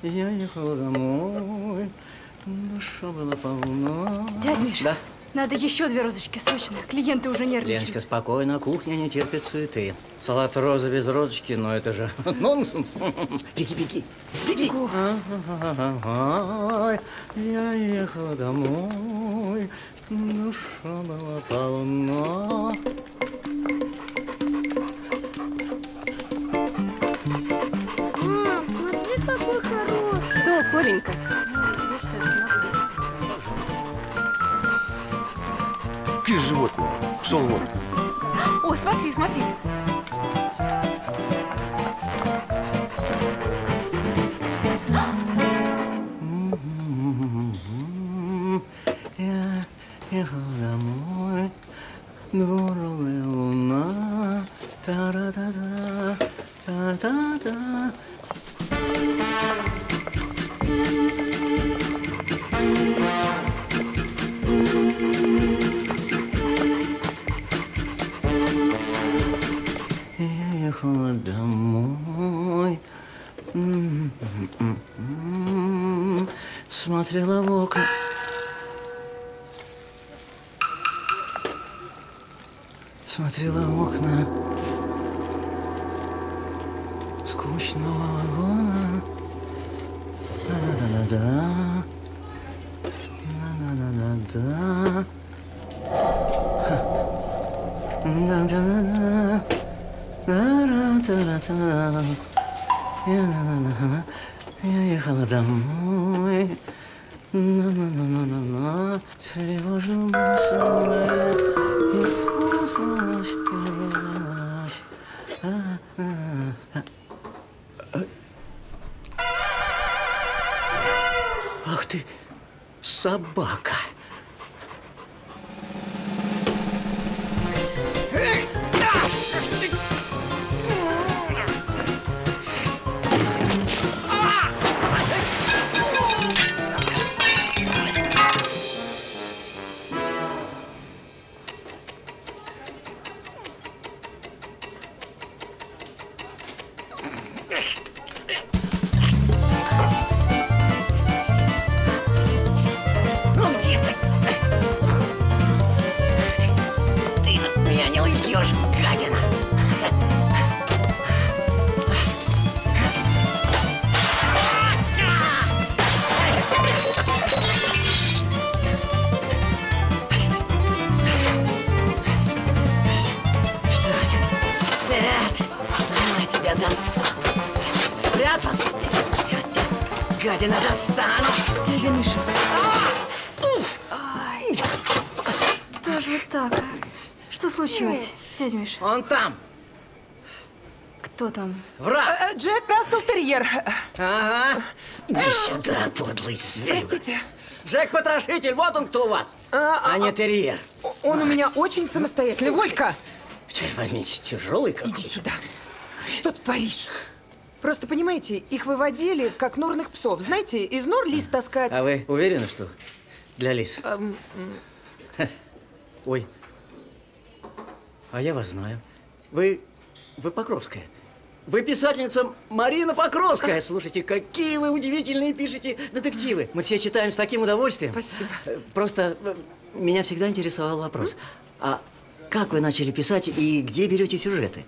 Я ехала домой, душа была полна. Дядь Миша, да? Надо еще 2 розочки, срочно. Клиенты уже нервничают. Леночка, спокойно, кухня не терпит суеты. Салат розы без розочки, но это же нонсенс. Беги, беги, беги. Ой, я ехала домой, душа была полна. Мам, смотри, какой хороший. Кто, Коленька? Я считаю, что надо. Какие животные? Пшел вон. О, смотри, смотри. Я ехал домой, дворовая луна, та-ра-та-та, та-та-та. Я ехала домой, смотрела в окна. Смотрела в окна скучного вагона. Да-да-да-да. Да-да-да-да. Да-да-да-да. Да-да-да-да. Я ехала домой. На-на-на-на-на-на. Тревожно сонная. Ах ты, собака! Гадина! Нет! Я тебя достану! Спрятался! Я тебя, гадина, достану! Дядя Миша. Ай, что же вот так, а? Что случилось, дядя Миша? Он там! Кто там? Враг! Джек Рассел Терьер. Ага! Иди сюда, подлый зверь! Простите. Джек-потрошитель, вот он кто у вас! А не терьер! Он у меня очень самостоятельный. Волька! Возьмите, тяжелый какой. Иди сюда. Что ты творишь? Просто, понимаете, их выводили, как норных псов. Знаете, из нор лис таскать. А вы уверены, что для лис? Ой. А я вас знаю. Вы Покровская. Вы писательница Марина Покровская. Слушайте, какие вы удивительные пишете детективы. Мы все читаем с таким удовольствием. Спасибо. Просто меня всегда интересовал вопрос. А как вы начали писать и где берете сюжеты?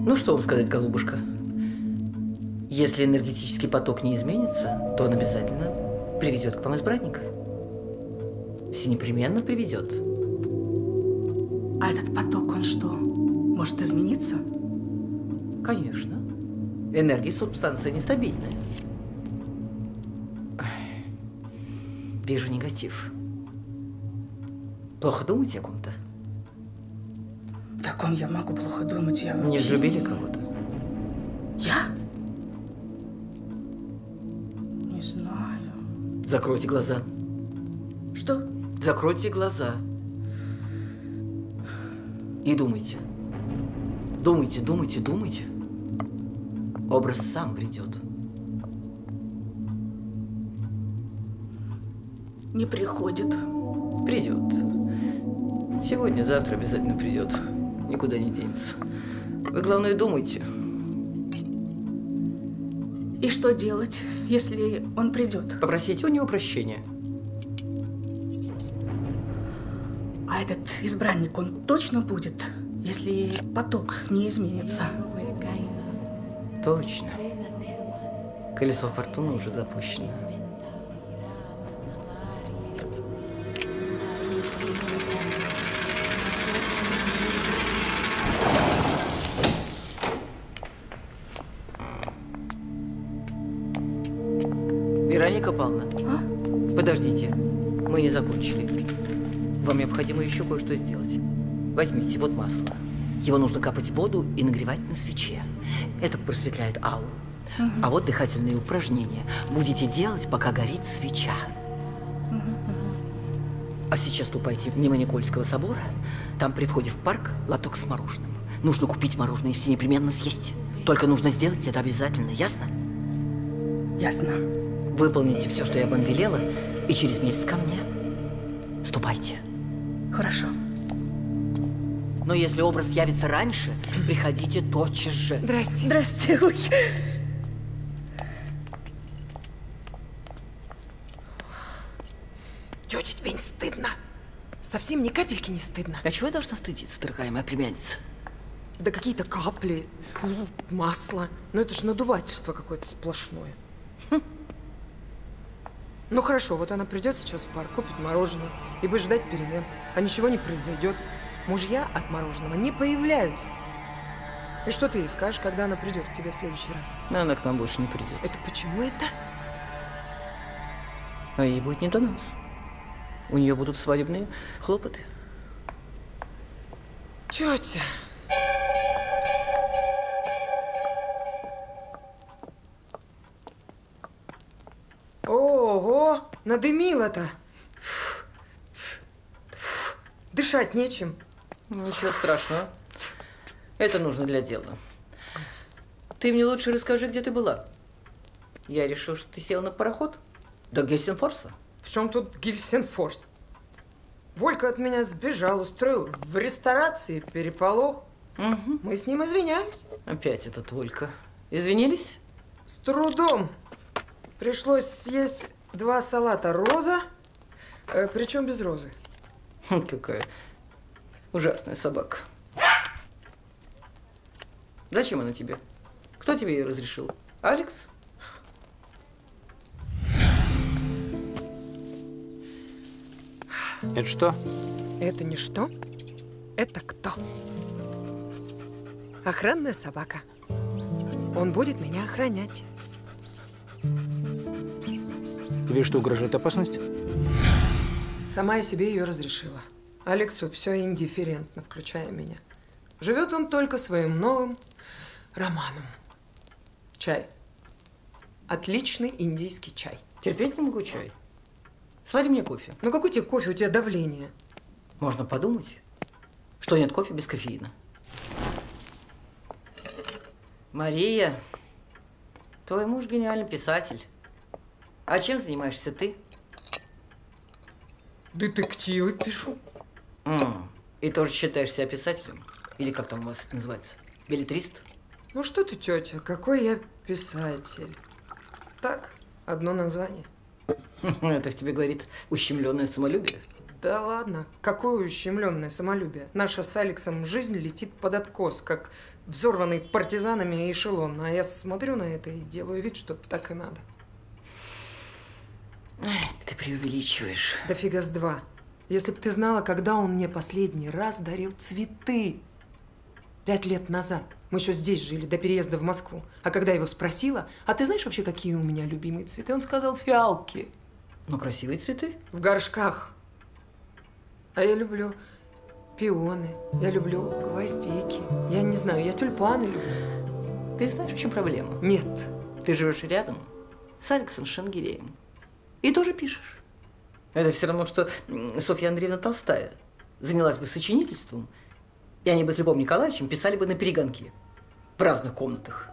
Ну, что вам сказать, голубушка? Если энергетический поток не изменится, то он обязательно приведет к вам избранника. Всенепременно приведет. А этот поток, он что, может измениться? Конечно. Энергия субстанция нестабильная. Вижу негатив. Плохо думаете о ком-то? О ком я могу плохо думать? Я Не вообще... любили кого-то? Я? Не знаю. Закройте глаза. Что? Закройте глаза. И думайте. Думайте, думайте, думайте. Образ сам придет. Не приходит. Придет. Сегодня, завтра обязательно придет. Никуда не денется. Вы, главное, думайте. И что делать, если он придет? Попросите у него прощения. А этот избранник, он точно будет, если поток не изменится? Точно. Колесо фортуны уже запущено. Вероника Павловна, подождите, мы не закончили. Вам необходимо еще кое-что сделать. Возьмите, вот масло. Его нужно капать в воду и нагревать на свече. Это просветляет ауру. А вот дыхательные упражнения будете делать, пока горит свеча. А сейчас ступайте мимо Никольского собора. Там при входе в парк лоток с мороженым. Нужно купить мороженое и все непременно съесть. Только нужно сделать это обязательно, ясно? Ясно. Выполните все, что я вам велела, и через месяц ко мне. Ступайте. Хорошо. Но если образ явится раньше, приходите тотчас же. Здрасте. Здрасте. Ой. Тетя, тебе не стыдно? Совсем ни капельки не стыдно. А чего я должна стыдиться, дорогая моя племянница? Да какие-то капли, масло. Ну это же надувательство какое-то сплошное. Ну хорошо, вот она придет сейчас в парк, купит мороженое и будет ждать перемен. А ничего не произойдет. Мужья от мороженого не появляются. И что ты ей скажешь, когда она придет к тебе в следующий раз? Но она к нам больше не придет. Это почему это? А ей будет не до нас. У нее будут свадебные хлопоты. Тетя. Ого, надымило-то. Дышать нечем. Ничего страшного. Это нужно для дела. Ты мне лучше расскажи, где ты была. Я решил, что ты села на пароход до Гельсинфорса. В чем тут Гельсинфорс? Волька от меня сбежал, устроил в ресторации переполох. Угу. Мы с ним извинялись. Опять этот Волька. Извинились? С трудом. Пришлось съесть 2 салата роза, причем без розы. Какая ужасная собака. Зачем она тебе? Кто тебе ее разрешил? Алекс? Это что? Это не что, это кто? Охранная собака. Он будет меня охранять. Тебе что, угрожает опасность? Сама я себе ее разрешила. Алексу все индифферентно, включая меня. Живет он только своим новым романом. Чай. Отличный индийский чай. Терпеть не могу чай. Свари мне кофе. Ну какой тебе кофе, у тебя давление? Можно подумать, что нет кофе без кофеина. Мария, твой муж гениальный писатель. А чем занимаешься ты? Детективы пишу. И тоже считаешь себя писателем? Или как там у вас это называется? Беллетрист? Ну что ты, тетя, какой я писатель. Так, одно название. Это в тебе говорит ущемленное самолюбие. Да ладно, какое ущемленное самолюбие. Наша с Алексом жизнь летит под откос, как взорванный партизанами эшелон. А я смотрю на это и делаю вид, что так и надо. Ты преувеличиваешь. Да фига с два. Если бы ты знала, когда он мне последний раз дарил цветы. 5 лет назад. Мы еще здесь жили, до переезда в Москву. А когда я его спросила, а ты знаешь вообще, какие у меня любимые цветы? Он сказал, фиалки. Ну, красивые цветы. В горшках. А я люблю пионы, я люблю гвоздики. Я не знаю, я тюльпаны люблю. Ты знаешь, в чем проблема? Нет. Ты живешь рядом с Алексом Шангиреем. И тоже пишешь. Это все равно, что Софья Андреевна Толстая занялась бы сочинительством, и они бы с Львом Николаевичем писали бы на перегонки в разных комнатах.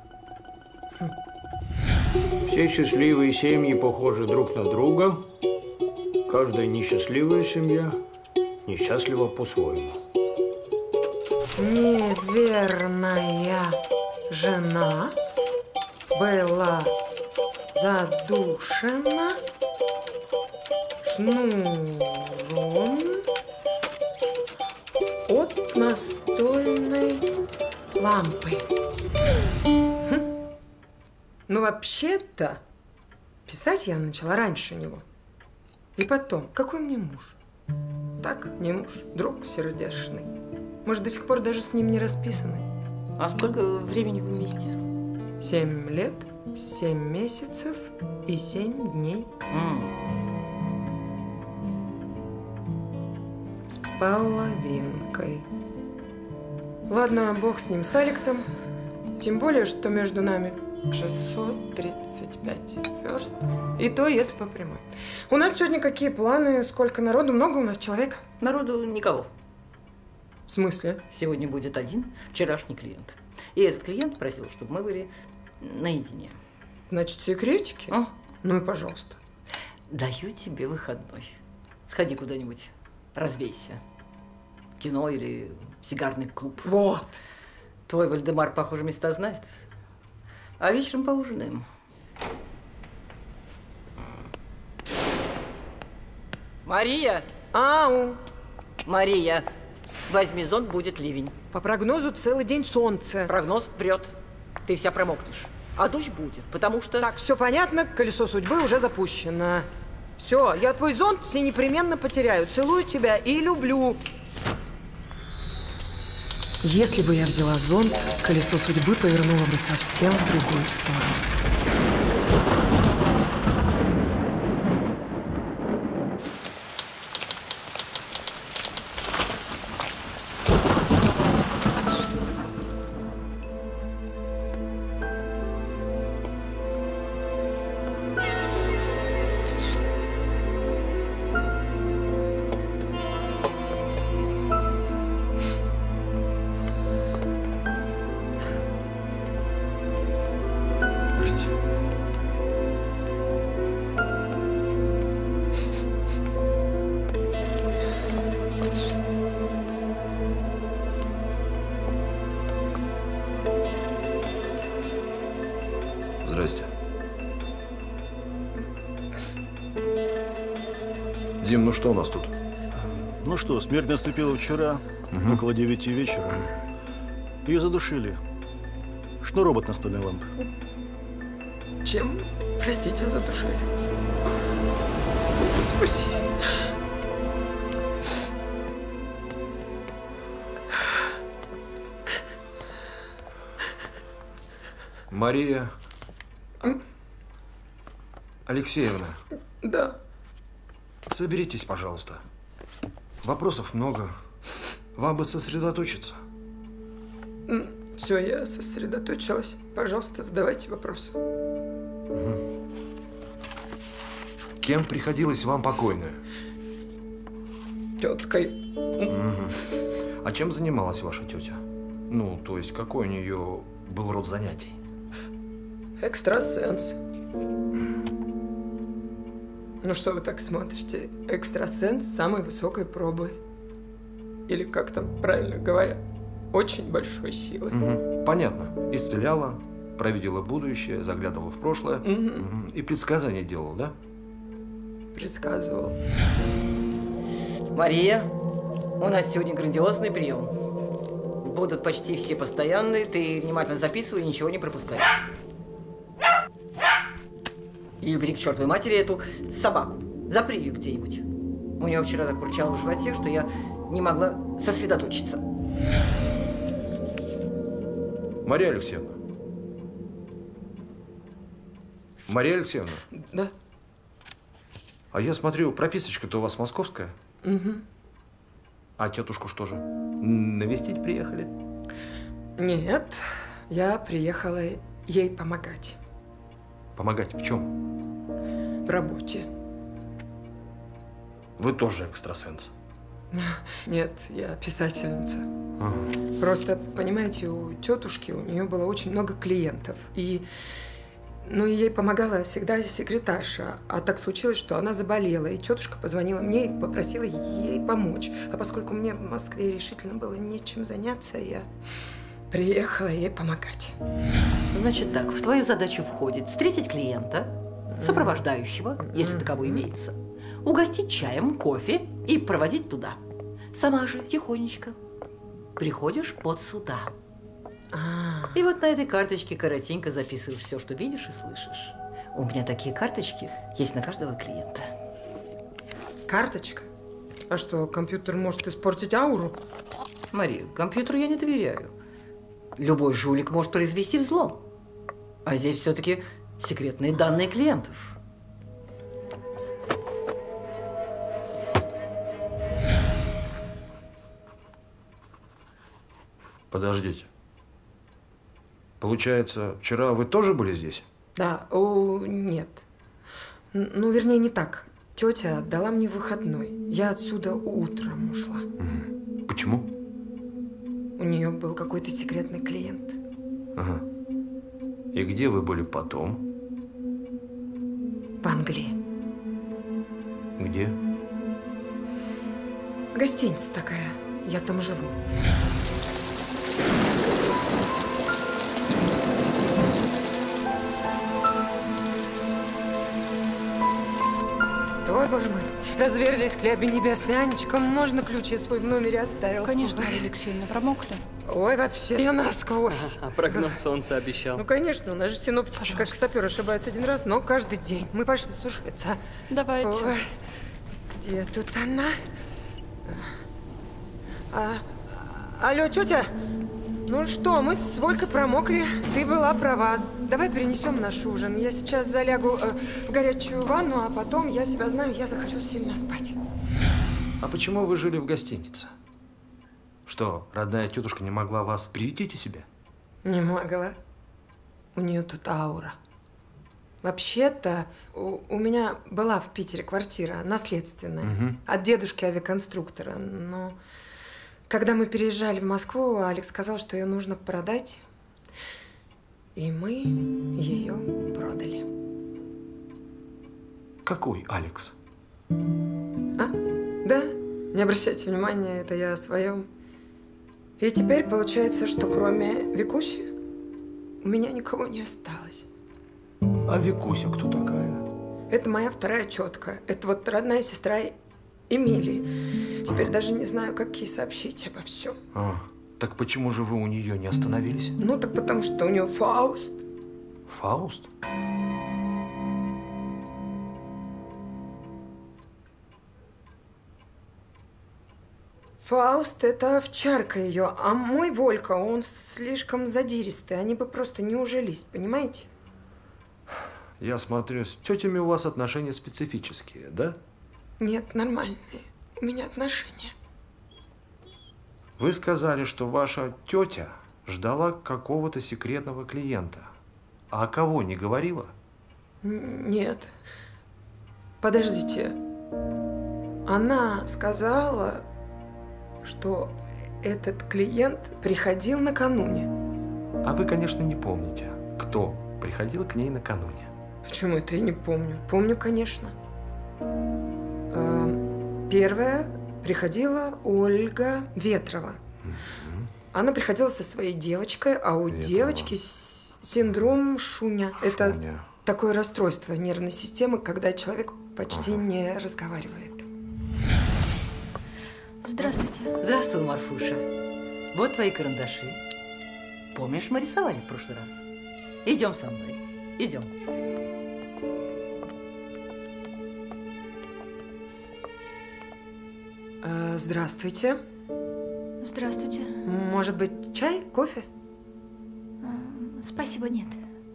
Все счастливые семьи похожи друг на друга. Каждая несчастливая семья несчастлива по-своему. Неверная жена была задушена шнуром от настольной лампы. Ну, вообще-то, писать я начала раньше него. И потом, какой мне муж? Так, не муж, друг сердечный. Мы же до сих пор даже с ним не расписаны. А сколько времени вы вместе? 7 лет, 7 месяцев и 7 дней. С половинкой. Ладно, бог с ним, с Алексом. Тем более, что между нами 635 верст. И то, если по прямой. У нас сегодня какие планы? Сколько народу? Много у нас человек? Народу никого. В смысле? Сегодня будет один вчерашний клиент. И этот клиент просил, чтобы мы были наедине. Значит, секретики? А? Ну и пожалуйста. Даю тебе выходной. Сходи куда-нибудь, развейся. Кино или сигарный клуб. Вот. Твой Вальдемар, похоже, места знает. А вечером поужинаем. Мария! Ау! Мария! Возьми зонт, будет ливень. По прогнозу целый день солнце. Прогноз врет. Ты вся промокнешь. А дождь будет, потому что… Так, все понятно, колесо судьбы уже запущено. Все, я твой зонт все непременно потеряю. Целую тебя и люблю. Если бы я взяла зонт, колесо судьбы повернуло бы совсем в другую сторону. Здрасте. Дим, ну что у нас тут? Ну что, смерть наступила вчера, около 9 вечера. Ее задушили. Шнур от настольной лампы. Чем, простите, задушили? Спасибо. Мария Алексеевна. Да. Соберитесь, пожалуйста. Вопросов много. Вам бы сосредоточиться. Все, я сосредоточилась. Пожалуйста, задавайте вопросы. Кем приходилась вам покойная? Теткой. А чем занималась ваша тетя? Ну, то есть, какой у нее был род занятий? Экстрасенс. Ну что вы так смотрите? Экстрасенс самой высокой пробы. Или как там правильно говорят? Очень большой силы. Понятно. Исцеляла, провидела будущее, заглядывала в прошлое. И предсказания делала, да? Предсказывал. Мария, у нас сегодня грандиозный прием. Будут почти все постоянные. Ты внимательно записывай и ничего не пропускай. И убери к чертовой матери эту собаку. Запри ее где-нибудь. У нее вчера так урчало в животе, что я не могла сосредоточиться. Мария Алексеевна. Мария Алексеевна. Да. А я смотрю, прописочка-то у вас московская. Угу. А тетушку что же, навестить приехали? Нет, я приехала ей помогать. Помогать в чем? В работе. Вы тоже экстрасенс? Нет, я писательница. Ага. Просто, понимаете, у тетушки, у нее было очень много клиентов. И ей помогала всегда секретарша. А так случилось, что она заболела. И тетушка позвонила мне и попросила ей помочь. А поскольку мне в Москве решительно было нечем заняться, я приехала ей помогать. Значит так, в твою задачу входит встретить клиента, сопровождающего, если таковой имеется, угостить чаем, кофе и проводить туда. Сама же тихонечко приходишь под сюда. И вот на этой карточке коротенько записываешь все, что видишь и слышишь. У меня такие карточки есть на каждого клиента. Карточка? А что, компьютер может испортить ауру? Мария, компьютеру я не доверяю. Любой жулик может произвести взлом. А здесь все-таки секретные данные клиентов. Подождите. Получается, вчера вы тоже были здесь? Да, нет. Вернее, не так. Тетя дала мне выходной. Я отсюда утром ушла. Угу. Почему? У нее был какой-то секретный клиент. Ага. И где вы были потом? В Англии. Где? Гостиница такая. Я там живу. Ой, боже мой, разверзлись хляби небесные. Анечка, можно ключ я свой в номере оставил? Конечно, Мария Алексеевна, промокли. Ой, вообще, я насквозь. А прогноз солнца обещал. Ну, конечно, у нас же синоптики, как сапер, ошибаются один раз, но каждый день. Мы пошли сушиться. Давайте. Ой, где тут она? Алло, тетя? Ну что, мы с Волькой промокли. Ты была права. Давай перенесем наш ужин. Я сейчас залягу в горячую ванну, а потом, я себя знаю, я захочу сильно спать. А почему вы жили в гостинице? Что, родная тетушка не могла вас приютить у себя? Не могла. У нее тут аура. Вообще-то, у меня была в Питере квартира, наследственная, от дедушки-авиаконструктора, но когда мы переезжали в Москву, Алекс сказал, что ее нужно продать, и мы ее продали. Какой Алекс? Да, не обращайте внимания, это я о своем. И теперь получается, что кроме Викуси у меня никого не осталось. А Викуся кто такая? Это моя вторая тетка. Это вот родная сестра Эмилии. Теперь даже не знаю, как ей сообщить обо всем. Так почему же вы у нее не остановились? Ну, так потому что у нее Фауст. Фауст? Фауст – это овчарка ее, а мой Волька, он слишком задиристый. Они бы просто не ужились, понимаете? Я смотрю, с тетями у вас отношения специфические, да? Нет, нормальные. У меня отношения. Вы сказали, что ваша тетя ждала какого-то секретного клиента. А кого, не говорила? Нет. Подождите. Она сказала, что этот клиент приходил накануне. А вы, конечно, не помните, кто приходил к ней накануне. Почему это я не помню? Помню, конечно. Первая приходила Ольга Ветрова. Она приходила со своей девочкой, а у девочки синдром Шуня. Это такое расстройство нервной системы, когда человек почти не разговаривает. Здравствуйте. Здравствуй, Марфуша. Вот твои карандаши. Помнишь, мы рисовали в прошлый раз? Идем со мной. Идем. Здравствуйте. Здравствуйте. Может быть, чай, кофе? Спасибо, нет.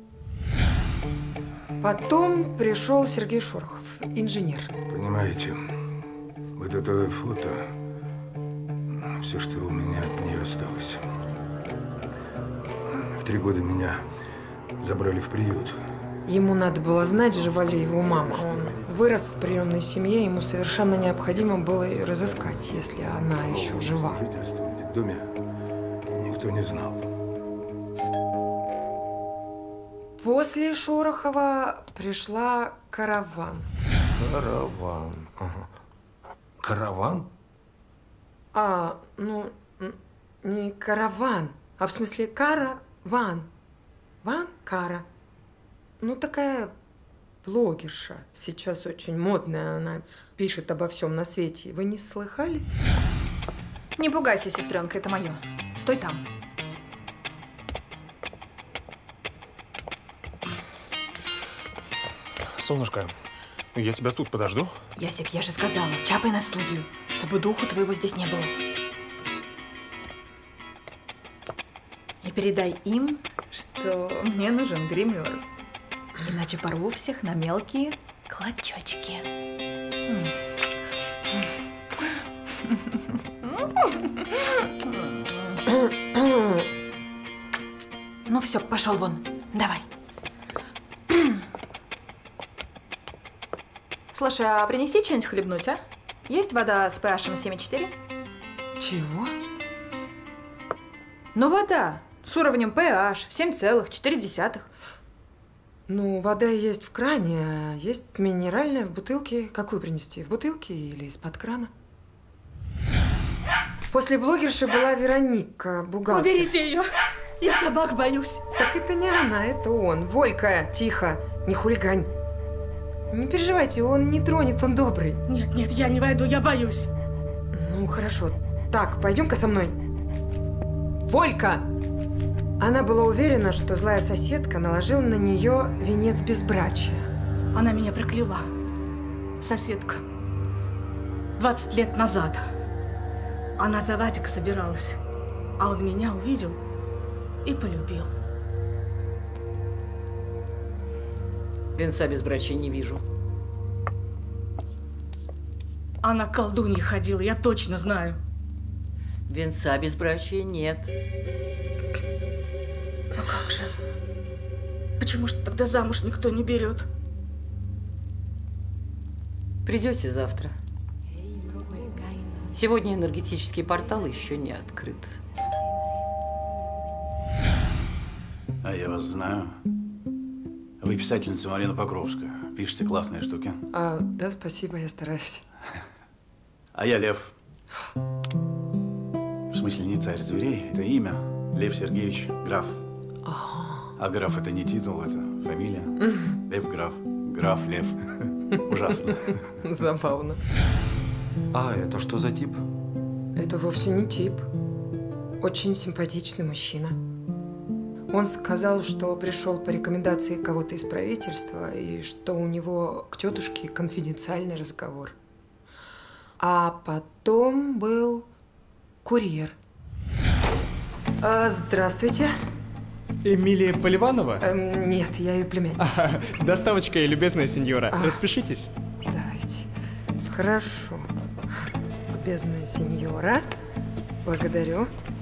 Потом пришел Сергей Шорохов, инженер. Понимаете, вот это фото, все, что у меня от нее осталось. В 3 года меня забрали в приют. Ему надо было знать, жива ли его мама. Он вырос в приемной семье, ему совершенно необходимо было ее разыскать, если она еще жива. Жительство в детдоме никто не знал. После Шорохова пришла Караван. Караван. Ага. Караван? Не караван, а в смысле караван. Кара. Ну, такая блогерша. Сейчас очень модная. Она пишет обо всем на свете. Вы не слыхали? Не пугайся, сестренка, это мое. Стой там. Солнышко, я тебя тут подожду. Ясик, я же сказала, чапай на студию, чтобы духу твоего здесь не было. И передай им, что мне нужен гример. Иначе порву всех на мелкие клочочки. Ну все, пошел вон. Давай. Слушай, а принеси что-нибудь хлебнуть, а? Есть вода с pH 7,4? Чего? Ну, вода с уровнем pH 7,4. Ну, вода есть в кране, а есть минеральная в бутылке. Какую принести? В бутылке или из-под крана? После блогерши была Вероника, бухгалтер. Уберите ее! Я собак боюсь. Так это не она, это он. Волька, тихо, не хулигань. Не переживайте, он не тронет, он добрый. Нет, я не войду, я боюсь. Ну, хорошо. Так, пойдем-ка со мной. Волька! Она была уверена, что злая соседка наложила на нее венец безбрачия. Она меня прокляла. Соседка. 20 лет назад. Она за Вадика собиралась. А он меня увидел и полюбил. Венца безбрачия не вижу. Она к колдунье ходила, я точно знаю. Венца безбрачия нет. А как же? Почему же тогда замуж никто не берет? Придете завтра. Сегодня энергетический портал еще не открыт. А я вас знаю. Вы писательница Марина Покровская. Пишете классные штуки. Да, спасибо, я стараюсь. А я Лев. В смысле, не царь зверей, это имя. Лев Сергеевич Граф. А граф это не титул, это фамилия. Лев Граф. Граф Лев. Ужасно. Забавно. А это что за тип? Это вовсе не тип. Очень симпатичный мужчина. Он сказал, что пришел по рекомендации кого-то из правительства и что у него к тетушке конфиденциальный разговор. А потом был курьер. Здравствуйте. Эмилия Поливанова? Нет, я ее племянница. Доставочка, любезная сеньора. Распишитесь. Давайте. Хорошо. Любезная сеньора. Благодарю.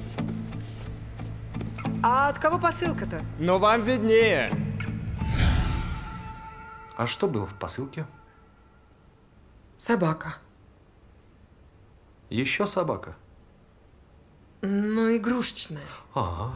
А от кого посылка-то? Но вам виднее. А что было в посылке? Собака. Еще собака? Ну, игрушечная. Ага.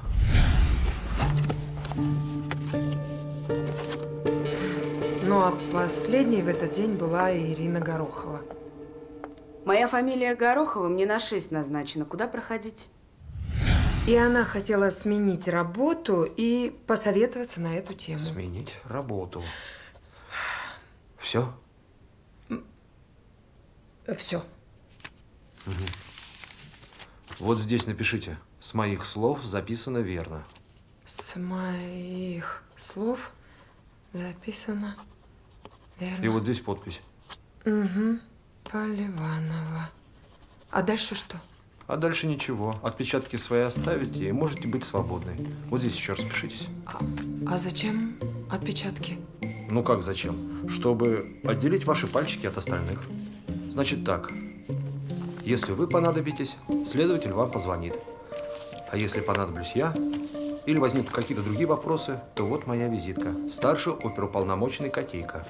Ну, а последней в этот день была Ирина Горохова. Моя фамилия Горохова, мне на 6 назначена. Куда проходить? И она хотела сменить работу и посоветоваться на эту тему. Сменить работу. Все? Все. Вот здесь напишите. С моих слов записано верно. С моих слов записано верно. И вот здесь подпись. Угу. Поливанова. А дальше что? А дальше ничего. Отпечатки свои оставите и можете быть свободны. Вот здесь еще распишитесь. А зачем отпечатки? Ну как зачем? Чтобы отделить ваши пальчики от остальных. Значит так. Если вы понадобитесь, следователь вам позвонит. А если понадоблюсь я, или возникнут какие-то другие вопросы, то вот моя визитка. Старший оперуполномоченный Котейко.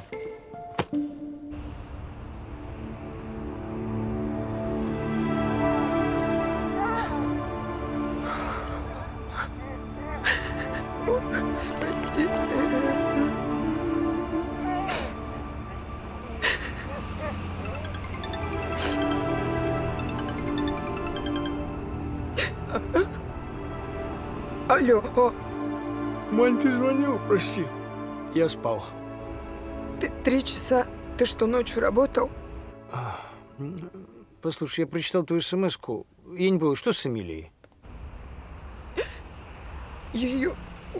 Алло. Мань, ты звонил, прости. Я спал. 3 часа. Ты что, ночью работал? Послушай, я прочитал твою смс-ку. Я не понял, что с Эмилией? Ее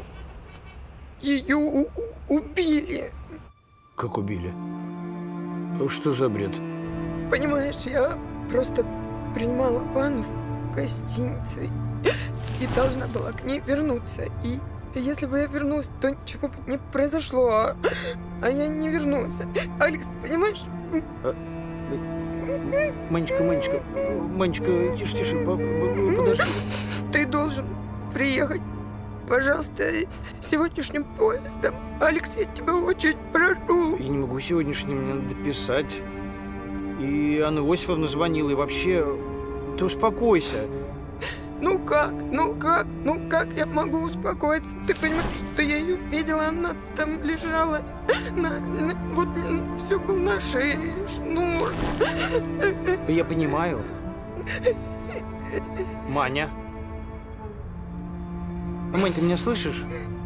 убили. Как убили? Что за бред? Понимаешь, я просто принимала ванну в гостинице и должна была к ней вернуться. И если бы я вернулась, то ничего бы не произошло. А я не вернулась. Алекс, понимаешь? Манечка, тише, подожди. Ты должен приехать, пожалуйста, сегодняшним поездом. Алекс, я тебя очень прошу. Я не могу сегодняшним, мне надо писать. И Анна Иосифовна звонила, и вообще, ты успокойся. Ну как я могу успокоиться? Ты понимаешь, что я ее видела, она там лежала, вот все был на шее, шнур. Я понимаю. Маня. Мань, ты меня слышишь?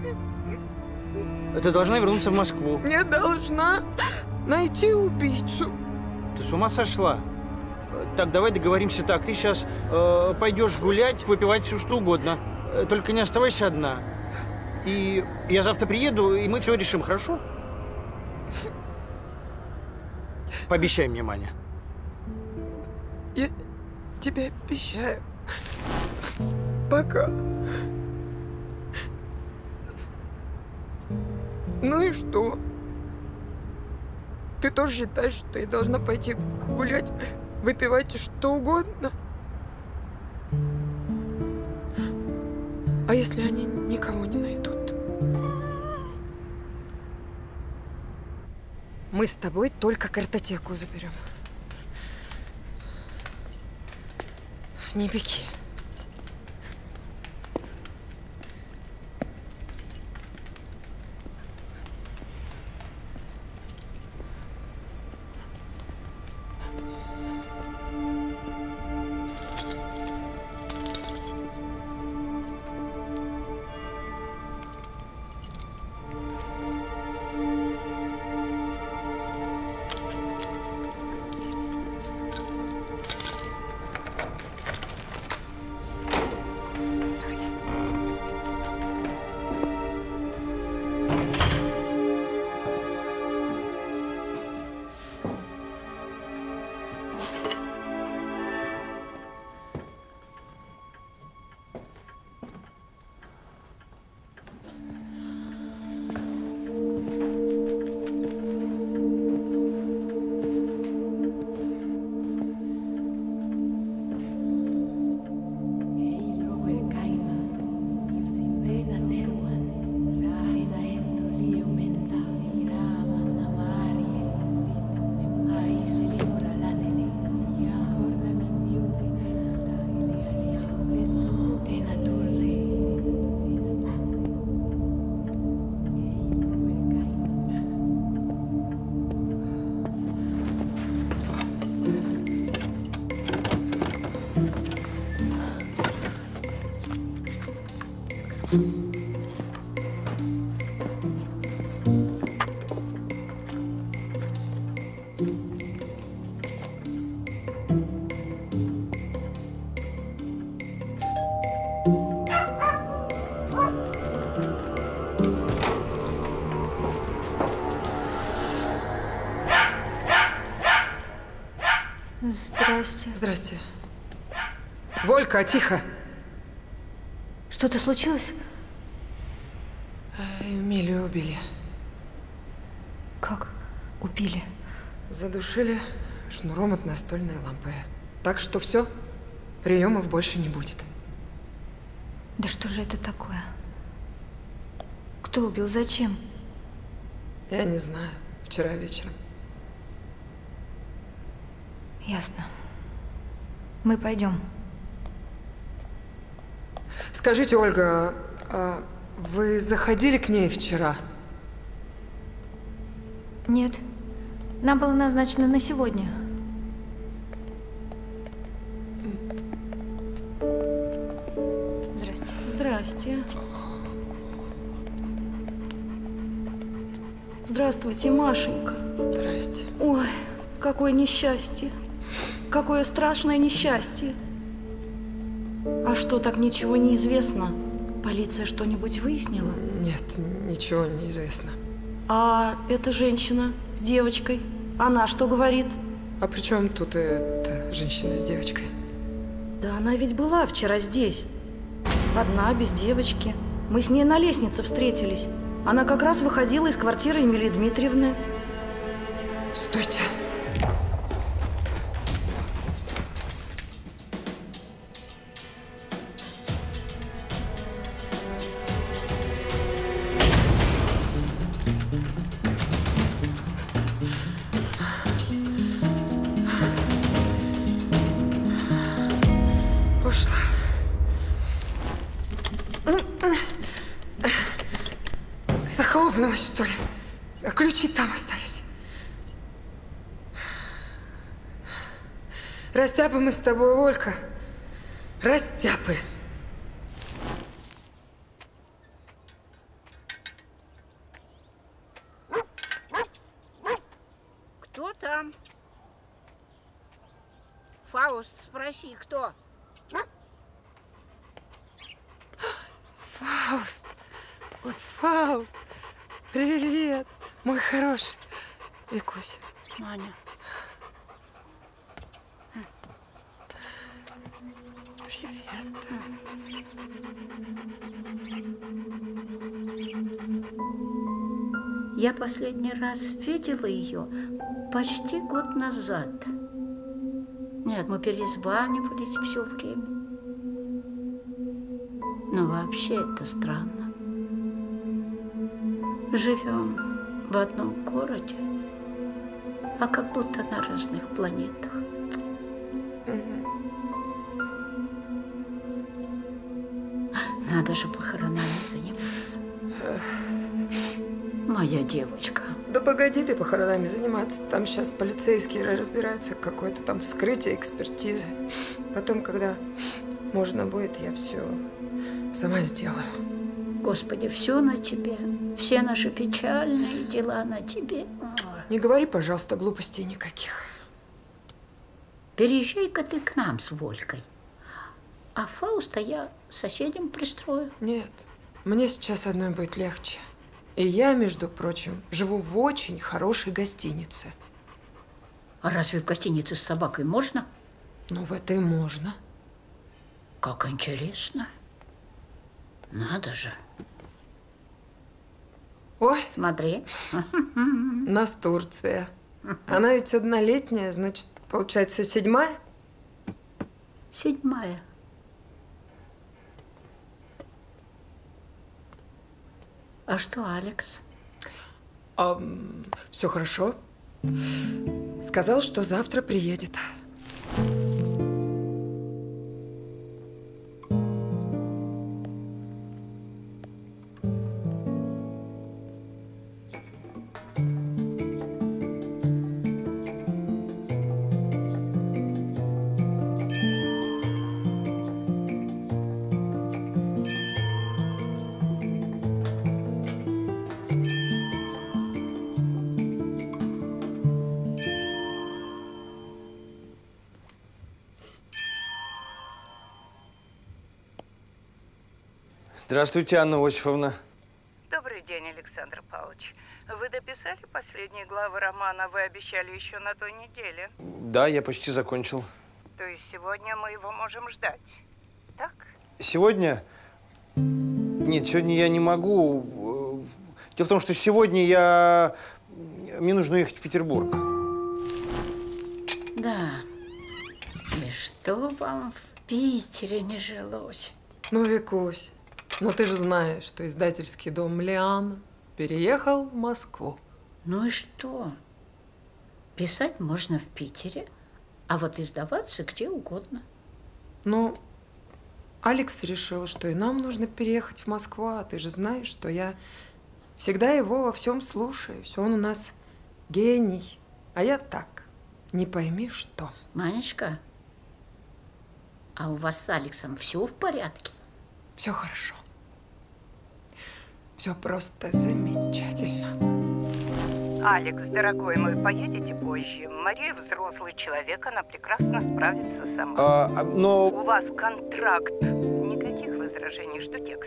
Ты должна вернуться в Москву. Я должна найти убийцу. Ты с ума сошла? Так, давай договоримся так. Ты сейчас пойдешь гулять, выпивать все что угодно. Только не оставайся одна. И я завтра приеду, и мы все решим, хорошо? Пообещай мне, Маня. Я тебе обещаю. Пока. Ну и что? Ты тоже считаешь, что я должна пойти гулять, выпивать что угодно? А если они никого не найдут? Мы с тобой только картотеку заберем. Не беги. Здрасте. Здрасте. Волька, тихо. Что-то случилось? Эмилию убили. Как убили? Задушили шнуром от настольной лампы. Так что все, приемов больше не будет. Да что же это такое? Кто убил? Зачем? Я не знаю. Вчера вечером. Ясно. Мы пойдем. Скажите, Ольга, а вы заходили к ней вчера? Нет. Нам было назначено на сегодня. Здрасте. Здрасте. Здравствуйте, Машенька. Здрасте. Ой, какое несчастье. Какое страшное несчастье. А что, так ничего не известно? Полиция что-нибудь выяснила? Нет, ничего не известно. А эта женщина с девочкой, она что говорит? А при чем тут эта женщина с девочкой? Да она ведь была вчера здесь. Одна, без девочки. Мы с ней на лестнице встретились. Она как раз выходила из квартиры Эмилии Дмитриевны. Стойте. Ушла. Захлопнулась, что ли? А ключи там остались. Растяпы мы с тобой, Олька. Растяпы. Кто там? Фауст, спроси, кто? Фауст. Ой, Фауст. Привет, мой хороший. Викуся. Маня. Привет. Я последний раз видела ее почти год назад. Нет, мы перезванивались все время. Но вообще это странно. Живем в одном городе, а как будто на разных планетах. Надо же похоронами заниматься. Моя девочка. Да погоди ты похоронами заниматься. Там сейчас полицейские разбираются, какое-то там вскрытие, экспертизы. Потом, когда можно будет, я все сама сделаю. Господи, все на тебе. Все наши печальные дела на тебе. Не говори, пожалуйста, глупостей никаких. Переезжай-ка ты к нам с Волькой. А Фауста я соседям пристрою. Нет, мне сейчас одной будет легче. И я, между прочим, живу в очень хорошей гостинице. А разве в гостинице с собакой можно? Ну, в этой можно. Как интересно. Надо же. Ой. Смотри. Нас Турция. Она ведь однолетняя, значит, получается, 7-я? 7-я. А что, Алекс? Все хорошо. Сказал, что завтра приедет. Здравствуйте, Анна Осиповна. Добрый день, Александр Павлович. Вы дописали последние главы романа? Вы обещали еще на той неделе. Да, я почти закончил. То есть сегодня мы его можем ждать, так? Сегодня? Нет, сегодня я не могу. Дело в том, что сегодня мне нужно ехать в Петербург. Да. И что вам в Питере не жилось? Ну, Викусь, ну ты же знаешь, что издательский дом «Лиана» переехал в Москву. Ну и что? Писать можно в Питере, а вот издаваться где угодно. Ну, Алекс решил, что и нам нужно переехать в Москву, а ты же знаешь, что я всегда его во всем слушаюсь. Он у нас гений, а я так, не пойми что. Манечка, а у вас с Алексом все в порядке? Все хорошо. Все просто замечательно. Алекс, дорогой мой, поедете позже. Мария взрослый человек, она прекрасно справится сама. Но... У вас контракт. Никаких возражений, жду текст.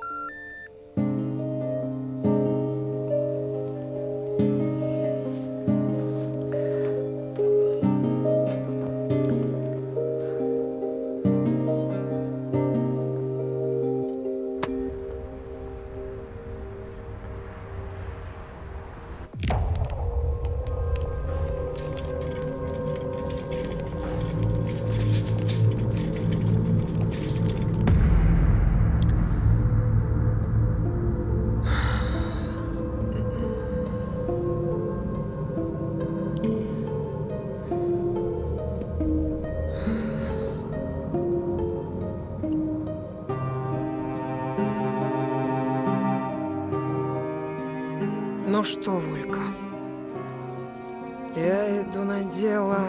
Ну что, Волька, я иду на дело.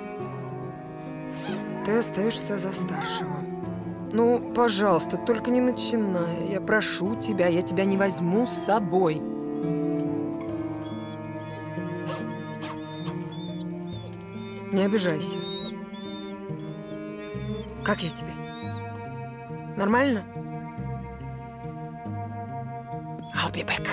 Ты остаешься за старшего. Ну, пожалуйста, только не начинай. Я прошу тебя, я тебя не возьму с собой. Не обижайся. Как я тебе? Нормально? I'll be back.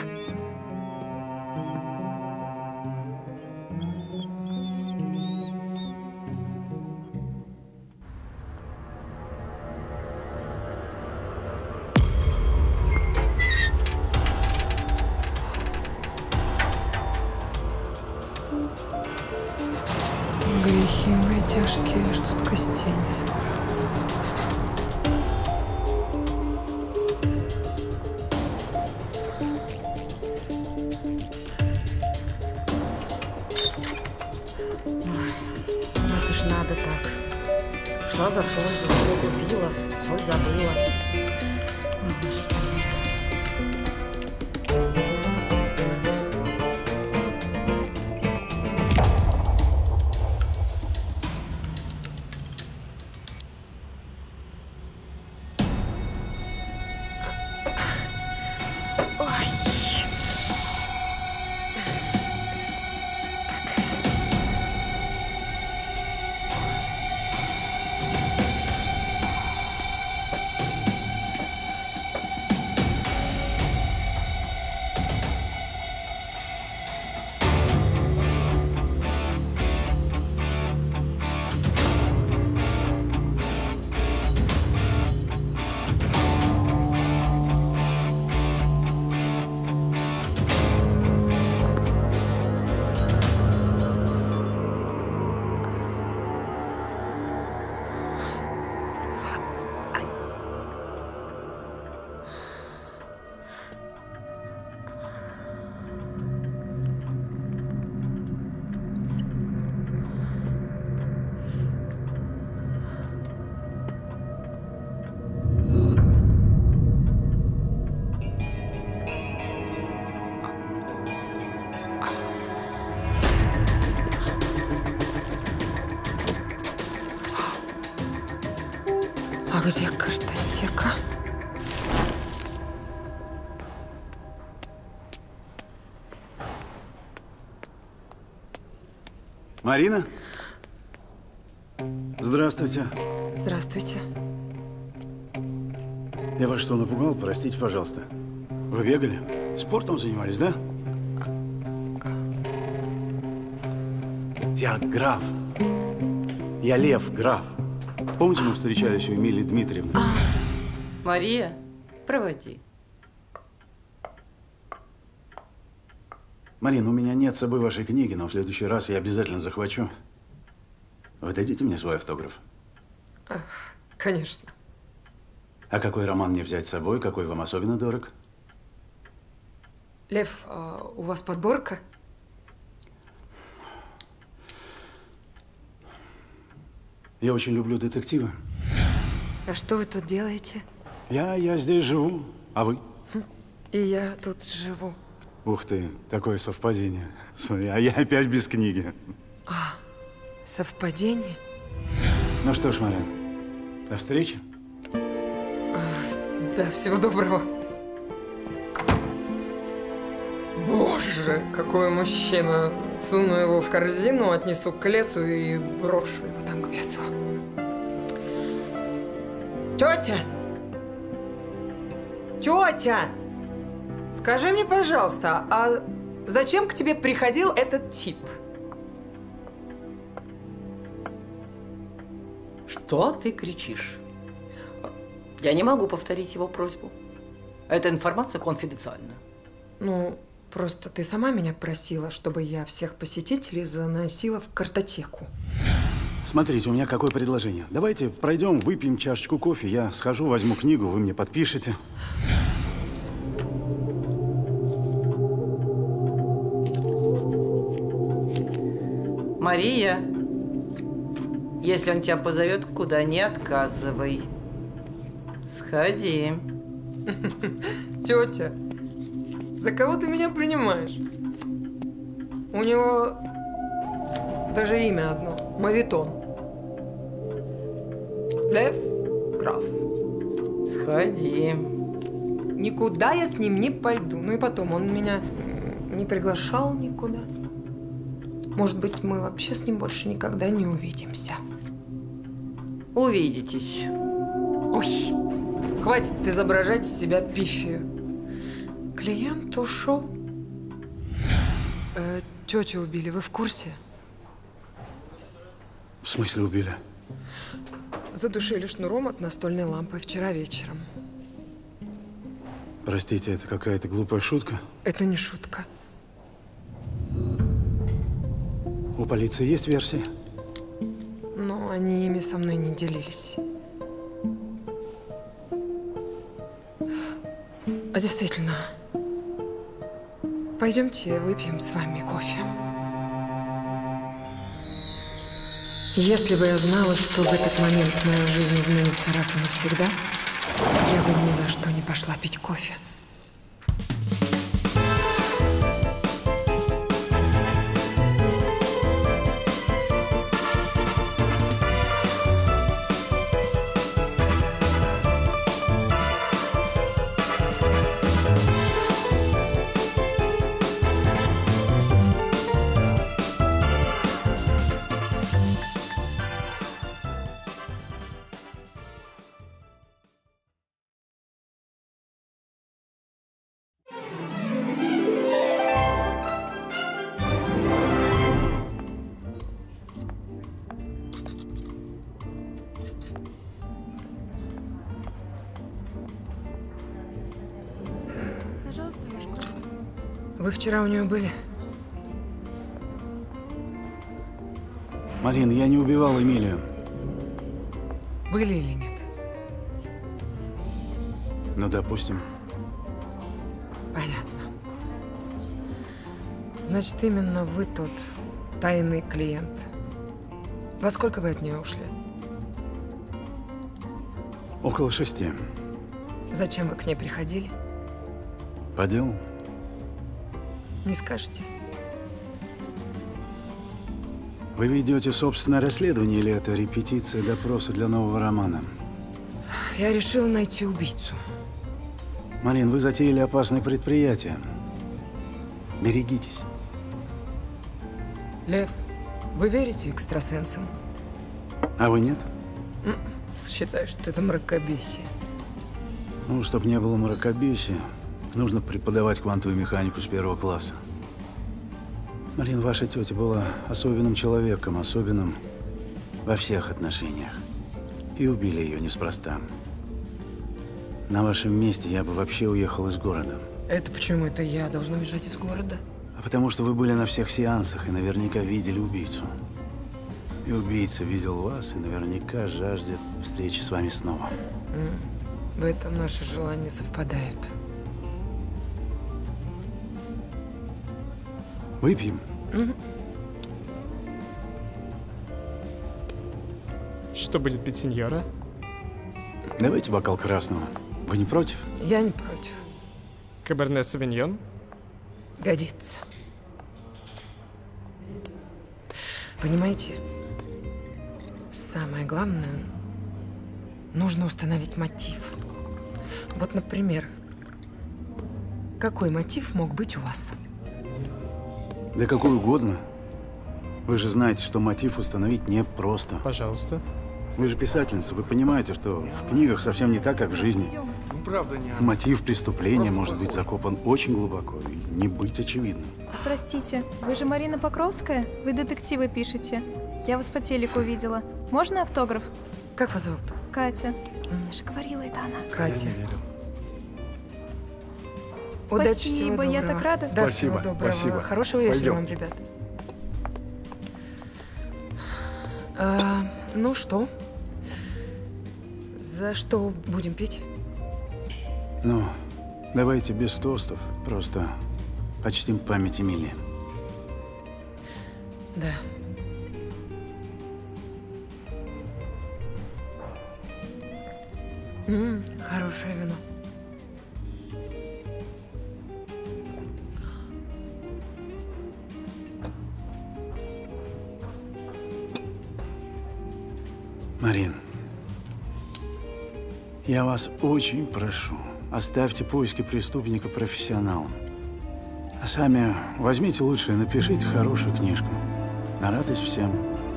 Грехи мои тяжкие, что тут костей не собрал. Ну это ж надо так. Шла за солью, все купила, соль забыла. О, Господи. А где картотека? Марина? Здравствуйте. Здравствуйте. Я вас что, напугал? Простите, пожалуйста. Вы бегали? Спортом занимались, да? Я граф. Я Лев, граф. Помните, мы встречались у Эмилии Дмитриевны? Мария, проводи. Марин, у меня нет с собой вашей книги, но в следующий раз я обязательно захвачу. Вы дадите мне свой автограф? Конечно. А какой роман мне взять с собой? Какой вам особенно дорог? Лев, у вас подборка? Я очень люблю детективы. А что вы тут делаете? Я здесь живу. А вы? И я тут живу. Ух ты, такое совпадение. Смотри, а я опять без книги. Совпадение? Ну что ж, Марин, до встречи. Да, всего доброго. Боже, какой мужчина. Суну его в корзину, отнесу к лесу и брошу его там к лесу. Тетя! Тетя! Скажи мне, пожалуйста, а зачем к тебе приходил этот тип? Что ты кричишь? Я не могу повторить его просьбу. Эта информация конфиденциальна. Ну, просто ты сама меня просила, чтобы я всех посетителей заносила в картотеку. Смотрите, у меня какое предложение. Давайте пройдем, выпьем чашечку кофе, я схожу, возьму книгу, вы мне подпишете. Мария, если он тебя позовет куда, не отказывай. Сходи. Тетя, за кого ты меня принимаешь? У него даже имя одно – Мавитон. Лев Граф. Сходи. Никуда я с ним не пойду. Ну и потом, он меня не приглашал никуда. Может быть, мы вообще с ним больше никогда не увидимся. Увидитесь. Ой, хватит изображать из себя пифию. Клиент ушел. Тетю убили, вы в курсе? В смысле убили? Задушили шнуром от настольной лампы вчера вечером. Простите, это какая-то глупая шутка? Это не шутка. У полиции есть версии? Но они ими со мной не делились. А действительно, пойдемте выпьем с вами кофе. Если бы я знала, что в этот момент моя жизнь изменится раз и навсегда, я бы ни за что не пошла пить кофе. Вы вчера у нее были? Марин, я не убивал Эмилию. Были или нет? Ну, допустим. Понятно. Значит, именно вы тот тайный клиент. Во сколько вы от нее ушли? Около 6. Зачем вы к ней приходили? По делу? Не скажете? Вы ведете собственное расследование или это репетиция допроса для нового романа? Я решила найти убийцу. Марин, вы затеяли опасное предприятие. Берегитесь. Лев, вы верите экстрасенсам? А вы нет? Считаю, что это мракобесие. Ну, чтобы не было мракобесия, нужно преподавать квантовую механику с 1 класса. Марин, ваша тетя была особенным человеком, особенным во всех отношениях. И убили ее неспроста. На вашем месте я бы вообще уехал из города. Это почему это я должна уезжать из города? А потому что вы были на всех сеансах и наверняка видели убийцу. И убийца видел вас и наверняка жаждет встречи с вами снова. В этом наши желания совпадают. Выпьем? Что будет пить сеньора? Давайте бокал красного. Вы не против? Я не против. Каберне Савиньон? Годится. Понимаете, самое главное, нужно установить мотив. Вот, например, какой мотив мог быть у вас? Да какой угодно. Вы же знаете, что мотив установить непросто. Пожалуйста. Вы же писательница, вы понимаете, что в книгах совсем не так, как в жизни. Ну, правда, не. Мотив преступления может быть закопан очень глубоко и не быть очевидным. Простите, вы же Марина Покровская? Вы детективы пишете. Я вас по телеку видела. Можно автограф? Как вас зовут? Катя. Я же говорила, это она. Катя. Удачи, всего Спасибо, я доброго. так рада. Да, всего доброго. Спасибо. Хорошего вечера Пойдем. вам, ребят. Ну что? За что будем пить? Ну, давайте без тостов, просто почтим память Эмилии. Да. Хорошее вино. Марин, я вас очень прошу, оставьте поиски преступника профессионалам. А сами возьмите лучше и напишите хорошую книжку. На радость всем.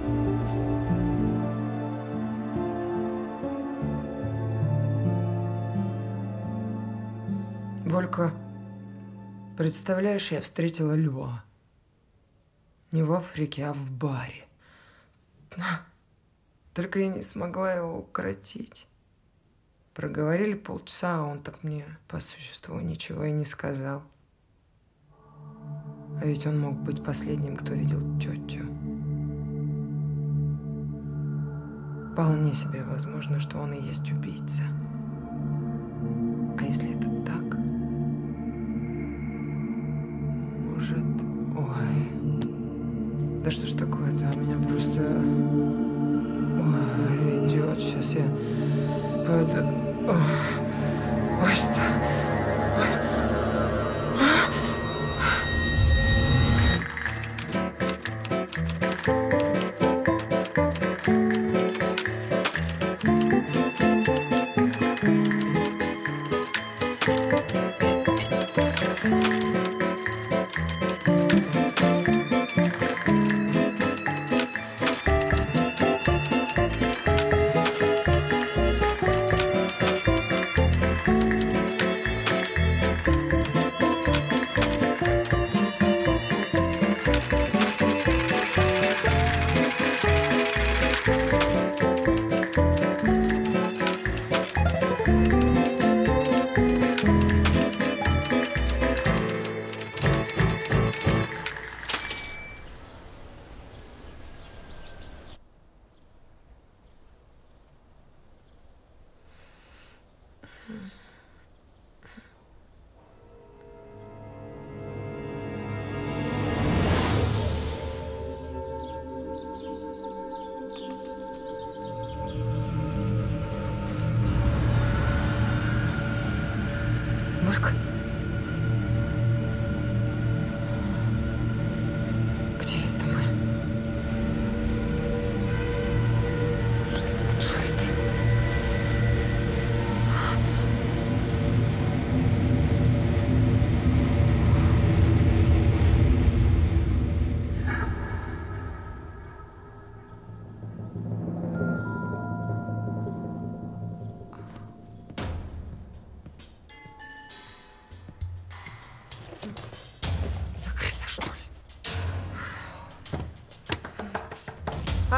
Волька, представляешь, я встретила льва. Не в Африке, а в баре. Только я не смогла его укротить. Проговорили полчаса, а он так мне по существу ничего и не сказал. А ведь он мог быть последним, кто видел тетю. Вполне себе возможно, что он и есть убийца. А если это так? Может... Ой... Да что ж такое-то? Меня просто... Ой, идет. Сейчас я... Пойду... Ой, что...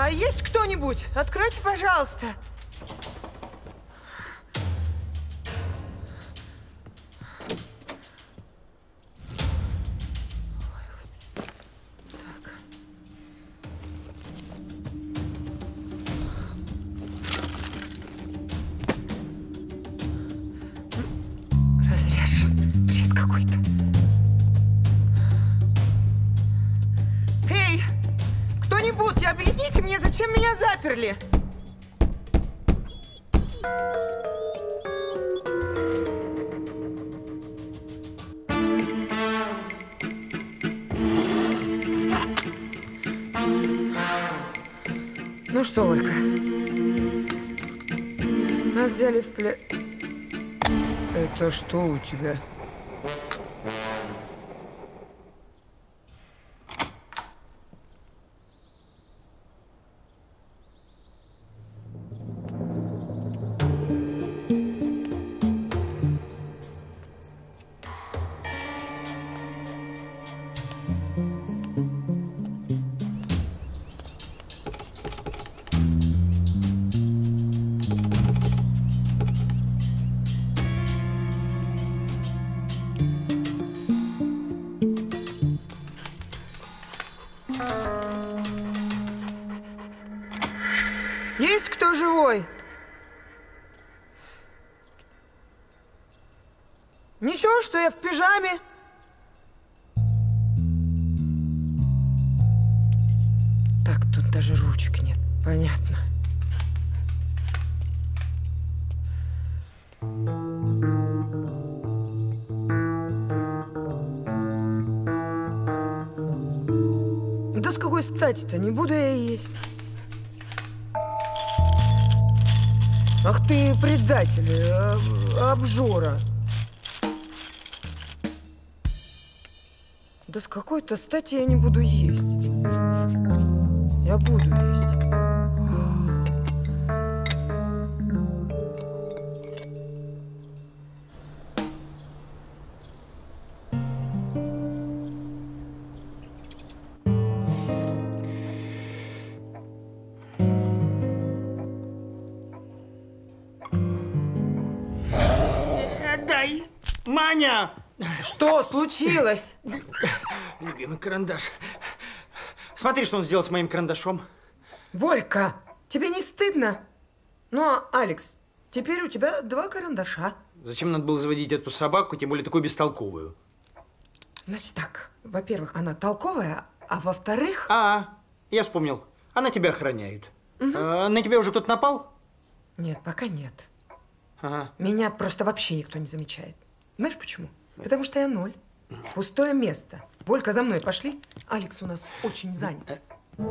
есть кто-нибудь? Откройте, пожалуйста. Разряжен. Бред какой-то. Эй! Кто-нибудь, объясните мне, зачем меня заперли? Ну что, Ольга, нас взяли в плен. Это что у тебя? Есть кто живой? Ничего, что я в пижаме? Так, тут даже ручек нет. Понятно. Да с какой стати-то? Не буду я есть. Ах ты, предатель, обжора. Да с какой-то стати я не буду есть. Я буду есть. Отдай! Маня! Что случилось? Любимый карандаш. Смотри, что он сделал с моим карандашом. Волька, тебе не стыдно? Ну, а, Алекс, теперь у тебя 2 карандаша. Зачем надо было заводить эту собаку, тем более такую бестолковую? Значит так, во-первых, она толковая, а во-вторых... Я вспомнил. Она тебя охраняет. На тебя уже кто-то напал? Нет, пока нет. Ага. Меня просто вообще никто не замечает. Знаешь почему? Потому что я 0. Пустое место. Волька, за мной пошли. Алекс у нас очень занят.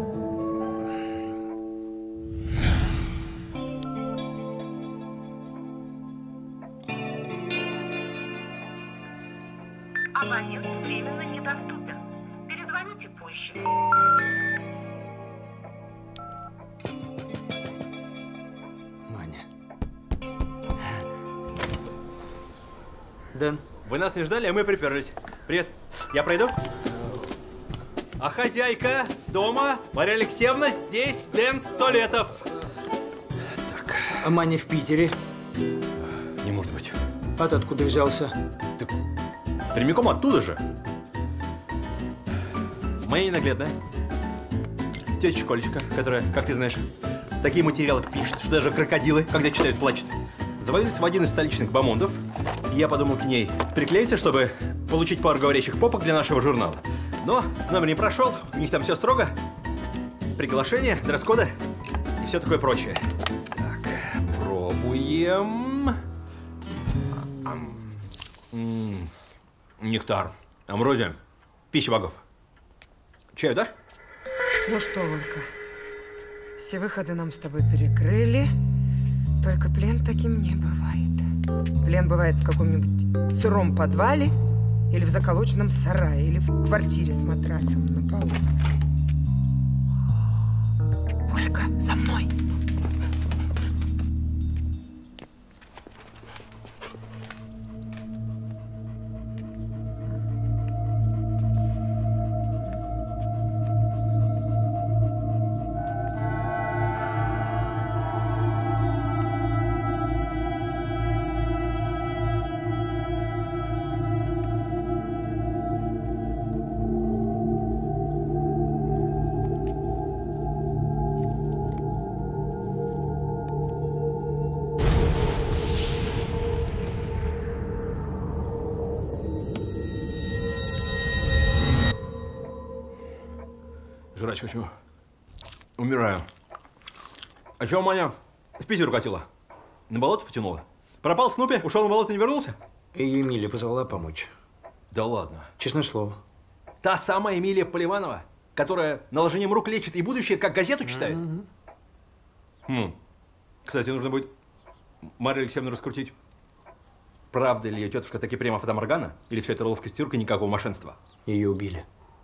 Абонент временно недоступен. Перезвоните позже. Маня. Дэн. Вы нас не ждали, а мы приперлись. Привет. Я пройду? А хозяйка дома? Мария Алексеевна, здесь Дэн Столетов. Так. А Маня в Питере? Не может быть. А ты откуда взялся? Так, прямиком оттуда же. Моя ненаглядная. Тетечка Олечка, которая, как ты знаешь, такие материалы пишет, что даже крокодилы, когда читают, плачут. Завалились в один из столичных бомондов. И я подумал к ней приклеиться, чтобы получить пару говорящих попок для нашего журнала. Но номер не прошел, у них там все строго. Приглашение, дресс-кода и все такое прочее. Так, пробуем. Нектар, амброзия, пища богов. Чаю дашь? Ну что, Волька, все выходы нам с тобой перекрыли. Только плен таким не бывает. Плен бывает в каком-нибудь сыром подвале или в заколоченном сарае, или в квартире с матрасом на полу. Волька, за мной! Жрать хочу. Умираю. А чего Маня в Питер укатила? На болото потянула? Пропал Снупи? Ушел на болото и не вернулся? И Эмилия позвала помочь. Да ладно. Честное слово. Та самая Эмилия Поливанова, которая наложением рук лечит и будущее, как газету читает? Кстати, нужно будет Марию Алексеевну раскрутить. Правда ли ее тетушка таки прямо фатаморгана? Или все это роловка-стирка, никакого мошенства? Ее убили.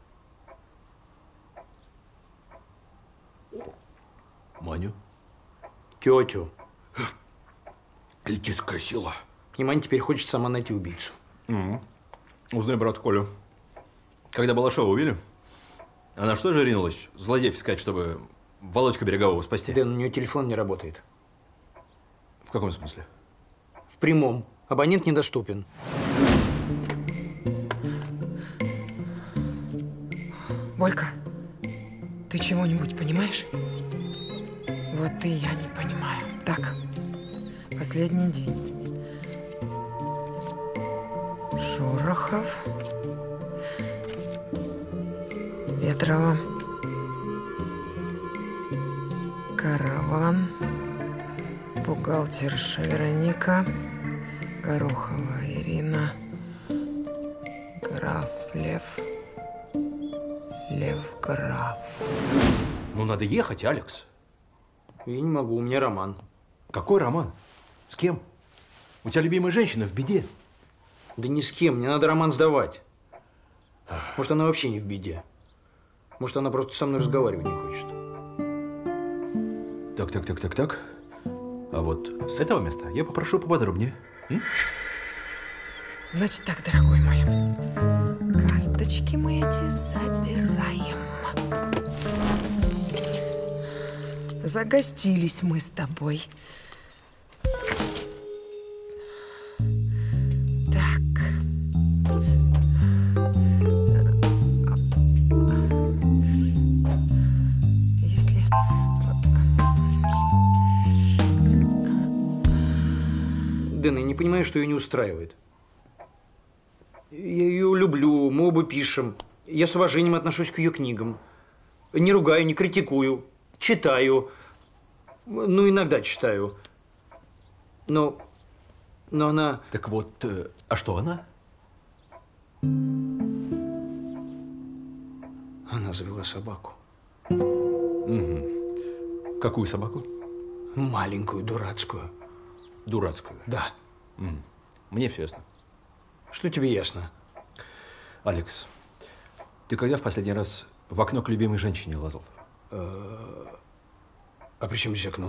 Маню? Тетю. Летицкая сила. И Маня теперь хочет сама найти убийцу. Узнай брат Колю. Когда Балашова убили, она что же ринулась злодеев искать, чтобы Володька Берегового спасти? Да, у нее телефон не работает. В каком смысле? В прямом. Абонент недоступен. Волька, ты чего-нибудь понимаешь? Вот и я не понимаю. Так, последний день. Шорохов. Ветрова. Караван. Бухгалтерша Вероника. Горохова Ирина. Граф Лев. Лев Граф. Ну, надо ехать, Алекс. Я не могу, у меня роман. Какой роман? С кем? У тебя любимая женщина в беде. Да ни с кем, мне надо роман сдавать. Может, она вообще не в беде. Может, она просто со мной разговаривать не хочет. Так. А вот с этого места я попрошу поподробнее. Значит так, дорогой мой. Карточки мы эти забираем. Загостились мы с тобой. Так. Если... Дэн, я не понимаю, что ее не устраивает. Я ее люблю, мы оба пишем. Я с уважением отношусь к ее книгам. Не ругаю, не критикую. Читаю. Ну, иногда читаю. Но она... Так вот, а что она? Она завела собаку. Угу. Какую собаку? Маленькую, дурацкую. Дурацкую? Да. Мне все ясно. Что тебе ясно? Алекс, ты когда в последний раз в окно к любимой женщине лазал? А при чем здесь окно?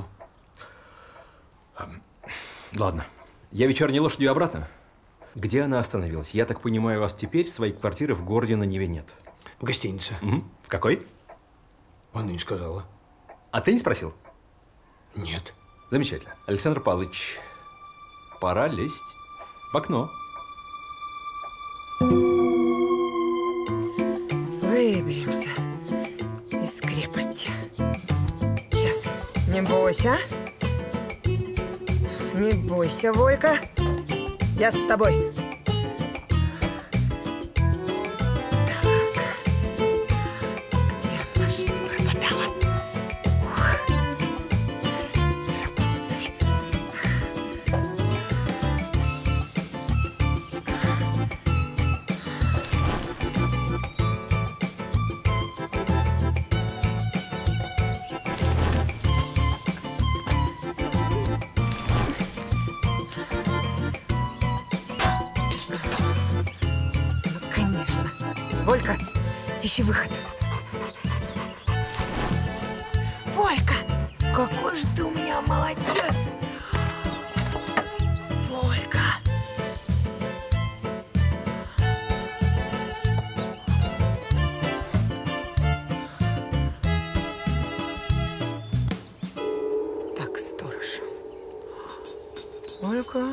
Ладно. Я вечерней лошадью обратно. Где она остановилась? Я так понимаю, у вас теперь своей квартиры в городе на Неве нет? В гостинице. В какой? Она не сказала. А ты не спросил? Нет. Замечательно. Александр Павлович, пора лезть в окно. Выберемся из крепости. Сейчас. Не бойся. Не бойся, Волька. Я с тобой. Волька, ищи выход. Волька, какой же ты у меня молодец. Волька. Так, сторож. Волька.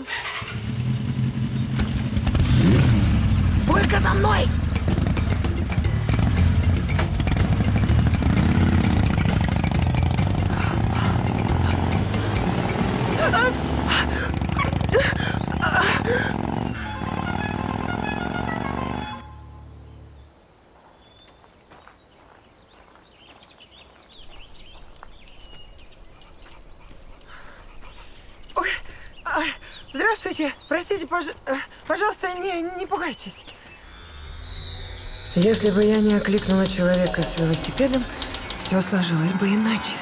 Волька, за мной! Здравствуйте. Простите, пожалуйста, не пугайтесь. Если бы я не окликнула человека с велосипедом, все сложилось бы иначе.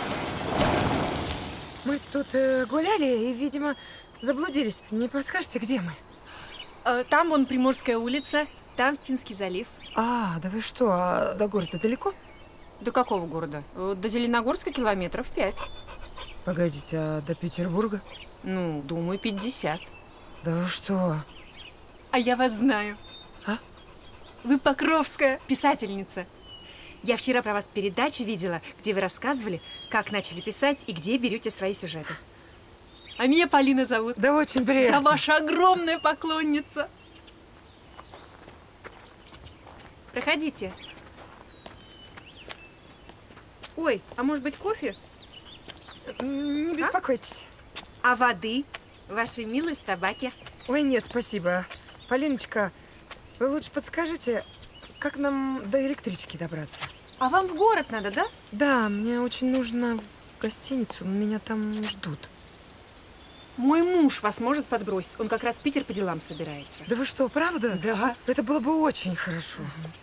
Мы тут гуляли и, видимо, заблудились. Не подскажете, где мы? Там вон Приморская улица, там Финский залив. А, да вы что, а до города далеко? До какого города? До Зеленогорска километров 5. Погодите, а до Петербурга? Ну, думаю, 50. Да вы что? А я вас знаю. А? Вы Покровская, писательница. Я вчера про вас передачу видела, где вы рассказывали, как начали писать и где берете свои сюжеты. А меня Полина зовут. Да очень приятно. Я ваша огромная поклонница. Проходите. Ой, а может быть кофе? Не беспокойтесь. А воды? Вашей милой собаке? Ой, нет, спасибо. Полиночка, вы лучше подскажите, как нам до электрички добраться? А вам в город надо, да? Да, мне очень нужно в гостиницу, меня там ждут. Мой муж вас может подбросить. Он как раз в Питер по делам собирается. Да вы что, правда? Да. Это было бы очень хорошо.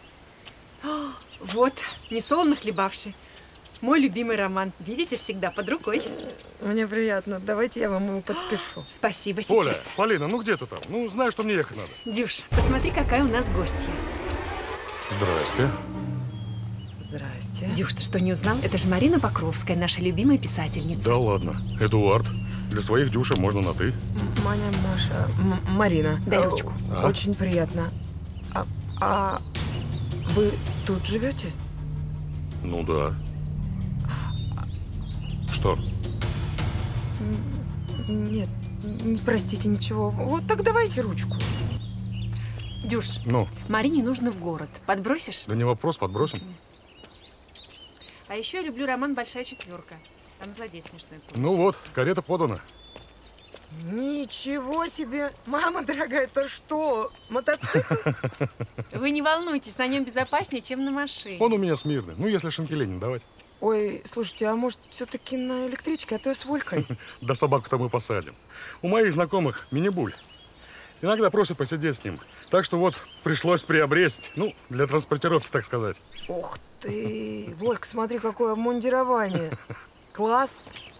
Вот, несолоно хлебавший. Мой любимый роман. Видите, всегда под рукой. Мне приятно. Давайте я вам его подпишу. Спасибо, Поля, сейчас. Полина, ну где ты там? Ну, знаешь, что мне ехать надо. Дюш, посмотри, какая у нас гостья. Здрасте. Здрасте. Дюш, ты что, не узнал? Это же Марина Покровская, наша любимая писательница. Да ладно. Эдуард. Для своих Дюша можно на «ты». Маня, Маша, Марина. Дай ручку. Очень приятно. А вы тут живете? Ну да. Что? Нет, простите, ничего. Вот так давайте ручку. Дюш, Ну? Марине нужно в город. Подбросишь? Да не вопрос, подбросим. А еще я люблю роман «Большая четверка». Там злодей смешной. Ну вот, карета подана. Ничего себе! Мама дорогая, это что? Мотоцикл? Вы не волнуйтесь, на нем безопаснее, чем на машине. Он у меня смирный. Ну, если шинкелей не давать. Ой, слушайте, а может все-таки на электричке, а то я с Волькой. Да собаку-то мы посадим. У моих знакомых мини-буль. Иногда просят посидеть с ним. Так что вот пришлось приобрести, ну, для транспортировки, так сказать. Ух ты! Волька, смотри, какое обмундирование. Класс.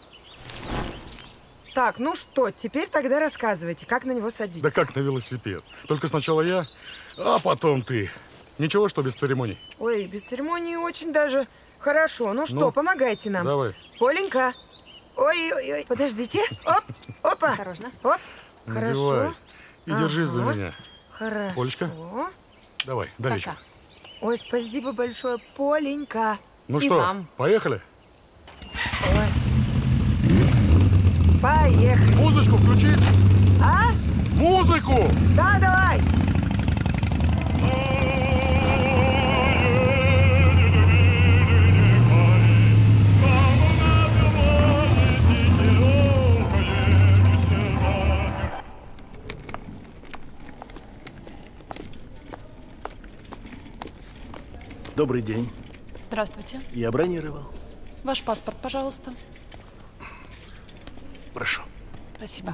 Так, ну что, теперь тогда рассказывайте, как на него садиться. Да как на велосипед. Только сначала я, а потом ты. Ничего, что без церемоний? Ой, без церемонии очень даже хорошо. Ну что, помогайте нам. Давай. Поленька. Ой-ой-ой, подождите. Оп, опа. Осторожно. Оп, Надевай. хорошо. И держись за меня. Хорошо. Полечка, давай, до вечера. Ой, спасибо большое, Поленька. Ну И что, вам. поехали? Ой. Поехали. Музычку включить? А? Музыку! Да, давай. Добрый день. Здравствуйте. Я бронировал. Ваш паспорт, пожалуйста. Прошу. Спасибо.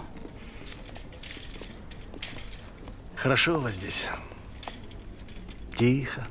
Хорошо у вас здесь. Тихо.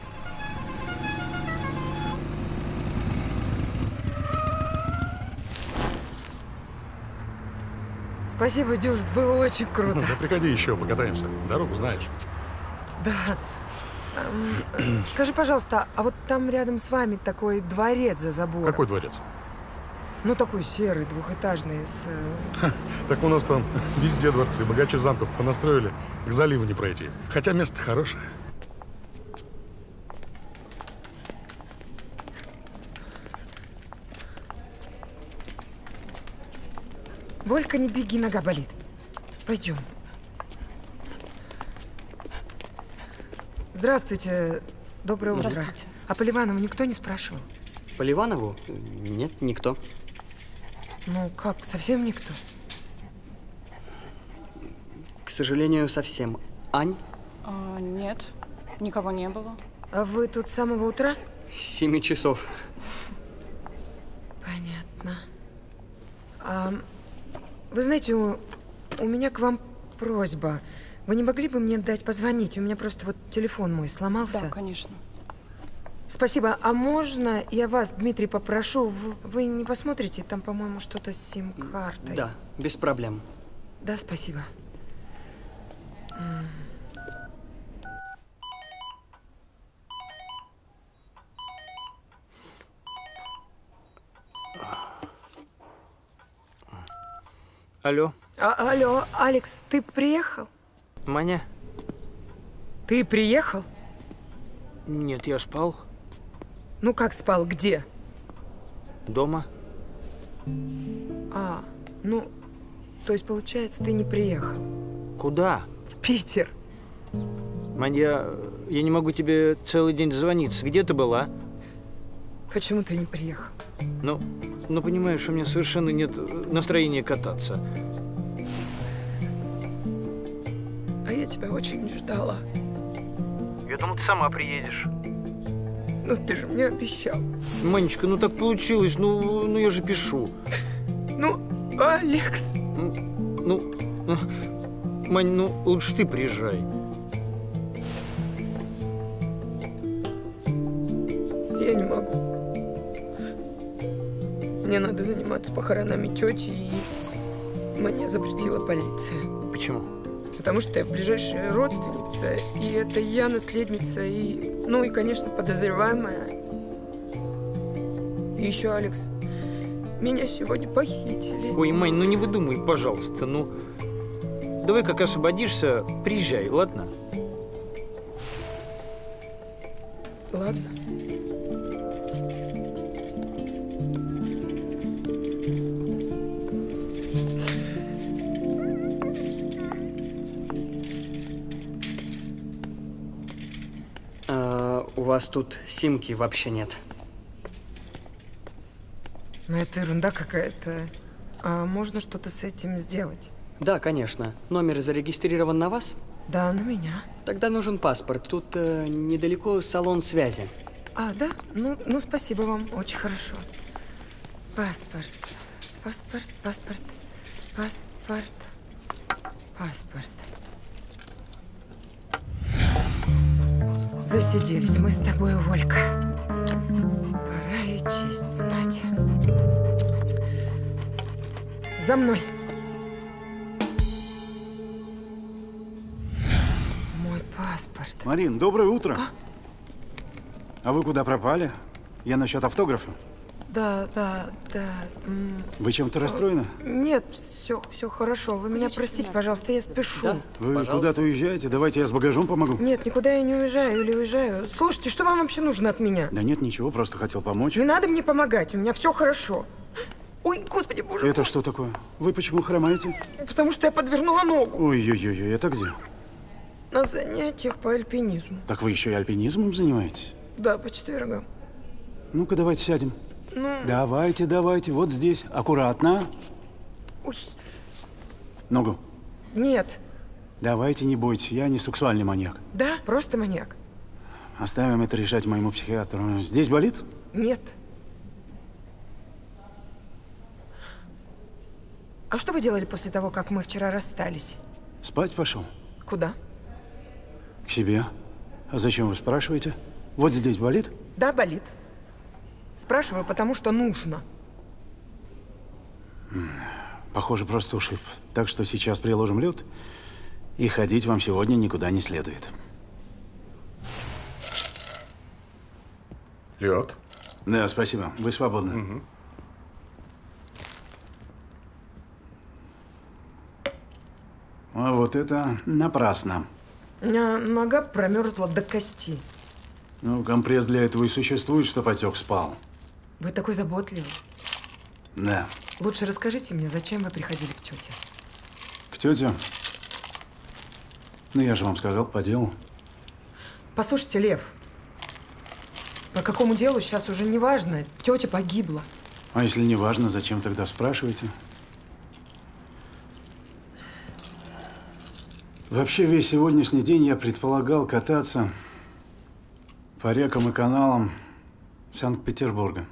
Спасибо, Дюш, было очень круто. Да приходи еще, покатаемся. Дорогу знаешь. Да. Скажи, пожалуйста, а вот там рядом с вами такой дворец за забором? Какой дворец? Ну, такой серый, двухэтажный, с... Так у нас там везде дворцы, богаче замков понастроили, к заливу не пройти. Хотя место хорошее. Волька, не беги, нога болит. Пойдем. Здравствуйте. Доброе утро. Здравствуйте. А Поливанову никто не спрашивал? Поливанову? Нет, никто. Ну, как, совсем никто? К сожалению, совсем. Ань? Нет, никого не было. А вы тут с самого утра? С 7 часов. Понятно. Вы знаете, у у меня к вам просьба. Вы не могли бы мне дать позвонить? У меня просто вот телефон мой сломался. Да, конечно. Спасибо. А можно я вас, Дмитрий, попрошу? Вы не посмотрите? Там, по-моему, что-то с сим-картой. Да, без проблем. Да, спасибо. Алло. Алло, Алекс, ты приехал? Маня? Ты приехал? Нет, я спал. Ну как спал? Где? Дома. Ну, то есть, получается, ты не приехал? Куда? В Питер. Мань, я не могу тебе целый день дозвониться. Где ты была? Почему ты не приехал? Ну, понимаешь, у меня совершенно нет настроения кататься. А я тебя очень ждала. Я думал, ты сама приедешь. Ну, ты же мне обещал. Манечка, ну так получилось, ну я же пишу. Ну, Алекс. Мань, ну лучше ты приезжай. Я не могу. Мне надо заниматься похоронами тети, и мне запретила полиция. Почему? Потому что я ближайшая родственница, и это я наследница, и, ну и, конечно, подозреваемая. И еще, Алекс, меня сегодня похитили. Ой, Мань, ну не выдумай, пожалуйста, ну. Давай, как освободишься, приезжай, ладно? Ладно. У вас тут симки вообще нет. Ну, это ерунда какая-то. А можно что-то с этим сделать? Да, конечно. Номер зарегистрирован на вас? Да, на меня. Тогда нужен паспорт. Тут недалеко салон связи. Да? Ну, спасибо вам. Очень хорошо. Паспорт. Засиделись мы с тобой, Волька. Пора и честь знать. За мной. Мой паспорт. Марин, доброе утро. А вы куда пропали? Я насчет автографа. Да. Вы чем-то расстроены? Нет, все хорошо. Вы меня простите, пожалуйста, я спешу. Да? Вы куда-то уезжаете? Давайте я с багажом помогу. Нет, никуда я не уезжаю или уезжаю. Слушайте, что вам вообще нужно от меня? Да нет, ничего, просто хотел помочь. Не надо мне помогать, у меня все хорошо. Ой, господи, боже мой. Это что такое? Вы почему хромаете? Потому что я подвернула ногу. Ой-ой-ой, это где? На занятиях по альпинизму. Так вы еще и альпинизмом занимаетесь? Да, по четвергам. Ну-ка, давайте сядем. Ну... Давайте, вот здесь. Аккуратно. Ой. Ногу. Нет. Давайте, не бойтесь, я не сексуальный маньяк. Да, просто маньяк. Оставим это решать моему психиатру. Здесь болит? Нет. А что вы делали после того, как мы вчера расстались? Спать пошел. Куда? К себе. А зачем вы спрашиваете? Вот здесь болит? Да, болит. Спрашиваю, потому что нужно. Похоже, просто ушиб. Так что сейчас приложим лед, и ходить вам сегодня никуда не следует. Лед? Да, спасибо. Вы свободны. Угу. А вот это напрасно. У меня нога промерзла до кости. Ну, компресс для этого и существует, чтоб отек спал. Вы такой заботливый. Да. Лучше расскажите мне, зачем вы приходили к тете? К тете? Ну, я же вам сказал, по делу. Послушайте, Лев, по какому делу сейчас уже не важно. Тетя погибла. А если не важно, зачем тогда спрашиваете? Вообще, весь сегодняшний день я предполагал кататься по рекам и каналам Санкт-Петербурга.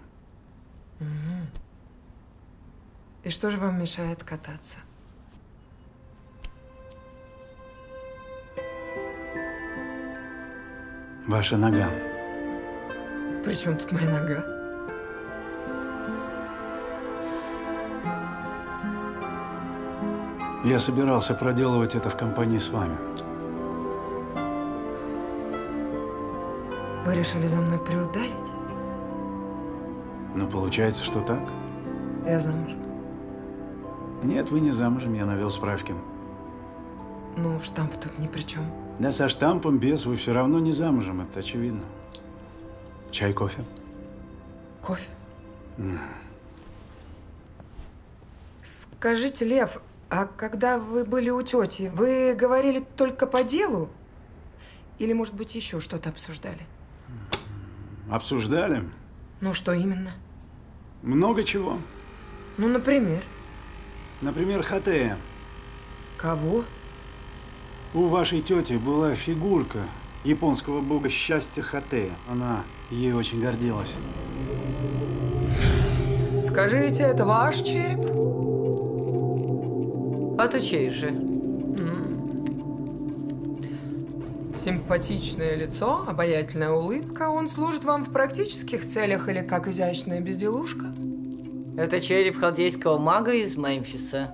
И что же вам мешает кататься? Ваша нога. При чем тут моя нога? Я собирался проделывать это в компании с вами. Вы решили за мной приударить? Но получается, что так? Я замужем. Нет, вы не замужем, я навел справки. Ну, штамп тут ни при чем. Да со штампом без вы все равно не замужем, это очевидно. Чай, кофе? Кофе? Скажите, Лев, а когда вы были у тети, вы говорили только по делу? Или, может быть, еще что-то обсуждали? Обсуждали? Ну, что именно? Много чего. Ну, например? Например, Хатея. Кого? У вашей тети была фигурка японского бога счастья Хатея. Она ей очень гордилась. Скажите, это ваш череп? А то чей же? Симпатичное лицо, обаятельная улыбка. Он служит вам в практических целях или как изящная безделушка? Это череп халдейского мага из Мемфиса.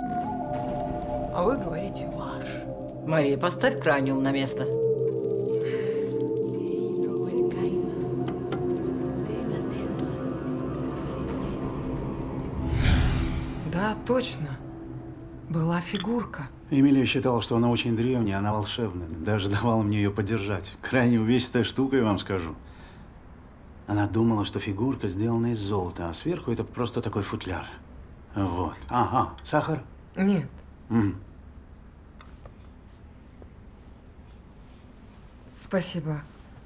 А вы говорите ваш. Мария, поставь краниум на место. Да, точно. Была фигурка. Эмилия считала, что она очень древняя, она волшебная. Даже давала мне ее подержать. Крайне увесистая штука, я вам скажу. Она думала, что фигурка сделана из золота, а сверху это просто такой футляр. Вот. Ага. Сахар? Нет. Спасибо.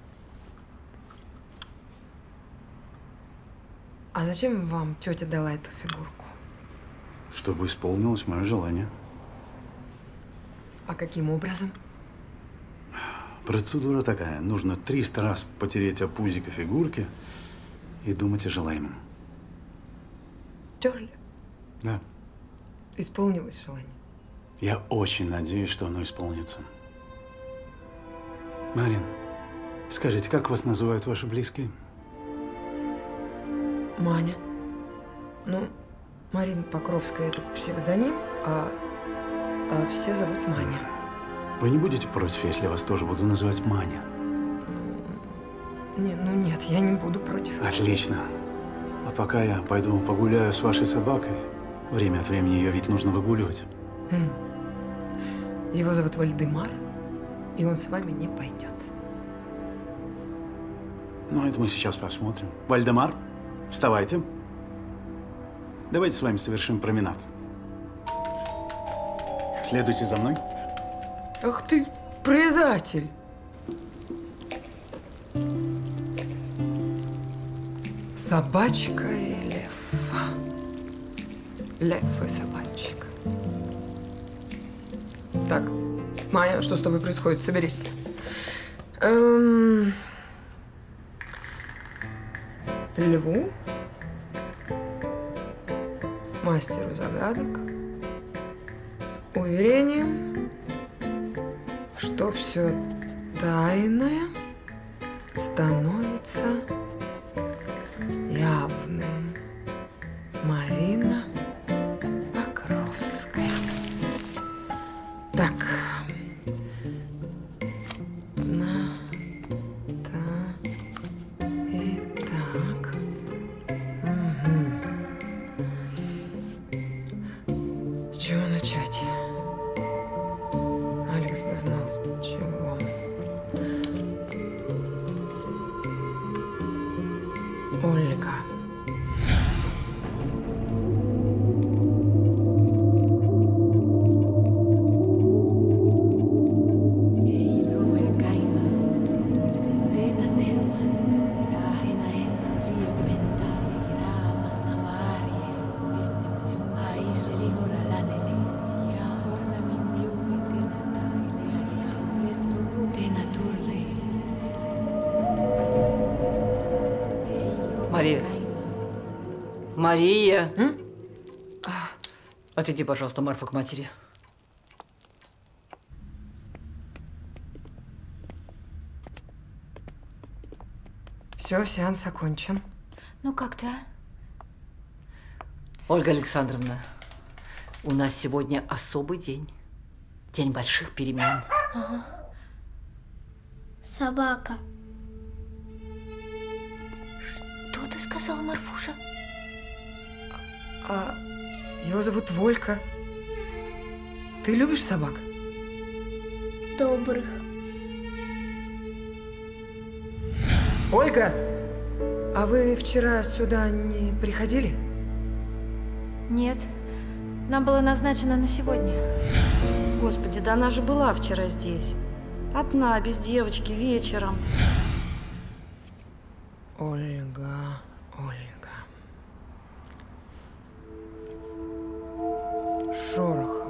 А зачем вам тетя дала эту фигурку? Чтобы исполнилось мое желание. А каким образом? Процедура такая. Нужно 300 раз потереть об пузико фигурки и думать о желаемом. Терли? Да. Исполнилось желание. Я очень надеюсь, что оно исполнится. Марин, скажите, как вас называют ваши близкие? Маня. Ну, Марина Покровская – это псевдоним, а все зовут Маня. Вы не будете против, если я вас тоже буду называть Маня? Нет, я не буду против. Отлично. А пока я пойду погуляю с вашей собакой. Время от времени ее ведь нужно выгуливать. Его зовут Вальдемар, и он с вами не пойдет. Ну, это мы сейчас посмотрим. Вальдемар, вставайте. Давайте с вами совершим променад. Следуйте за мной. Ах ты, предатель! Собачка и лев. Лев и собачка. Так, Майя, что с тобой происходит? Соберись. Льву, мастеру загадок, с уверением, что все тайное становится явным. Марина Покровская. Так. С чего начать? Алекс бы знал, с чего. Ольга. Мария. Мария. Отойди, пожалуйста, Марфа, к матери. Все, сеанс окончен. Ну как ты, а? Ольга Александровна, у нас сегодня особый день. День больших перемен. Ага. Собака. Что ты сказала, Марфуша? А его зовут Волька. Ты любишь собак? Добрых. Ольга, а вы вчера сюда не приходили? Нет. Нам было назначено на сегодня. Господи, да она же была вчера здесь. Одна, без девочки, вечером. Ольга, Ольга. Шорохов.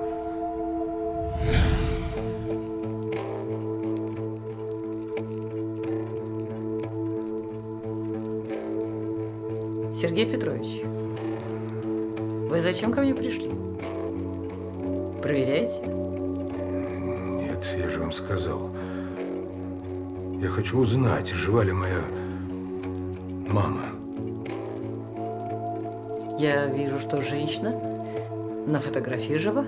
Сергей Петрович, вы зачем ко мне пришли? Проверяете? Нет, я же вам сказал. Я хочу узнать, жива ли моя мама. Я вижу, что женщина на фотографии жива.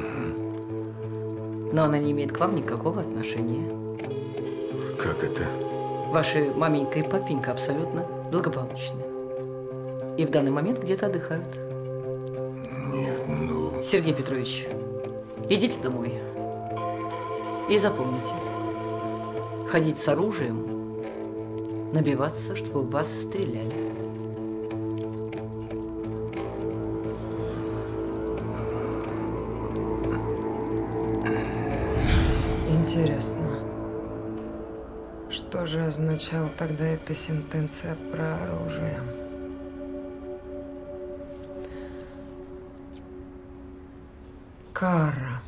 Но она не имеет к вам никакого отношения. Как это? Ваши маменька и папенька абсолютно благополучны. И в данный момент где-то отдыхают. Нет, ну... Сергей Петрович, идите домой. И запомните, ходить с оружием, набиваться, чтобы в вас стреляли. Интересно, что же означала тогда эта сентенция про оружие? Кара.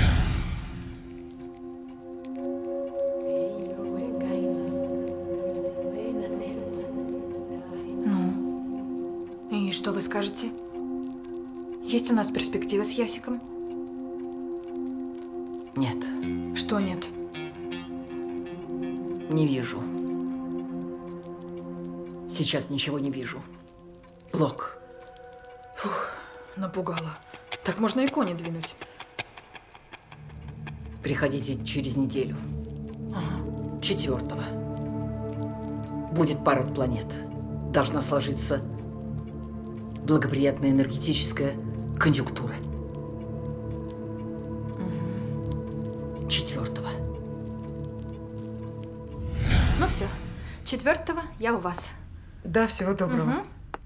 Ну, и что вы скажете? Есть у нас перспективы с Ясиком? Нет. Что нет? Не вижу. Сейчас ничего не вижу. Блок. Фух, напугала. Так можно и кони двинуть. Приходите через неделю. Ага. 4-го. Будет парад планет. Должна сложиться благоприятная энергетическая конъюнктура. 4-го. Ну все. 4-го я у вас. Да, всего доброго. Угу.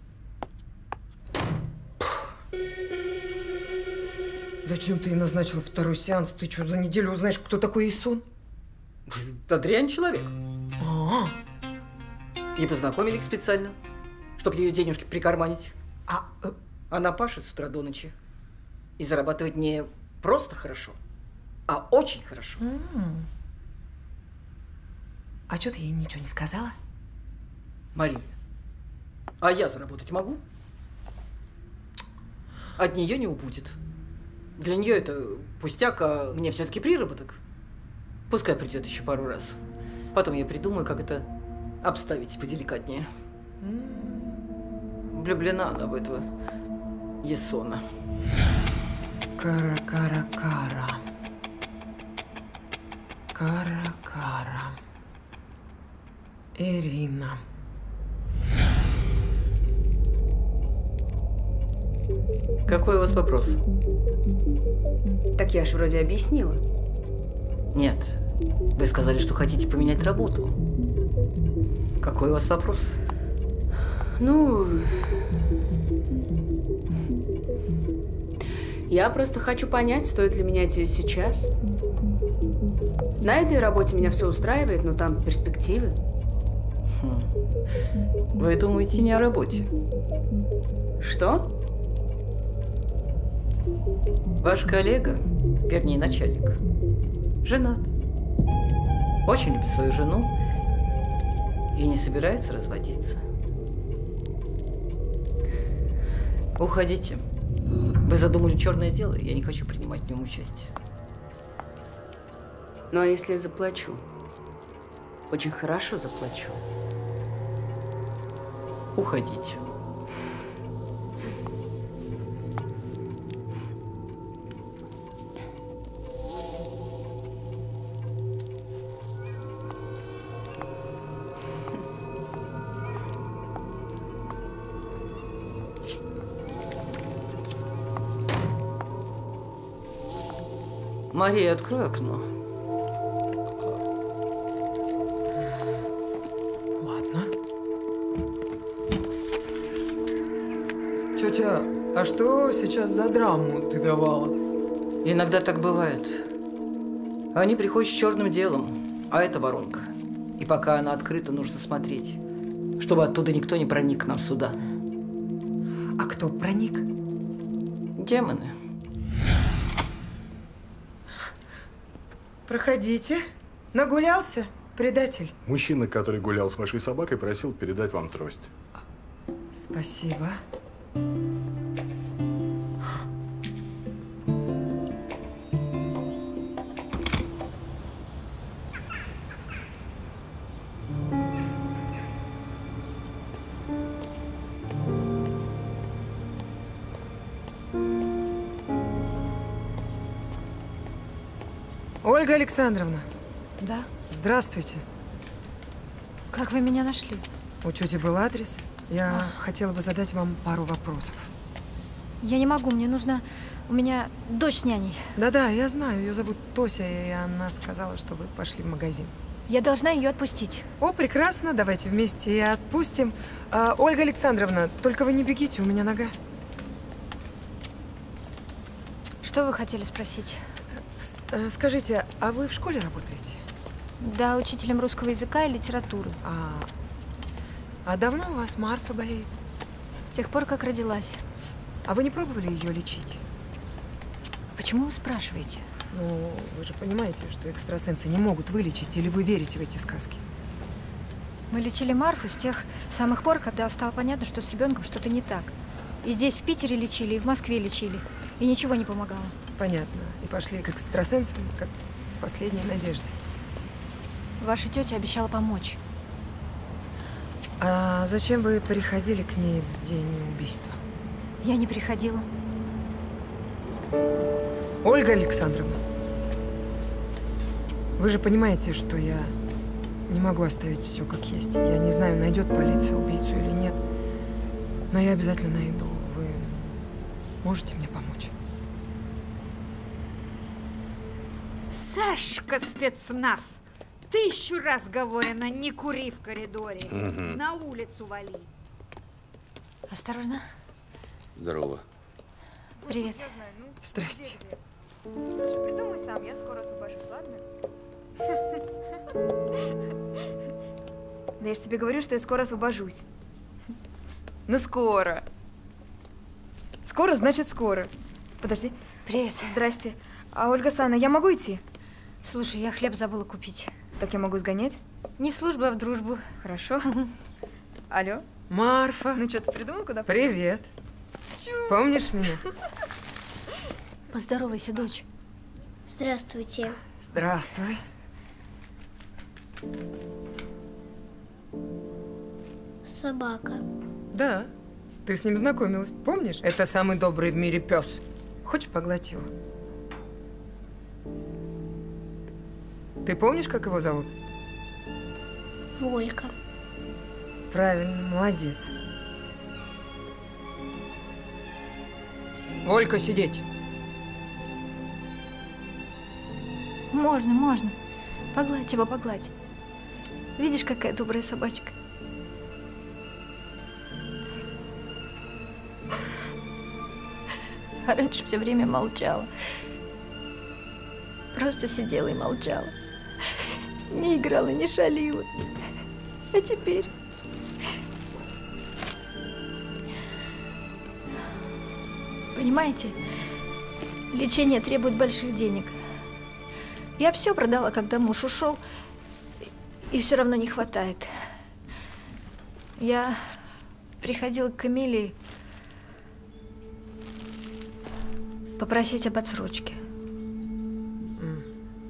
Зачем ты ей назначила второй сеанс? Ты что, за неделю узнаешь, кто такой Исон? Да дрянь человек. А-а. И познакомили их специально, чтобы ее денежки прикарманить. Она пашет с утра до ночи. И зарабатывает не просто хорошо, а очень хорошо. А что ты ей ничего не сказала? Мария, а я заработать могу? От нее не убудет. Для нее это пустяк, а мне все-таки приработок. Пускай придет еще пару раз. Потом я придумаю, как это обставить поделикатнее. Влюблена она в этого Есона. Кара-кара-кара. Кара-кара. Ирина. Какой у вас вопрос? Так я ж вроде объяснила. Нет. Вы сказали, что хотите поменять работу. Какой у вас вопрос? Ну, я просто хочу понять, стоит ли менять ее сейчас. На этой работе меня все устраивает, но там перспективы. Вы думаете не о работе? Что? Ваш коллега, вернее начальник, женат. Очень любит свою жену и не собирается разводиться. Уходите. Вы задумали черное дело, и я не хочу принимать в нем участие. Ну а если я заплачу? Очень хорошо заплачу. уходите. Мария, открой окно. Ладно. Тетя, а что сейчас за драму ты давала? Иногда так бывает. Они приходят с черным делом, а это воронка. И пока она открыта, нужно смотреть, чтобы оттуда никто не проник к нам сюда. А кто проник? Демоны. Проходите. Нагулялся, предатель. Мужчина, который гулял с вашей собакой, просил передать вам трость. Спасибо. Ольга Александровна. Да? Здравствуйте. Как вы меня нашли? У тети был адрес. Я хотела бы задать вам пару вопросов. Я не могу, мне нужно... У меня дочь с няней. Да-да, я знаю, ее зовут Тося, и она сказала, что вы пошли в магазин. Я должна ее отпустить. О, прекрасно, давайте вместе и отпустим. Ольга Александровна, только вы не бегите, у меня нога. Что вы хотели спросить? Скажите, а вы в школе работаете? Да, учителем русского языка и литературы. А давно у вас Марфа болеет? С тех пор, как родилась. А вы не пробовали ее лечить? Почему вы спрашиваете? Ну, вы же понимаете, что экстрасенсы не могут вылечить, или вы верите в эти сказки? Мы лечили Марфу с тех самых пор, когда стало понятно, что с ребенком что-то не так. И здесь, в Питере лечили, и в Москве лечили. И ничего не помогало. Понятно. И пошли к экстрасенсам, как к последней надежде. Ваша тетя обещала помочь. А зачем вы приходили к ней в день убийства? Я не приходила. Ольга Александровна, вы же понимаете, что я не могу оставить все как есть. Я не знаю, найдет полиция убийцу или нет, но я обязательно найду. Вы можете мне помочь? Сашка, спецназ! 1000 раз говорено, не кури в коридоре. На улицу вали. Осторожно. Здорово. Привет. Здрасте. Слушай, придумай сам, я скоро освобожусь, ладно? Да я же тебе говорю, что я скоро освобожусь. Ну, скоро. Скоро значит скоро. Подожди. Привет. Здрасте. А, Ольга Санна, я могу идти? Слушай, я хлеб забыла купить. Так я могу сгонять? Не в службу, а в дружбу. Хорошо. Алло? Марфа. Ну что, ты придумал, куда пойдём? Привет. Помнишь меня? Поздоровайся, дочь. Здравствуйте. Здравствуй. Собака. Да. Ты с ним знакомилась, помнишь? Это самый добрый в мире пес. Хочешь погладить его? Ты помнишь, как его зовут? Волька. Правильно, молодец. Волька, сидеть. Можно, можно. Погладь его, погладь. Видишь, какая добрая собачка? А раньше все время молчала. Просто сидела и молчала. Не играла, не шалила. А теперь... Понимаете, лечение требует больших денег. Я все продала, когда муж ушел, и все равно не хватает. Я приходила к Эмилии попросить об отсрочке.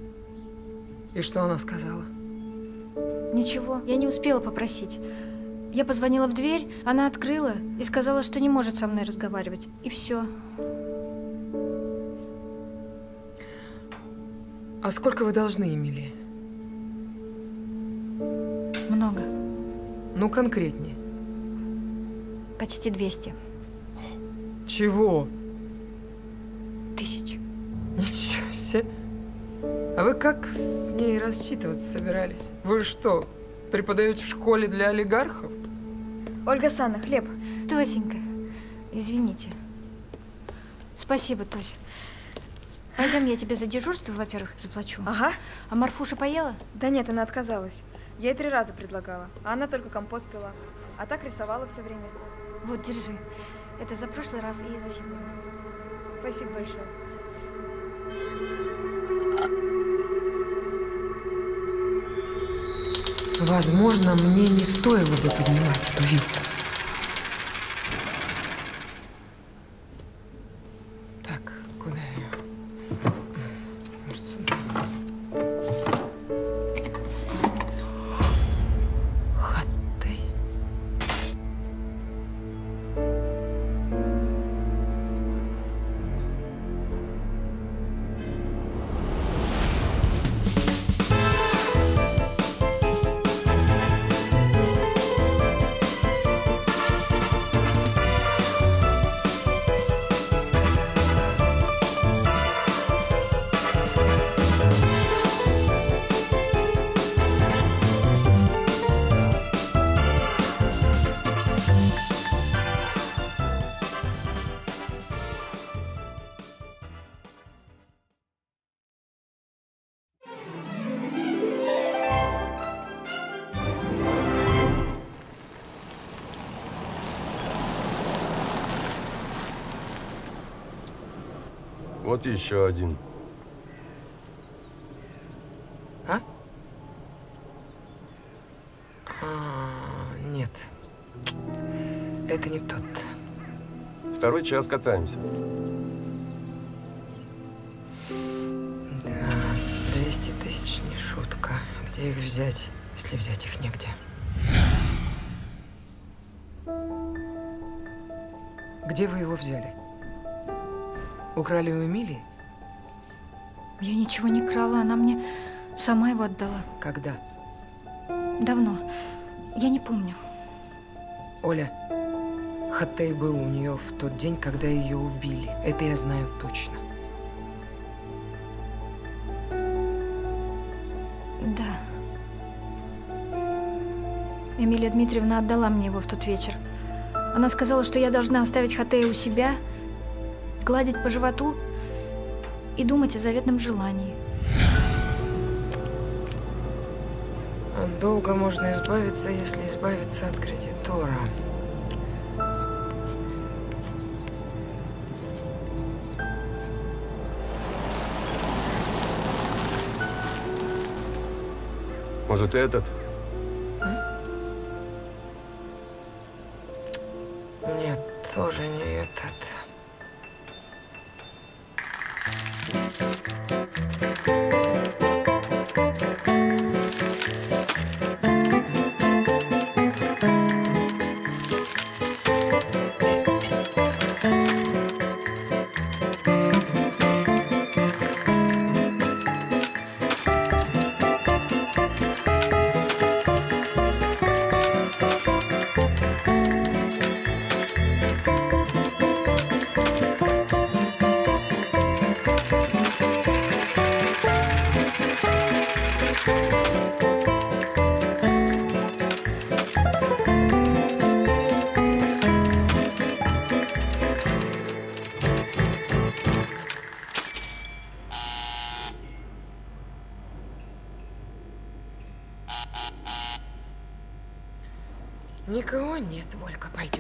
И что она сказала? Ничего, я не успела попросить. Я позвонила в дверь, она открыла и сказала, что не может со мной разговаривать. И все. А сколько вы должны, Эмилии? Много. Ну, конкретнее. Почти 200. Чего? 1000. Ничего себе. А вы как с ней рассчитываться собирались? Вы что, преподаете в школе для олигархов? Ольга Санна, хлеб. Тосенька, извините. Спасибо, Тось. Пойдем, я тебе за дежурство, во-первых, заплачу. Ага. А Марфуша поела? Да нет, она отказалась. Я ей 3 раза предлагала, а она только компот пила. А так рисовала все время. Вот, держи. Это за прошлый раз и за сегодня. Спасибо большое. Возможно, мне не стоило бы поднимать эту вилку. Так, куда ее? Может, сюда? Хатей. Вот еще один. А? Нет. Это не тот. Второй час катаемся. Да, 200 тысяч не шутка. Где их взять, если взять их негде? Где вы его взяли? Украли у Эмилии? Я ничего не крала, она мне сама его отдала. Когда? Давно. Я не помню. Оля, Хатей был у нее в тот день, когда ее убили. Это я знаю точно. Да. Эмилия Дмитриевна отдала мне его в тот вечер. Она сказала, что я должна оставить Хатея у себя, гладить по животу и думать о заветном желании. От долга можно избавиться, если избавиться от кредитора. Может, этот? Нет, тоже не этот. Никого нет, Волька, пойдем.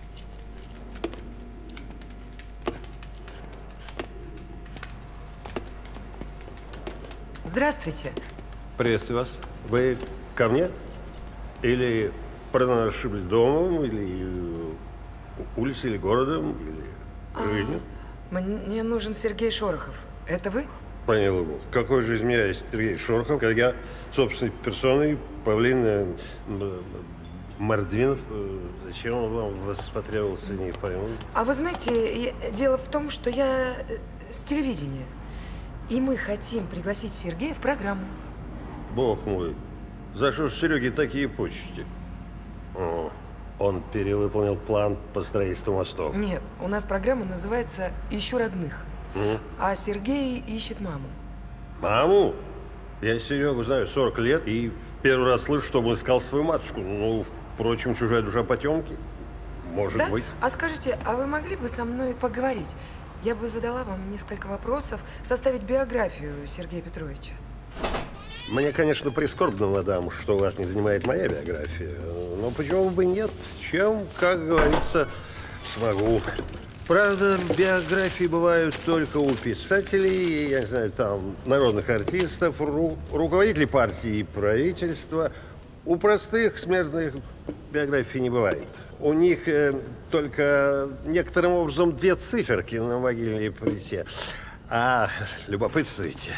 Здравствуйте. Приветствую вас. Вы ко мне? Или ошиблись домом, или улицей, или городом, или жизнью? Мне нужен Сергей Шорохов. Это вы? Понял его. Какой же из меня есть Сергей Шорохов, когда я собственной персоной, Павлин Мордвинов, зачем он вам вас потребовался, не пойму. А вы знаете, дело в том, что я с телевидения. И мы хотим пригласить Сергея в программу. Бог мой, за что ж Сереге такие почести? О, он перевыполнил план по строительству мостов. Нет, у нас программа называется «Ищу родных». А Сергей ищет маму. Маму? Я Серегу знаю 40 лет и первый раз слышу, что он искал свою матушку. Ну, впрочем, чужая душа потемки. Может быть. А скажите, а вы могли бы со мной поговорить? Я бы задала вам несколько вопросов, составить биографию Сергея Петровича. Мне, конечно, прискорбно, мадам, что вас не занимает моя биография. Но почему бы нет? Чем, как говорится, смогу. Правда, биографии бывают только у писателей, я не знаю, там, народных артистов, руководителей партии и правительства. У простых смертных биографий не бывает. У них только некоторым образом 2 циферки на могильной плите. А, любопытствуете.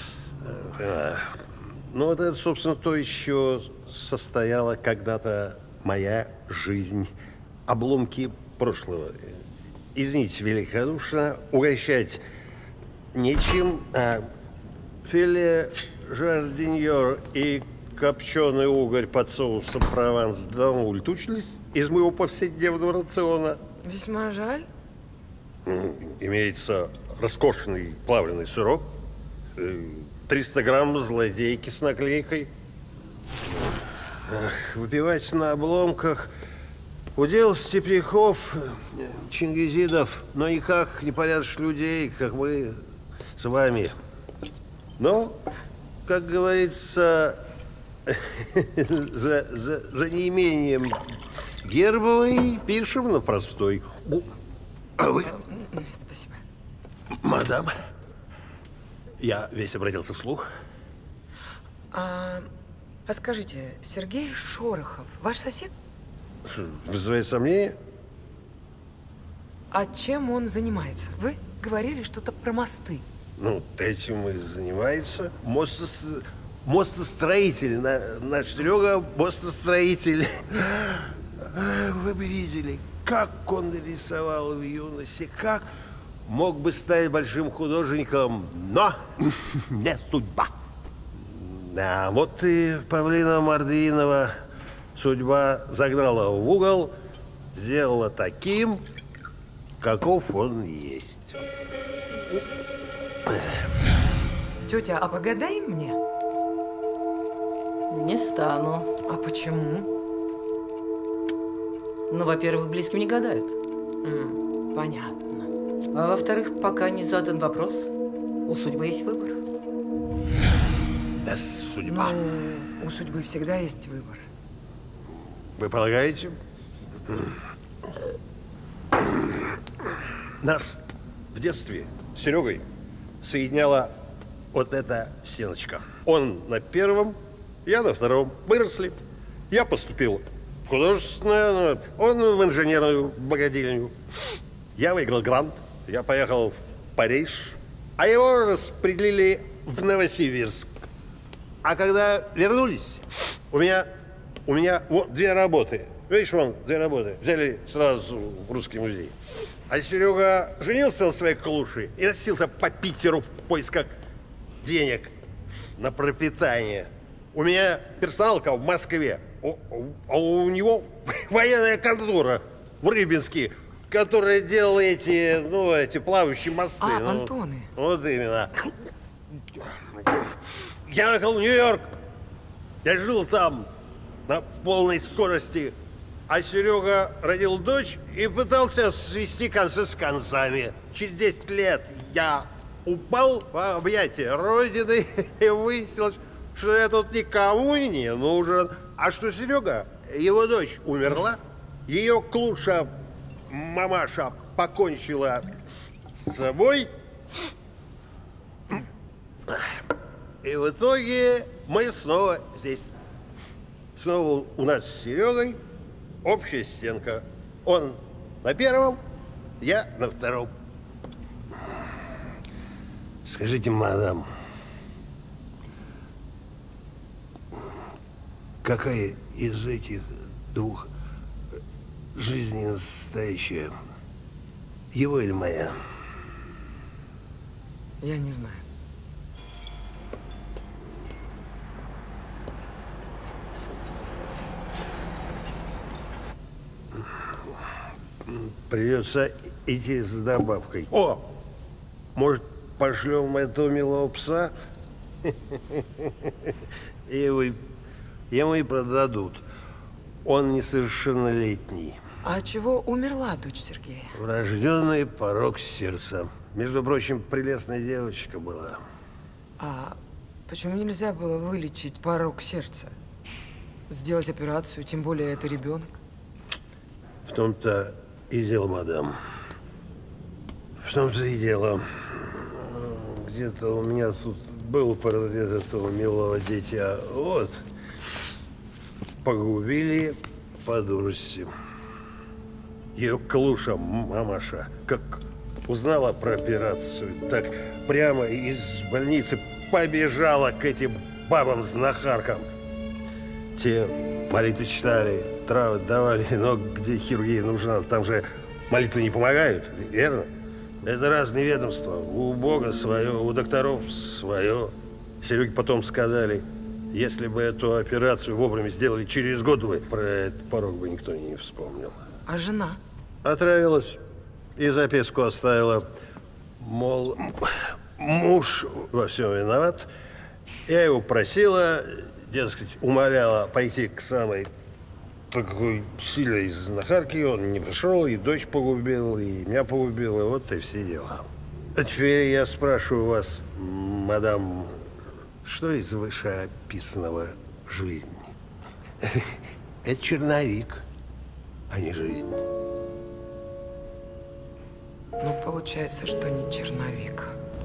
Ну, вот это, собственно, то еще состояла когда-то моя жизнь. Обломки прошлого. Извините великодушно, угощать нечем, а филе жардиньор и копченый угорь под соусом прованс давно улетучились из моего повседневного рациона. Весьма жаль. Имеется роскошный плавленый сырок, 300 грамм злодейки с наклейкой. Ах, выпивать на обломках удел степняков, чингизидов, но никак не порядочных людей, как мы с вами. Но, как говорится, за неимением гербовой пишем на простой. А вы? Спасибо. Мадам, я весь обратился вслух. А скажите, Сергей Шорохов ваш сосед? Вызывает сомнения? А чем он занимается? Вы говорили что-то про мосты. Ну, этим и занимается. Мостостроитель. Наш Серега мостостроитель. Вы бы видели, как он рисовал в юности, как мог бы стать большим художником, но не судьба. Да, вот и павлина Мордвинова судьба загнала в угол, сделала таким, каков он есть. Тетя, а погадай мне? Не стану. А почему? Ну, во-первых, близким не гадают. Понятно. А во-вторых, пока не задан вопрос, у судьбы есть выбор. Да, судьба. Ну, у судьбы всегда есть выбор. Вы полагаете? Нас в детстве с Серегой соединяла вот эта стеночка. Он на первом, я на втором. Выросли. Я поступил в художественную, он в инженерную богадельню. Я выиграл грант, я поехал в Париж, а его распределили в Новосибирск. А когда вернулись, у меня вот 2 работы. Видишь, вон 2 работы. Взяли сразу в Русский музей. А Серега женился на своей клуши и носился по Питеру в поисках денег на пропитание. У меня персоналка в Москве, а у него военная контора в Рыбинске, которая делала эти плавающие мосты. понтоны. Вот именно. Я ехал в Нью-Йорк. Я жил там на полной скорости. А Серега родил дочь и пытался свести концы с концами. Через 10 лет я упал в объятия Родины и выяснилось, что я тут никому не нужен. А что Серега, его дочь умерла, ее клуша мамаша покончила с собой. И в итоге мы снова здесь. Снова у нас с Серегой общая стенка. Он на первом, я на втором. Скажите, мадам, какая из этих двух жизней настоящая? Его или моя? Я не знаю. Придется идти с добавкой. О! Может, пошлем этого милого пса? И ему и продадут. Он несовершеннолетний. А чего умерла дочь Сергея? Врожденный порок сердца. Между прочим, прелестная девочка была. А почему нельзя было вылечить порок сердца? Сделать операцию, тем более это ребенок? В том-то и дело, мадам. В том-то и дело. Где-то у меня тут был портрет этого милого дитя. Вот. Погубили по дурости. Ее клуша, мамаша, как узнала про операцию, так прямо из больницы побежала к этим бабам-знахаркам. Те молитвы читали, травы давали, но где хирургия нужна, там же молитвы не помогают, верно? Это разные ведомства. У Бога свое, у докторов свое. Сереге потом сказали, если бы эту операцию вовремя сделали через год, бы про этот порог бы никто не вспомнил. А жена? Отравилась и записку оставила, мол, муж во всем виноват. Я его просила, дескать, умоляла пойти к самой такой сильной знахарке. Он не пошел, и дочь погубил, и меня погубил, и вот и все дела. А теперь я спрашиваю вас, мадам, что из вышеописанного жизнь? Это черновик, а не жизнь. Ну, получается, что не черновик.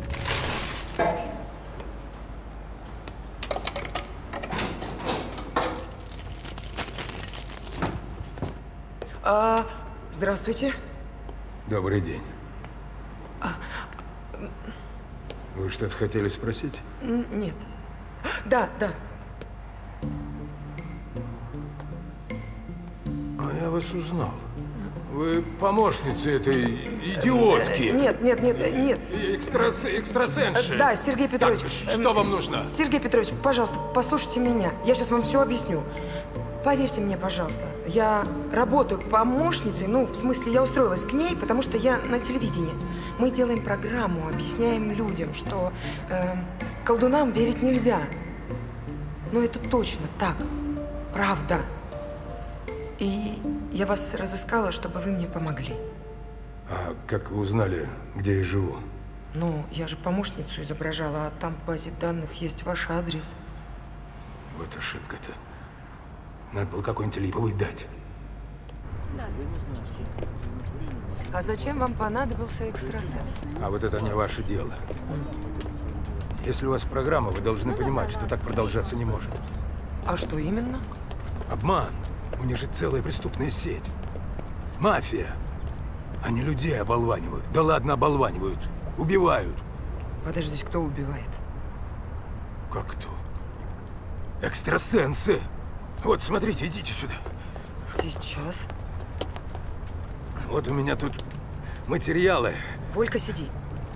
Здравствуйте. Добрый день. Вы что-то хотели спросить? Нет. Да. А я вас узнал. Вы помощница этой идиотки. Нет. Экстрасенсши. Да, Сергей Петрович. Так, что вам нужно? Сергей Петрович, пожалуйста, послушайте меня. Я сейчас вам все объясню. Поверьте мне, пожалуйста, я работаю помощницей, ну, в смысле, я устроилась к ней, потому что я на телевидении. Мы делаем программу, объясняем людям, что колдунам верить нельзя. Но это точно так, правда. И я вас разыскала, чтобы вы мне помогли. А как вы узнали, где я живу? Ну, я же помощницу изображала, а там в базе данных есть ваш адрес. Вот ошибка-то. Надо было какой-нибудь липовый дать. А зачем вам понадобился экстрасенс? А вот это не ваше дело. Если у вас программа, вы должны понимать, что так продолжаться не может. А что именно? Обман. У них же целая преступная сеть. Мафия. Они людей оболванивают. Да ладно, оболванивают. Убивают. Подождите, кто убивает? Как кто? Экстрасенсы. Вот, смотрите, идите сюда. Сейчас. Вот у меня тут материалы. Волька, сиди.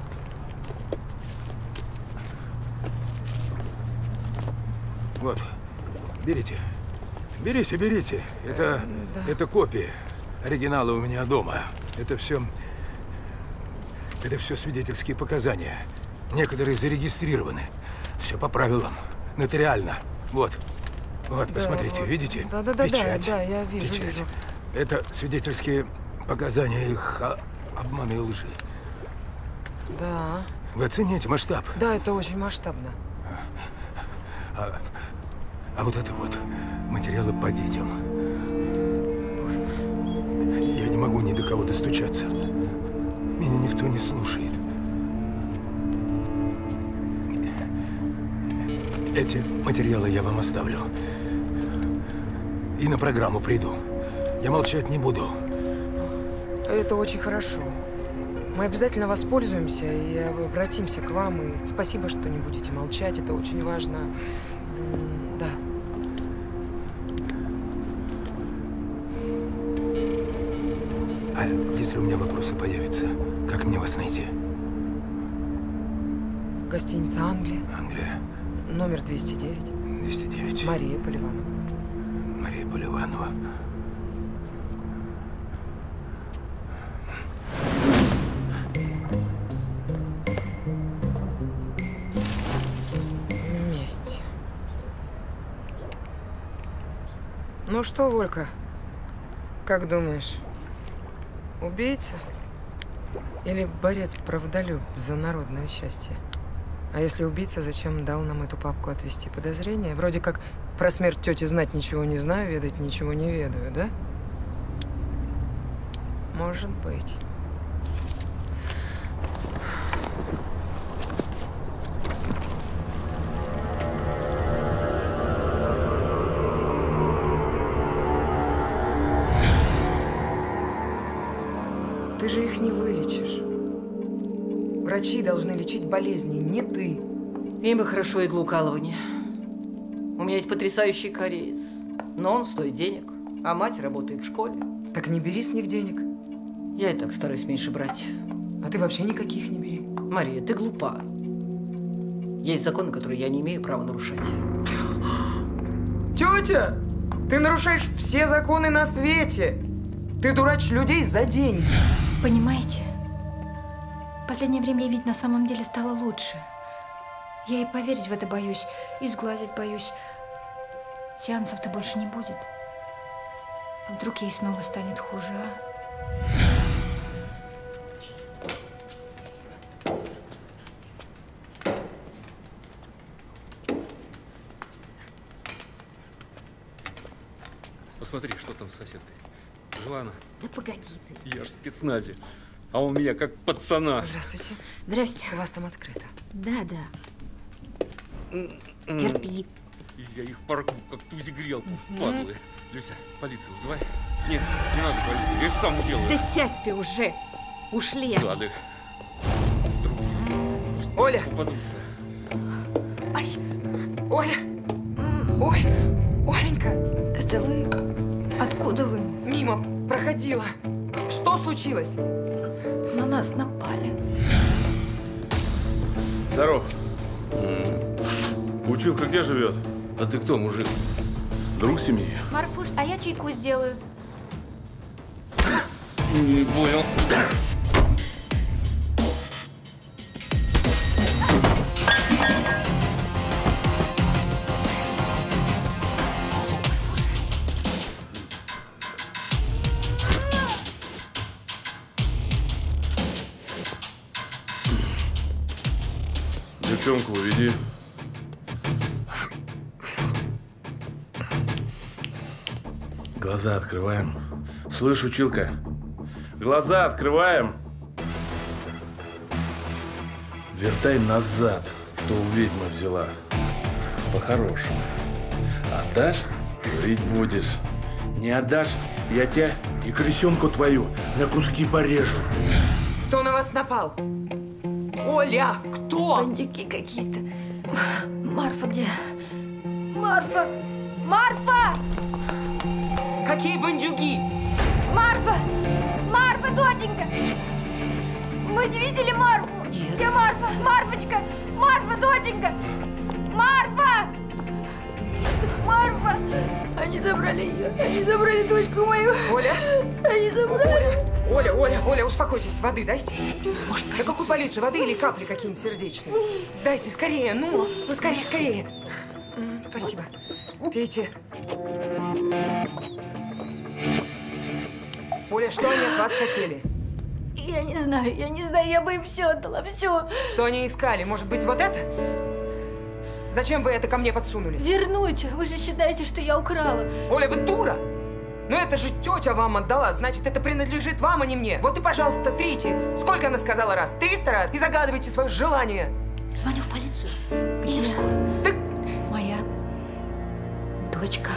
Вот, берите. Берите. Это копии. Оригиналы у меня дома. Это все свидетельские показания. Некоторые зарегистрированы. Все по правилам. Нотариально. Вот, посмотрите, вот. видите? Да, Печать. я вижу. Это свидетельские показания их обмана и лжи. Да. Вы оцените масштаб. Да, это очень масштабно. А вот это вот материалы по детям. Боже мой. Я не могу ни до кого достучаться. Меня никто не слушает. Эти материалы я вам оставлю. И на программу приду. Я молчать не буду. Это очень хорошо. Мы обязательно воспользуемся и обратимся к вам. И спасибо, что не будете молчать. Это очень важно. Да. А если у меня вопросы появятся, как мне вас найти? Гостиница «Англия». Англия. Номер 209. 209. Мария Поливанова. Мария Поливанова. Месть. Ну что, Волька, как думаешь, убийца или борец-правдолюб за народное счастье? А если убийца, зачем дал нам эту папку отвести подозрения? Вроде как про смерть тети знать ничего не знаю, ведать ничего не ведаю, да? Может быть. Ты же их не вылечишь. Врачи должны лечить болезни, не ты. Им бы хорошо иглоукалывание. У меня есть потрясающий кореец. Но он стоит денег, а мать работает в школе. Так не бери с них денег. Я и так стараюсь меньше брать. А ты вообще никаких не бери. Мария, ты глупа. Есть законы, которые я не имею права нарушать. Тетя! Ты нарушаешь все законы на свете! Ты дурачишь людей за деньги. Понимаете? В последнее время я ведь на самом деле стало лучше. Я и поверить в это боюсь, и сглазить боюсь. Сеансов-то больше не будет. А вдруг ей снова станет хуже, а? Посмотри, что там с соседкой. Жила она? Да погоди ты. Я ж в спецназе. А у меня как пацана. Здравствуйте. Здрасте. У вас там открыто. Да. Терпи. Я их порву, как тузик-грелку, падлы. Люся, полицию вызывай. Нет, не надо полицию, я сам делаю. Да сядь ты уже. Ушли. Да. Струсили. Оля! Попадутся. Ай! Оля! Ой! Оленька! Это вы? Откуда вы? Мимо проходила. Что случилось? На нас напали. Здоров. Училка где живет? А ты кто, мужик? Друг семьи. Марфуш, а я чайку сделаю. Не понял. Девчонку уведи. Глаза открываем. Слышь, училка? Глаза открываем. Вертай назад, что у ведьмы взяла. По-хорошему. Отдашь — жить будешь. Не отдашь — я тебя и крысенку твою на куски порежу. Кто на вас напал? Оля, кто? Бандюки какие-то. Марфа где? Марфа! Марфа! Какие бандюги? Марфа! Марфа, доченька! Мы не видели Марфу? Нет. Где Марфа? Марфочка! Марфа, доченька! Марфа! Марфа! Они забрали ее. Они забрали дочку мою. Оля? Они забрали. Оля, успокойтесь. Воды дайте. Может, на какую полицию? Воды или капли какие-нибудь сердечные? Дайте, скорее, ну скорее. Спасибо. Пейте. Оля, что они от вас хотели? Я не знаю, я бы им все отдала, все. Что они искали? Может быть, вот это? Зачем вы это ко мне подсунули? Вернуть. Вы же считаете, что я украла. Оля, вы дура! Но это же тетя вам отдала, значит, это принадлежит вам, а не мне. Вот и, пожалуйста, трите. Сколько она сказала раз? 300 раз? И загадывайте свое желание. Звоню в полицию. Где скоро? Так... Моя дочка.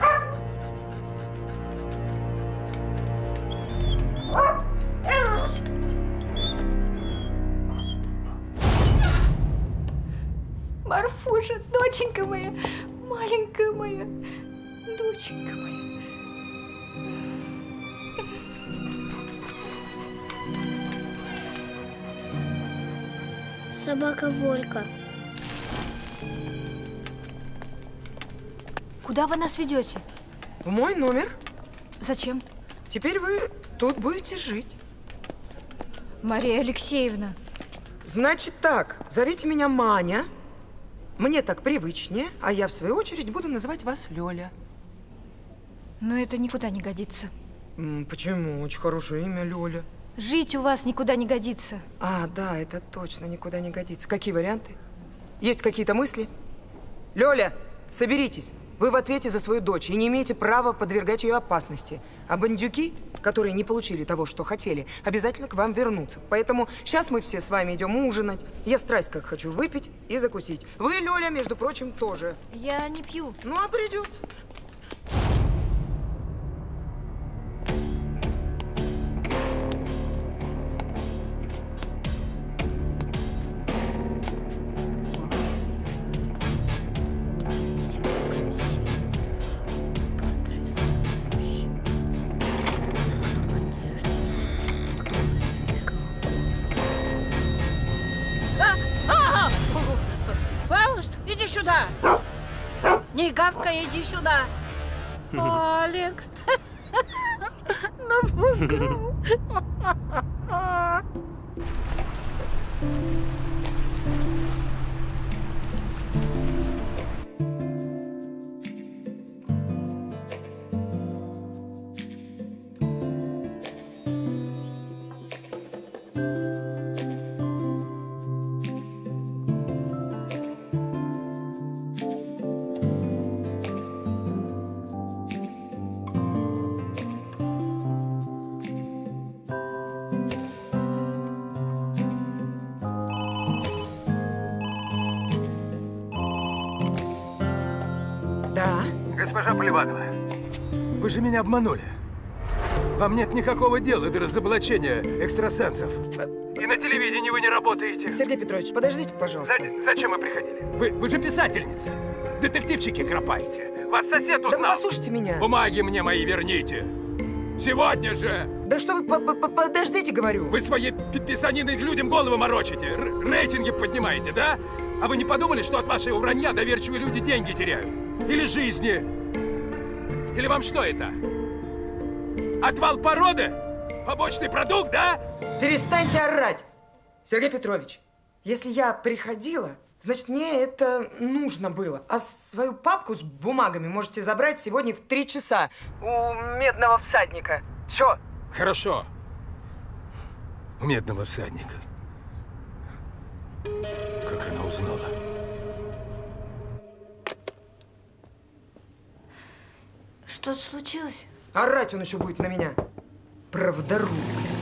Марфуша, доченька моя, маленькая моя, доченька моя. Собака Волька. Куда вы нас ведете? В мой номер. Зачем? Теперь вы тут будете жить. Мария Алексеевна. Значит так, зовите меня Маня. Мне так привычнее, а я в свою очередь буду называть вас Лёля. Но это никуда не годится. Почему? Очень хорошее имя Лёля. Жить у вас никуда не годится. А, да, это точно никуда не годится. Какие варианты? Есть какие-то мысли? Лёля, соберитесь. Вы в ответе за свою дочь и не имеете права подвергать ее опасности. А бандюки, которые не получили того, что хотели, обязательно к вам вернутся. Поэтому сейчас мы все с вами идем ужинать. Я страсть как хочу выпить и закусить. Вы, Лёля, между прочим, тоже. Я не пью. Ну, а придется. Фауст, иди сюда! Не гавкай, иди сюда! Алекс! Напугал! Да? Госпожа Поливанова, вы же меня обманули. Вам нет никакого дела до разоблачения экстрасенсов. И на телевидении вы не работаете. Сергей Петрович, подождите, пожалуйста. Зачем вы приходили? Вы же писательница. Детективчики кропаете. Вас сосед узнал. Да вы послушайте меня. Бумаги мне мои верните. Сегодня же. Да что вы, подождите, говорю. Вы своей писаниной людям головы морочите. Рейтинги поднимаете, да? А вы не подумали, что от вашего вранья доверчивые люди деньги теряют? Или жизни? Или вам что это? Отвал породы? Побочный продукт, да? Перестаньте орать! Сергей Петрович, если я приходила, значит, мне это нужно было. А свою папку с бумагами можете забрать сегодня в 3 часа у Медного всадника. Все. Хорошо. У Медного всадника. Как она узнала? Что-то случилось? Орать он еще будет на меня. Правдоруб.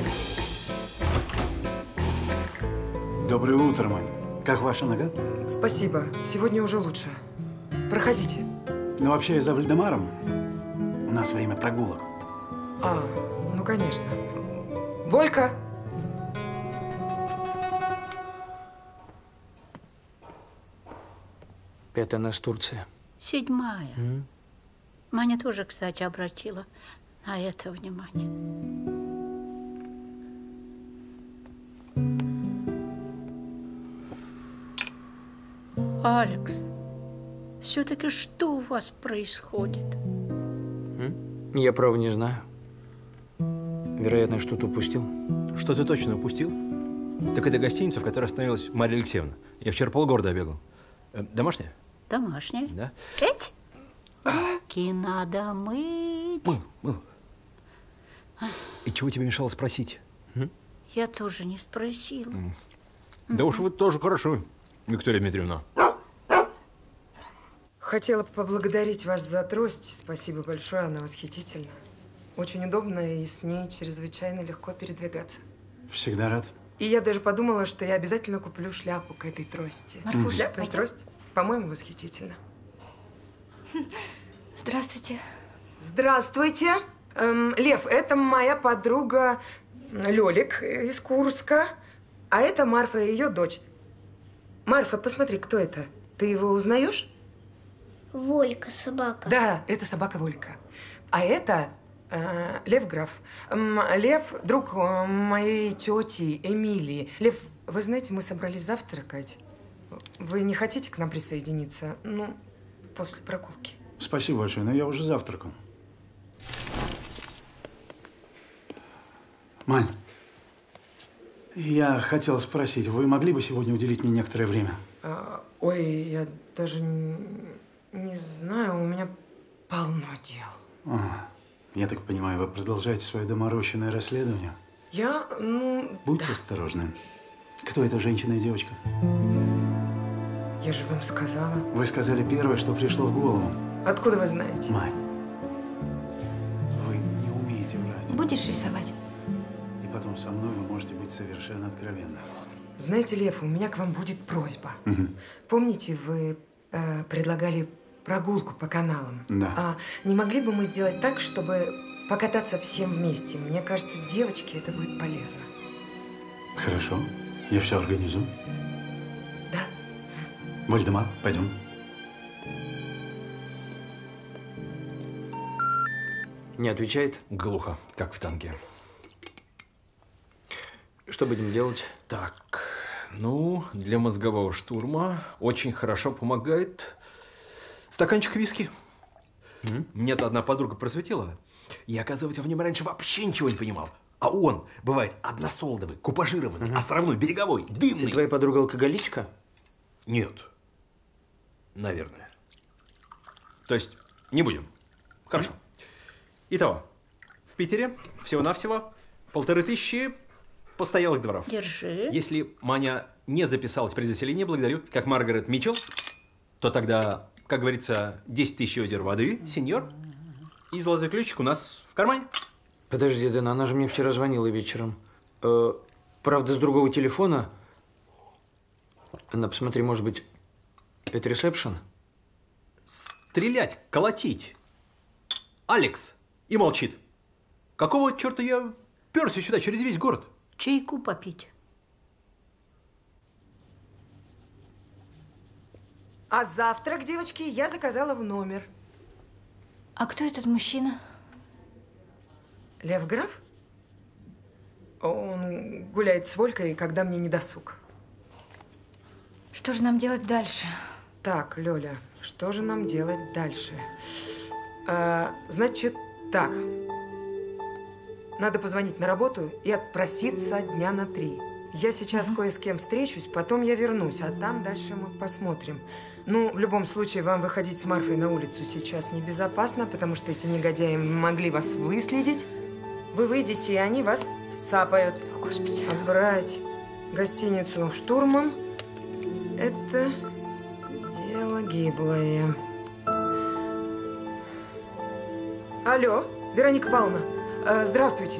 Доброе утро, Мань. Как ваша нога? Спасибо. Сегодня уже лучше. Проходите. Ну, вообще, я за Вальдемаром. У нас время прогулок. А, ну, конечно. Волька! Это нас Турция. 7-я. Маня тоже, кстати, обратила на это внимание. Алекс, все-таки что у вас происходит? Я, право, не знаю. Вероятно, что-то упустил. Что ты точно упустил? Так это гостиница, в которой остановилась Мария Алексеевна. Я вчера полгорода обегал. Домашняя? Домашняя. Да. Эть? Руки надо мыть. Мыл. И чего тебе мешало спросить? Я тоже не спросила. Да уж вы тоже хорошо, Виктория Дмитриевна. Хотела поблагодарить вас за трость. Спасибо большое, она восхитительна. Очень удобно и с ней чрезвычайно легко передвигаться. Всегда рад. И я даже подумала, что я обязательно куплю шляпу к этой трости. Марфуша, Шляпа и трость, по-моему, восхитительно. Здравствуйте. Здравствуйте. Лев, это моя подруга Лёлик из Курска. А это Марфа, ее дочь. Марфа, посмотри, кто это? Ты его узнаешь? Волька, собака. Да, это собака Волька. А это Лев граф. Лев – друг моей тети Эмилии. Лев, вы знаете, мы собрались завтракать. Вы не хотите к нам присоединиться? Ну, после прогулки. Спасибо большое, но я уже завтракал. Мань, я хотел спросить, вы могли бы сегодня уделить мне некоторое время? Ой, я даже не знаю, у меня полно дел. Я так понимаю, вы продолжаете свое доморощенное расследование? Я, Будьте осторожны. Кто эта женщина и девочка? Я же вам сказала. Вы сказали первое, что пришло в голову. Откуда вы знаете? Мань, вы не умеете врать. Будешь рисовать? И потом со мной вы можете быть совершенно откровенны. Знаете, Лев, у меня к вам будет просьба. Помните, вы предлагали прогулку по каналам? Да. Не могли бы мы сделать так, чтобы покататься всем вместе? Мне кажется, девочке это будет полезно. Хорошо, я все организую. Да. Вальдемар, пойдем. Не отвечает? Глухо, как в танке. Что будем делать? Так, ну, для мозгового штурма очень хорошо помогает стаканчик виски. Мне-то одна подруга просветила. Я, оказывается, в нем раньше вообще ничего не понимал. А он бывает односолодовый, купажированный, островной, береговой, дымный. И твоя подруга алкоголичка? Нет. Наверное. То есть, не будем. Хорошо. Итого, в Питере всего-навсего 1500 постоялых дворов. Держи. Если Маня не записалась при заселении, благодарю, как Маргарет Митчелл, то тогда, как говорится, 10 000 озер воды, сеньор, и золотой ключик у нас в кармане. Подожди, Дэн, она же мне вчера звонила вечером. Правда, с другого телефона. Она, посмотри, может быть, это ресепшн? Стрелять, колотить. Алекс. И молчит. Какого черта я перся сюда через весь город? Чайку попить. А завтрак, девочки, я заказала в номер. А кто этот мужчина? Лев граф? Он гуляет с Волькой, когда мне не досуг. Что же нам делать дальше? Так, Лёля, что же нам делать дальше? Значит, так. Надо позвонить на работу и отпроситься дня на 3. Я сейчас кое с кем встречусь, потом я вернусь, а там дальше мы посмотрим. Ну, в любом случае, вам выходить с Марфой на улицу сейчас небезопасно, потому что эти негодяи могли вас выследить. Вы выйдете, и они вас сцапают. О, Господи. А брать гостиницу штурмом – это дело гиблое. Алло, Вероника Павловна, здравствуйте.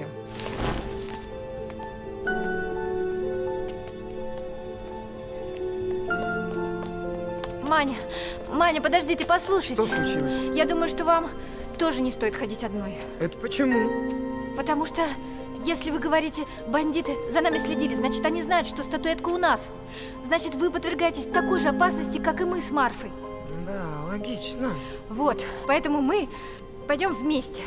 Маня, подождите, послушайте. Что случилось? Я думаю, что вам тоже не стоит ходить одной. Это почему? Потому что, если вы говорите, бандиты за нами следили, значит, они знают, что статуэтка у нас. Значит, вы подвергаетесь такой же опасности, как и мы с Марфой. Да, логично. Вот, поэтому мы пойдем вместе.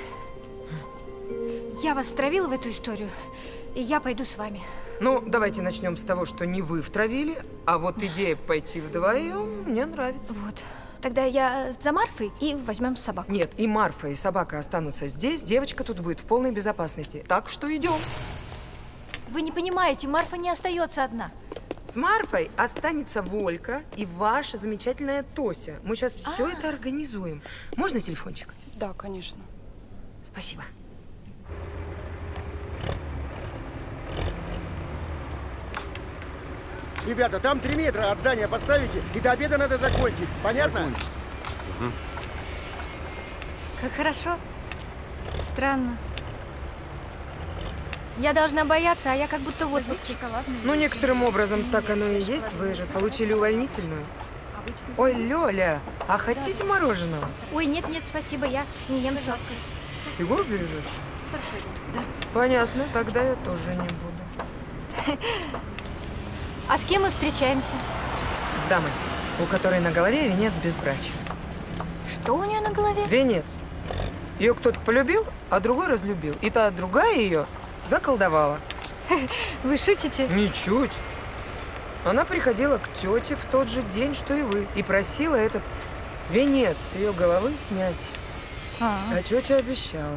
Я вас втравила в эту историю, и я пойду с вами. Ну, давайте начнем с того, что не вы втравили, а вот идея пойти вдвоем мне нравится. Вот. Тогда я за Марфой и возьмем собаку. Нет, и Марфа, и собака останутся здесь, девочка тут будет в полной безопасности. Так что идем. Вы не понимаете, Марфа не остается одна. С Марфой останется Волька и ваша замечательная Тося. Мы сейчас все это организуем. Можно телефончик? Да, конечно. Спасибо. Ребята, там 3 метра от здания поставите, и до обеда надо закончить. Понятно? Как хорошо. Странно. Я должна бояться, а я как будто в отпуске. Ну, некоторым образом так оно и есть. Вы же получили увольнительную. Ой, Лёля, а хотите мороженого? Ой, нет, спасибо, я не ем сладкое. Фигуру бережешь? Да. Понятно, тогда я тоже не буду. А с кем мы встречаемся? С дамой, у которой на голове венец безбрачия. Что у нее на голове? Венец. Ее кто-то полюбил, а другой разлюбил. И та другая ее заколдовала. Вы шутите? Ничуть. Она приходила к тете в тот же день, что и вы, и просила этот венец с ее головы снять. А тетя обещала.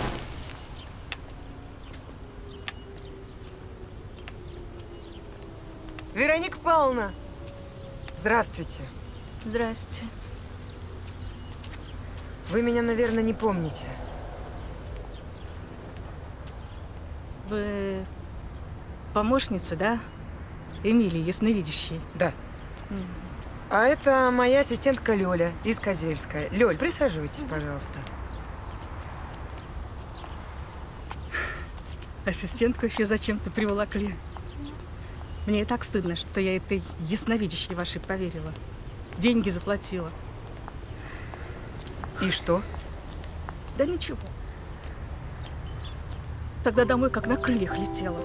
Вероника Павловна, здравствуйте. Здрасте. Вы меня, наверное, не помните. Вы помощница, да? Эмилии, ясновидящей? Да. А это моя ассистентка Лёля из Козельска. Лёль, присаживайтесь, пожалуйста. Ассистентку еще зачем-то приволокли. Мне и так стыдно, что я этой ясновидящей вашей поверила. Деньги заплатила. И что? Да ничего. Тогда домой как на крыльях летела.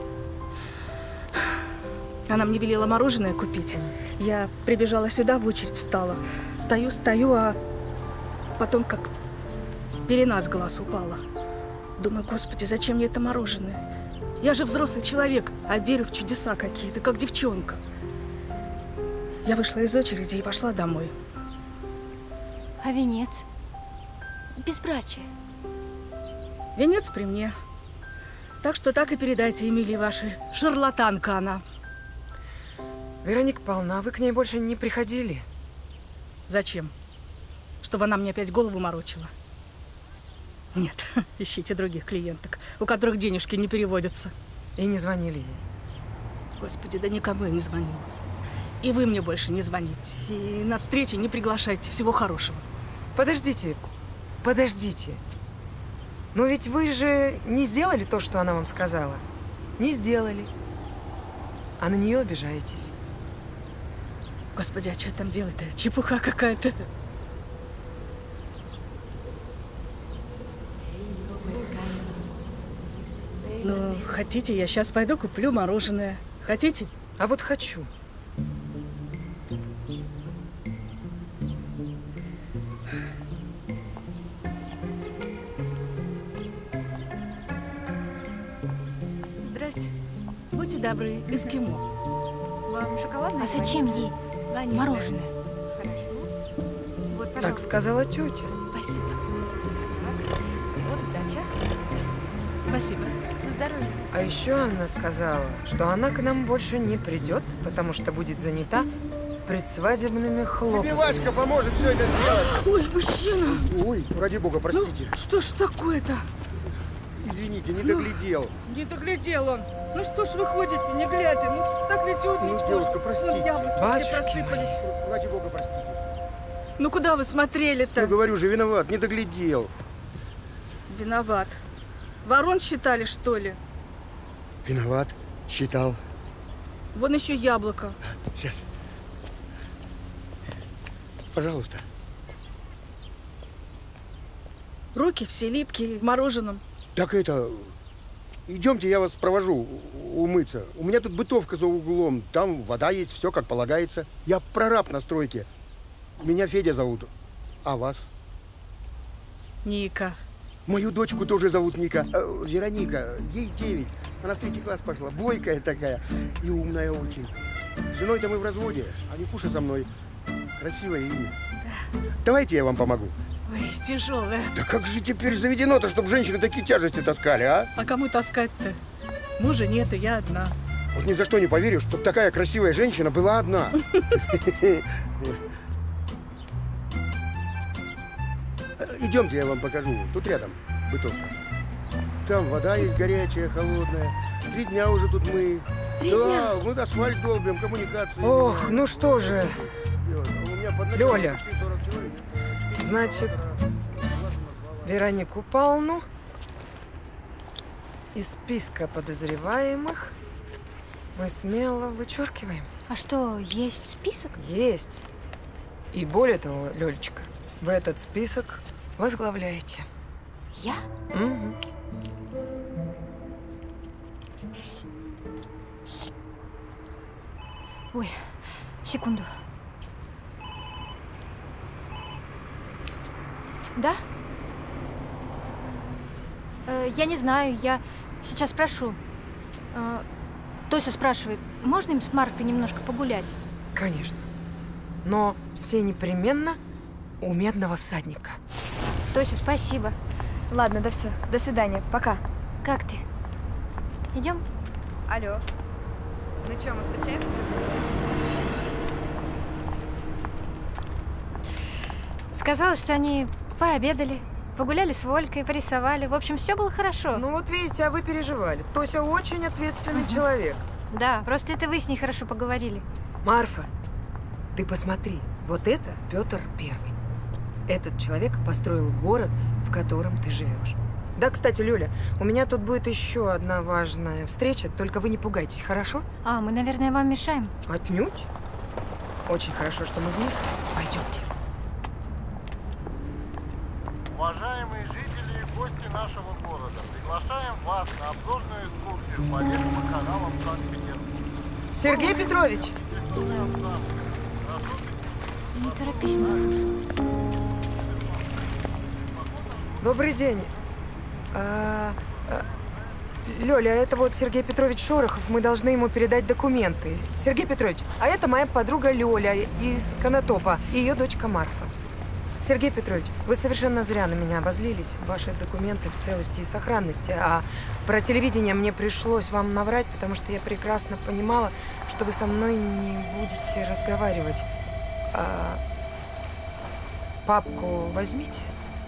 Она мне велела мороженое купить. Я прибежала сюда, в очередь встала. Стою, а потом как пелена с глаз упала. Думаю, господи, зачем мне это мороженое? Я же взрослый человек, а верю в чудеса какие-то, как девчонка. Я вышла из очереди и пошла домой. А венец? Безбрачие. Венец при мне. Так что так и передайте Эмилии вашей. Шарлатанка она. Вероника Павловна, а вы к ней больше не приходили? Зачем? Чтобы она мне опять голову морочила? Нет, ищите других клиенток, у которых денежки не переводятся. И не звонили ей? Господи, да никому я не звонила. И вы мне больше не звоните. И на встречи не приглашайте. Всего хорошего. Подождите, подождите. Но ведь вы же не сделали то, что она вам сказала. Не сделали. А на нее обижаетесь. Господи, а что там делать-то? Чепуха какая-то. Ну, хотите, я сейчас пойду куплю мороженое. Хотите? А вот хочу. Здрасте. Будьте добры, эскимо. Вам шоколадное? А зачем ей мороженое? Вот, так сказала тетя. Спасибо. Вот сдача. Спасибо. На здоровье. А еще она сказала, что она к нам больше не придет, потому что будет занята предсвадебными хлопотами. Тебе Васька поможет все это сделать. Ой, мужчина! Ой, ради бога, простите. Ну, что ж такое-то? Извините, не доглядел. Не доглядел он. Ну что ж вы ходите, не глядя? Ну так ведь убить. Девушка, простите. Ну, яблоки все просыпались. Ради бога, простите. Ну куда вы смотрели-то? Ну говорю же, виноват, не доглядел. Виноват. Ворон считали, что ли? Виноват, считал. Вон еще яблоко. Сейчас. Пожалуйста. Руки все липкие, в мороженом. Так это... Идемте, я вас провожу умыться. У меня тут бытовка за углом. Там вода есть, все как полагается. Я прораб на стройке. Меня Федя зовут. А вас? Ника. Мою дочку тоже зовут Ника. Вероника. Ей 9. Она в 3 класс пошла. Бойкая такая. И умная очень. С женой-то мы в разводе. А Никуша со мной. Красивое имя. Да. Давайте я вам помогу. Ой, тяжелая. Да как же теперь заведено-то, чтобы женщины такие тяжести таскали, а? А кому таскать-то? Мужа нет, и я одна. Вот ни за что не поверю, чтобы такая красивая женщина была одна. Идемте, я вам покажу. Тут рядом бытовка. Там вода есть горячая, холодная. 3 дня уже тут мы. 3 дня? Да, мы асфальт долбим, коммуникации. Ох, ну что же. Лёля. Значит, Веронику Павловну из списка подозреваемых мы смело вычеркиваем. А что, есть список? Есть. И более того, Лёлечка, вы этот список возглавляете. Я? Угу. Ой, секунду. Да? Я не знаю, я сейчас спрошу. Тося спрашивает, можно им с Марфой немножко погулять? Конечно. Но все непременно у Медного всадника. Тося, спасибо. Ладно, да все. До свидания. Пока. Как ты? Идем? Алло. Ну что, мы встречаемся? Сказала, что они пообедали, погуляли с Волькой, порисовали. В общем, все было хорошо. Ну вот видите, а вы переживали. Тося очень ответственный человек. Да, просто это вы с ней хорошо поговорили. Марфа, ты посмотри, вот это Петр Первый. Этот человек построил город, в котором ты живешь. Да, кстати, Лёля, у меня тут будет еще одна важная встреча, только вы не пугайтесь, хорошо? А, мы, наверное, вам мешаем? Отнюдь. Очень хорошо, что мы вместе. Пойдемте. Уважаемые жители и гости нашего города, приглашаем вас на обзорную экскурсию по левым каналам Санкт-Петербурга. Сергей Петрович! Не торопись, Марфуша. Добрый день. Лёля, это вот Сергей Петрович Шорохов, мы должны ему передать документы. Сергей Петрович, а это моя подруга Лёля из Конотопа и ее дочка Марфа. Сергей Петрович, вы совершенно зря на меня обозлились. Ваши документы в целости и сохранности. А про телевидение мне пришлось вам наврать, потому что я прекрасно понимала, что вы со мной не будете разговаривать. Папку возьмите.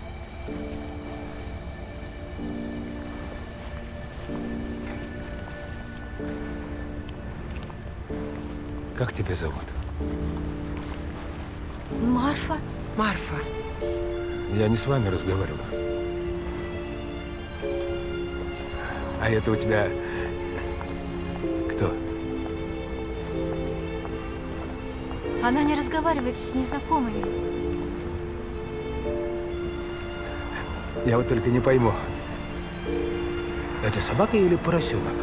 Как тебя зовут? Марфа. Марфа. Я не с вами разговариваю. А это у тебя кто? Она не разговаривает с незнакомыми. Я вот только не пойму. Это собака или поросенок?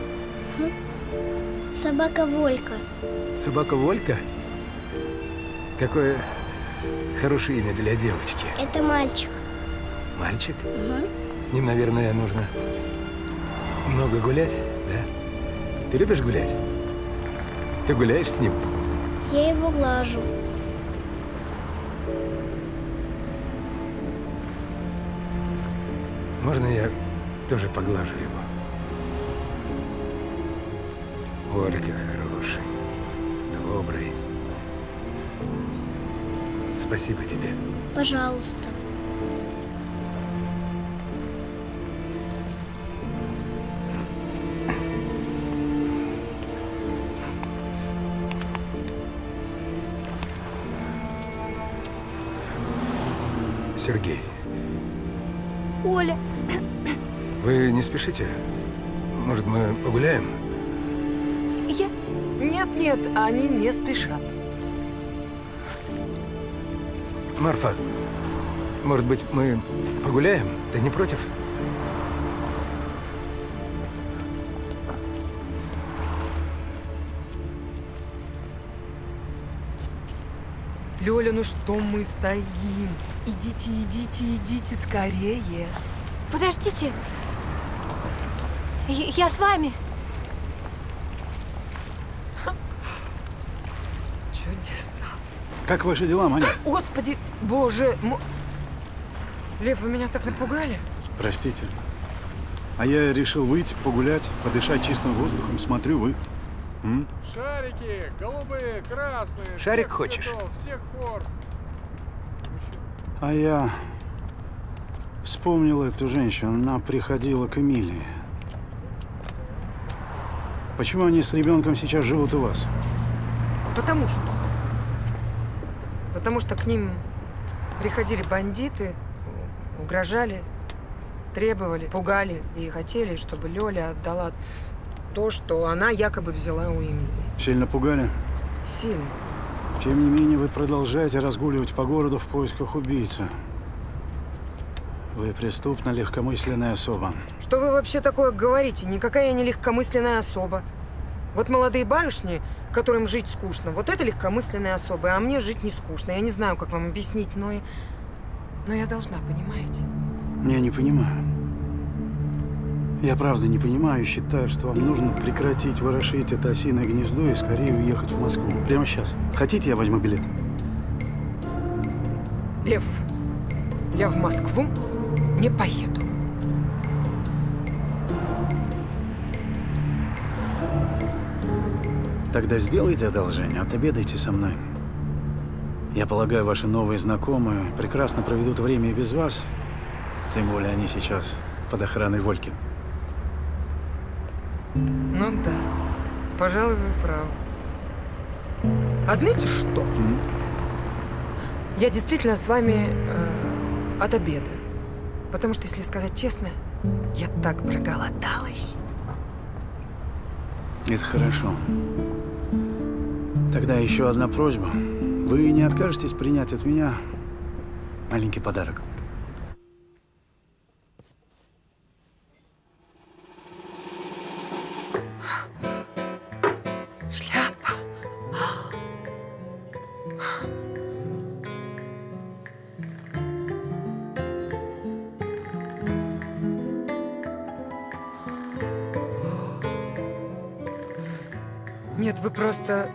Собака Волька. Собака Волька? Какое хорошее имя для девочки. Это мальчик. Мальчик? Угу. С ним, наверное, нужно много гулять, да? Ты любишь гулять? Ты гуляешь с ним? Я его глажу. Можно я тоже поглажу его? Волька хороший, добрый. Спасибо тебе. Пожалуйста. Сергей. Оля. Вы не спешите? Может, мы погуляем? Я... Нет, они не спешат. Марфа, может быть, мы погуляем? Ты не против? Лёля, ну что мы стоим? Идите, идите, идите скорее. Подождите. Я с вами. Чудеса. Как ваши дела, Маня? Господи, боже. Лев, вы меня так напугали? Простите. А я решил выйти, погулять, подышать чистым воздухом. Смотрю, вы. Шарики, голубые, красные. Шарик всех хочешь? Цветов, всех форм. А я вспомнил эту женщину. Она приходила к Эмилии. Почему они с ребенком сейчас живут у вас? Потому что к ним приходили бандиты, угрожали, требовали, пугали и хотели, чтобы Лёля отдала то, что она якобы взяла у Эмилии. Сильно пугали? Сильно. Тем не менее, вы продолжаете разгуливать по городу в поисках убийцы. Вы преступно легкомысленная особа. Что вы вообще такое говорите? Никакая я не легкомысленная особа. Вот молодые барышни, которым жить скучно, вот это легкомысленные особы, а мне жить не скучно. Я не знаю, как вам объяснить, но я должна, понимаете? Я не понимаю. Я правда не понимаю, считаю, что вам нужно прекратить ворошить это осиное гнездо и скорее уехать в Москву. Прямо сейчас. Хотите, я возьму билет? Лев, я в Москву не поеду. Тогда сделайте одолжение, отобедайте со мной. Я полагаю, ваши новые знакомые прекрасно проведут время и без вас. Тем более они сейчас под охраной Вольки. Ну да, пожалуй, вы правы. А знаете что? Я действительно с вами отобедаю. Потому что, если сказать честно, я так проголодалась. Это хорошо. Тогда еще одна просьба. Вы не откажетесь принять от меня маленький подарок? Шляпа. Нет, вы просто...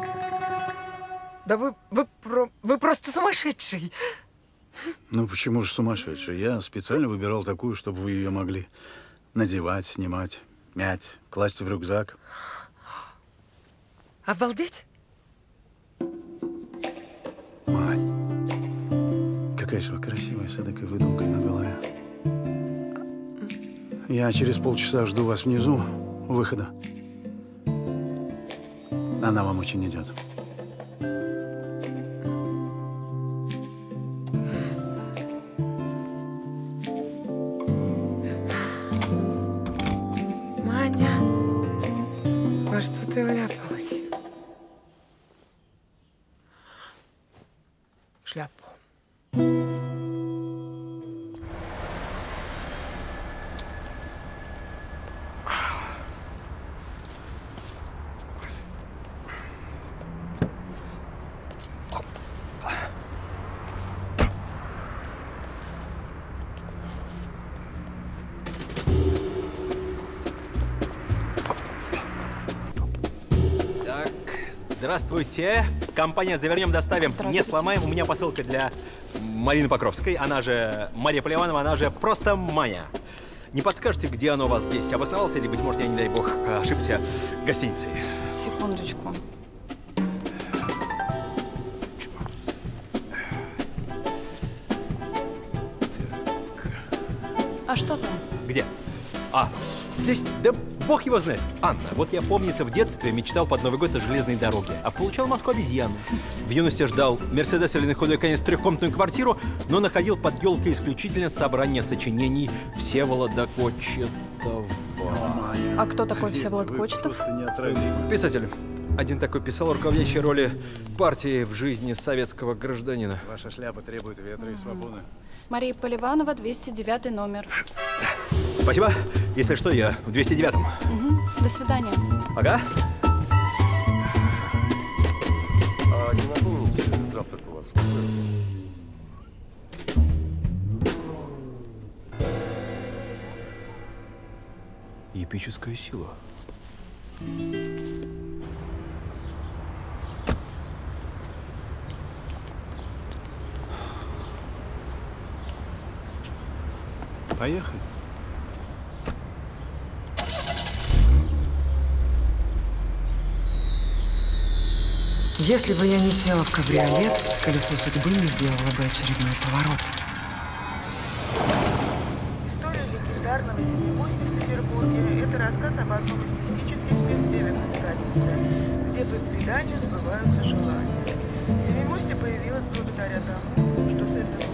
Да вы просто сумасшедший. Ну, почему же сумасшедший? Я специально выбирал такую, чтобы вы ее могли надевать, снимать, мять, класть в рюкзак. Обалдеть? Мать, какая же вы красивая с эдакой выдумкой на голове. Я через полчаса жду вас внизу, у выхода. Она вам очень идет. Маня, во что ты вляпалась? В шляпу. Здравствуйте. Компания «Завернем, доставим, не сломаем». У меня посылка для Марины Покровской. Она же Мария Поливанова, она же просто Маня. Не подскажете, где оно у вас здесь обосновалось? Или, быть может, я, не дай бог, ошибся гостиницей? Секундочку. А что там? Где? Здесь, да бог его знает. Анна, вот я, помнится, в детстве мечтал под Новый год о железной дороге, а получал Москву обезьяну. В юности ждал Мерседес или на худой конец трехкомнатную квартиру, но находил под елкой исключительно собрание сочинений Всеволода Кочетова. А кто такой Всеволод Кочетов? Писатель. Один такой писал руководящей роли партии в жизни советского гражданина. Ваша шляпа требует ветра и свободы. Мария Поливанова, 209 номер. Спасибо. Если что, я в 209-м. До свидания. Ага. Не напомните, завтрак у вас Эпическая сила. Поехали. Если бы я не села в кабриолет, колесо судьбы не сделало бы очередной поворот. История легендарного семимостя в Петербурге – это рассказ об одном из мистических мест северной столицы, где по преданию сбываются желания. Семимостье появилось благодаря тому, что с этого...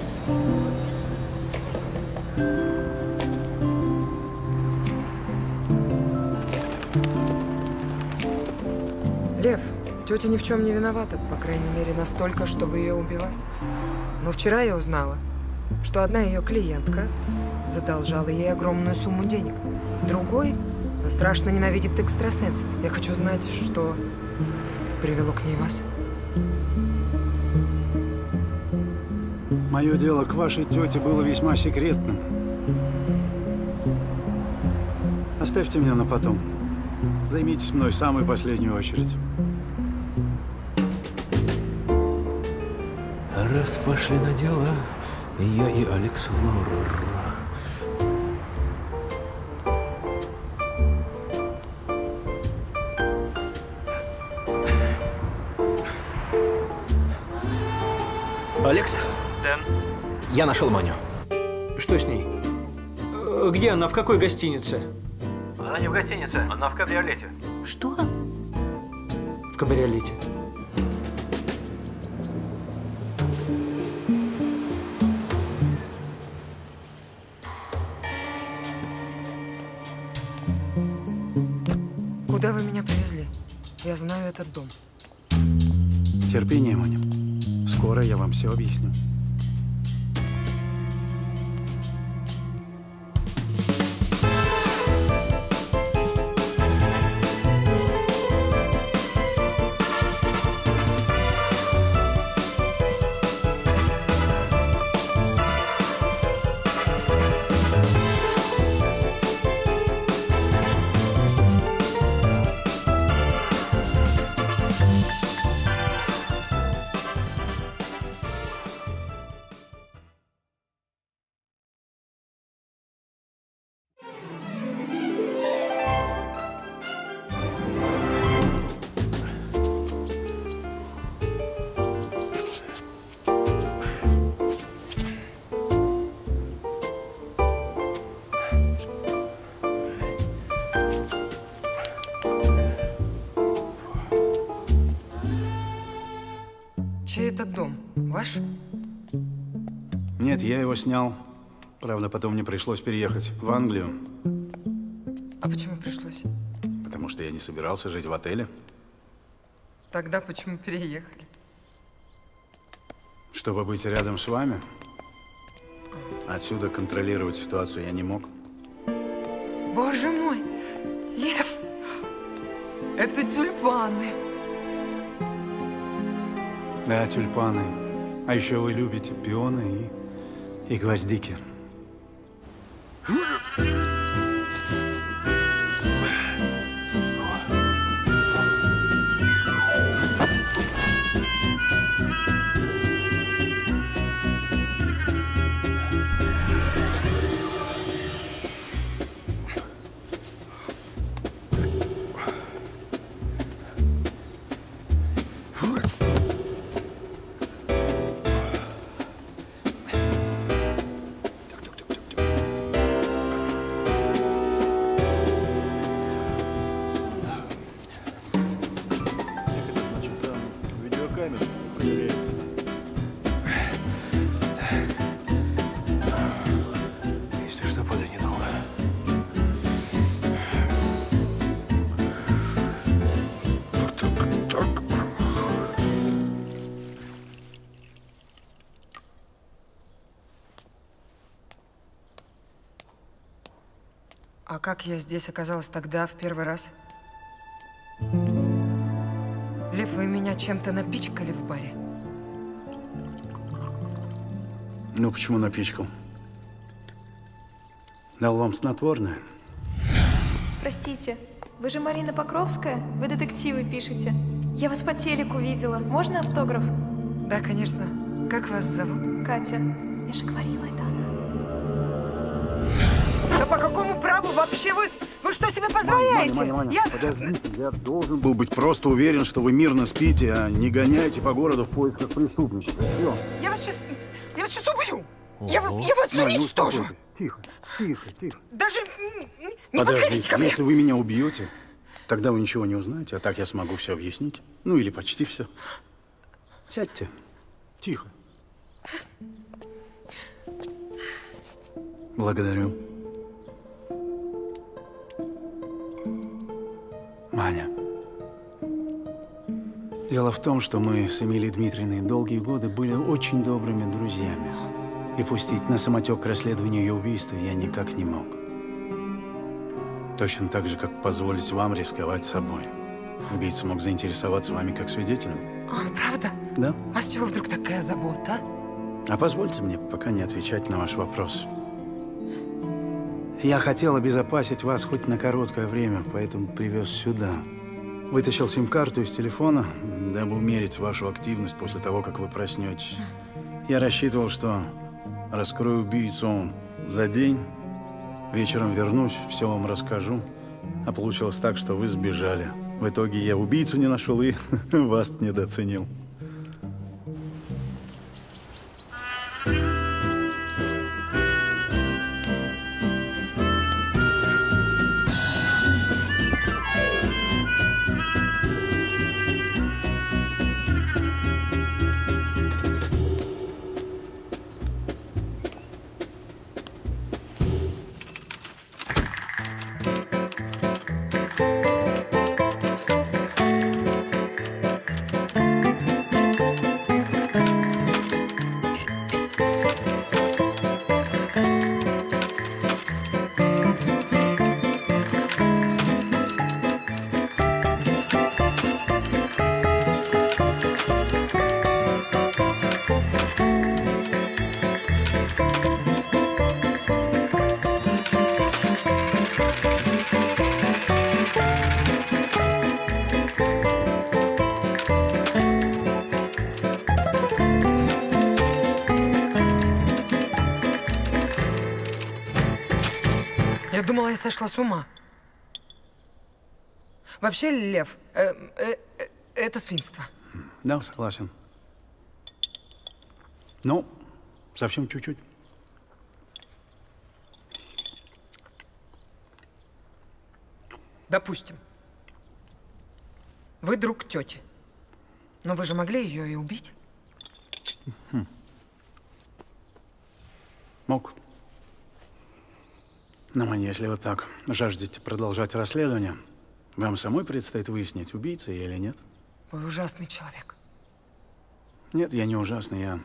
Лев, тетя ни в чем не виновата, по крайней мере, настолько, чтобы ее убивать. Но вчера я узнала, что одна ее клиентка задолжала ей огромную сумму денег. Другой страшно ненавидит экстрасенсов. Я хочу знать, что привело к ней вас. Мое дело к вашей тете было весьма секретным. Оставьте меня на потом. Займитесь мной в самую последнюю очередь. Раз пошли на дела, я и Алекс Лорер. Алекс? Да. Я нашел Маню. Что с ней? Где она? В какой гостинице? Она не в гостинице, она в кабриолете. Что? В кабриолете. Куда вы меня привезли? Я знаю этот дом. Терпение, Маня. Скоро я вам все объясню. Чей этот дом? Ваш? Нет, я его снял. Правда, потом мне пришлось переехать в Англию. А почему пришлось? Потому что я не собирался жить в отеле. Тогда почему переехали? Чтобы быть рядом с вами. Отсюда контролировать ситуацию я не мог. Боже мой! Лев! Это тюльпаны! Да, тюльпаны. А еще вы любите пионы и гвоздики. Если что, подай недолго. А как я здесь оказалась тогда, в первый раз? Лев, вы меня чем-то напичкали в баре? Ну, почему напичкал? Дал вам снотворное? Простите, вы же Марина Покровская? Вы детективы пишете. Я вас по телеку видела. Можно автограф? Да, конечно. Как вас зовут? Катя. Я же говорила, это она. Да по какому праву вообще вы что себе позволяете? Маня, подождите, я должен был быть просто уверен, что вы мирно спите, а не гоняете по городу в поисках преступников. Все. Я вас сейчас убью! Я вас уничтожу! Тихо. Даже не Подождите, подходите ко мне! если вы меня убьете, тогда вы ничего не узнаете, а так я смогу все объяснить. Ну, или почти все. Сядьте. Тихо. Благодарю. Маня. Дело в том, что мы с Эмилией Дмитриевной долгие годы были очень добрыми друзьями. И пустить на самотек к расследованию ее убийства я никак не мог. Точно так же, как позволить вам рисковать собой. Убийца мог заинтересоваться вами как свидетелем. А, правда? Да. А с чего вдруг такая забота? А позвольте мне пока не отвечать на ваш вопрос. Я хотел обезопасить вас хоть на короткое время, поэтому привез сюда. Вытащил сим-карту из телефона, дабы умерить вашу активность после того, как вы проснетесь. Я рассчитывал, что раскрою убийцу за день, вечером вернусь, все вам расскажу. А получилось так, что вы сбежали. В итоге я убийцу не нашел и вас недооценил. Я думала, я сошла с ума. Вообще, Лев, это свинство. Да, согласен. Ну, совсем чуть-чуть. Допустим. Вы друг тети. Но вы же могли ее и убить? Мог. Но, Маня, если вы так жаждете продолжать расследование, вам самой предстоит выяснить, убийца я или нет. Вы ужасный человек. Нет, я не ужасный,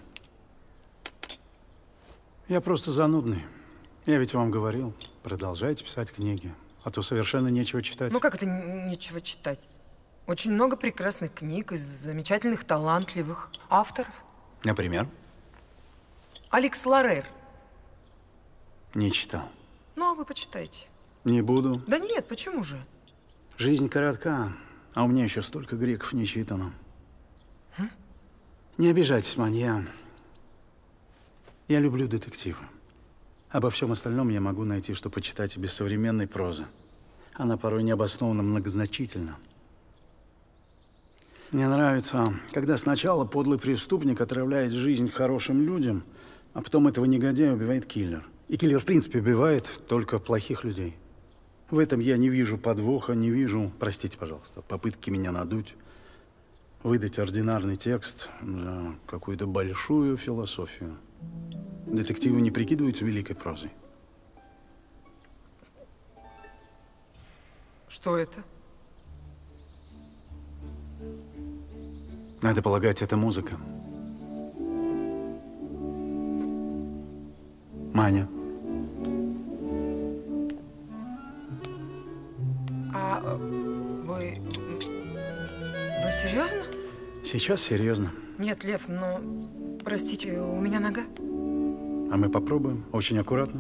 я просто занудный. Я ведь вам говорил, продолжайте писать книги, а то совершенно нечего читать. Ну как это нечего читать? Очень много прекрасных книг из замечательных, талантливых авторов. Например? Алекс Лорейр. Не читал. Ну, а вы почитайте. Не буду. Да нет, почему же? Жизнь коротка, а у меня еще столько греков не читано. Не обижайтесь, Маня. Я люблю детективы. Обо всем остальном я могу найти, что почитать и без современной прозы. Она порой необоснованно многозначительна. Мне нравится, когда сначала подлый преступник отравляет жизнь хорошим людям, а потом этого негодяя убивает киллер. И киллер, в принципе, убивает только плохих людей. В этом я не вижу подвоха, не вижу, простите, пожалуйста, попытки меня надуть, выдать ординарный текст за какую-то большую философию. Детективы не прикидываются великой прозой. Что это? Надо полагать, это музыка. Маня. А вы серьезно? Сейчас серьезно. Нет, Лев, но, простите, у меня нога. А мы попробуем, очень аккуратно.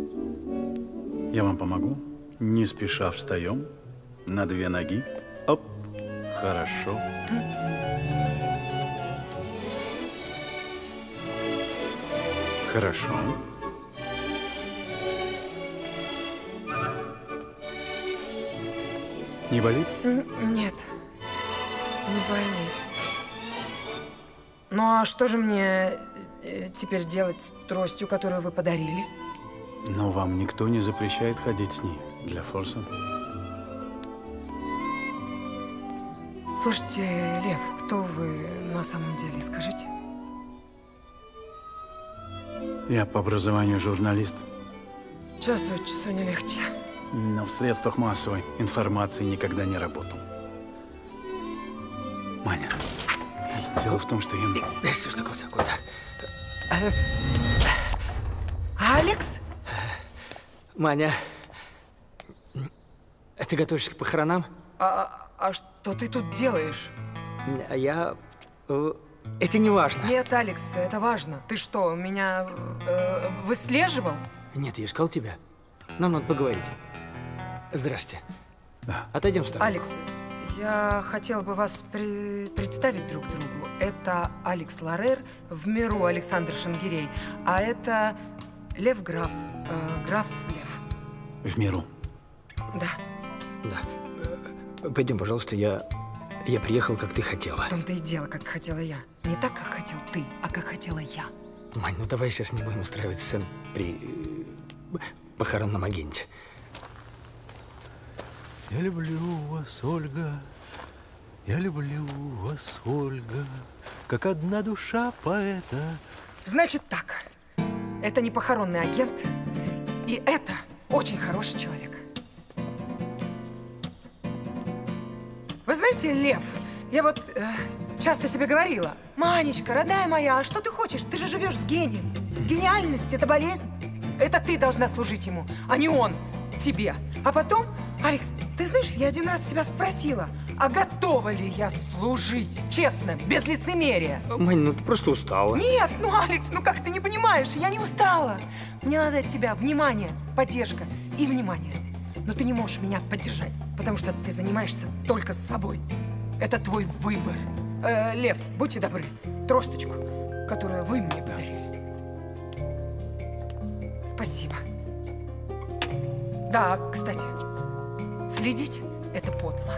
Я вам помогу. Не спеша встаем на 2 ноги. Оп, хорошо. Хорошо. Не болит? Нет, не болит. Ну а что же мне теперь делать с тростью, которую вы подарили? Но вам никто не запрещает ходить с ней для форса. Слушайте, Лев, кто вы на самом деле, скажите? Я по образованию журналист. Час от часу не легче. Но в средствах массовой информации никогда не работал. Маня, дело в том, что я... Что ж такое-то? Алекс? Маня, ты готовишься к похоронам? А что ты тут делаешь? Я... Это не важно. Нет, Алекс, это важно. Ты что, меня выслеживал? Нет, я искал тебя. Нам надо поговорить. Здрасте. Да. Отойдем в сторону. Алекс, я хотела бы вас представить друг другу. Это Алекс Ларер, в миру Александр Шангирей, а это Лев Граф, граф Лев. В миру. Да. Да. Пойдем, пожалуйста, я приехал, как ты хотела. В том-то и дело, как хотела я. Не так, как хотел ты, а как хотела я. Мань, ну давай сейчас не будем устраивать сцен при похоронном агенте. Я люблю вас, Ольга, я люблю вас, Ольга, как одна душа поэта. Значит так, это не похоронный агент, и это очень хороший человек. Вы знаете, Лев, я вот часто себе говорила: Манечка, родная моя, а что ты хочешь? Ты же живешь с гением. Гениальность – это болезнь. Это ты должна служить ему, а не он тебе. А потом, Алекс, ты знаешь, я один раз себя спросила, а готова ли я служить? Честно, без лицемерия. Мань, ну ты просто устала. Нет, ну, Алекс, ну как ты не понимаешь? Я не устала. Мне надо от тебя внимание, поддержка и внимание. Но ты не можешь меня поддержать, потому что ты занимаешься только с собой. Это твой выбор. Лев, будьте добры, тросточку, которую вы мне подарили. Спасибо. Да, кстати, следить – это подло.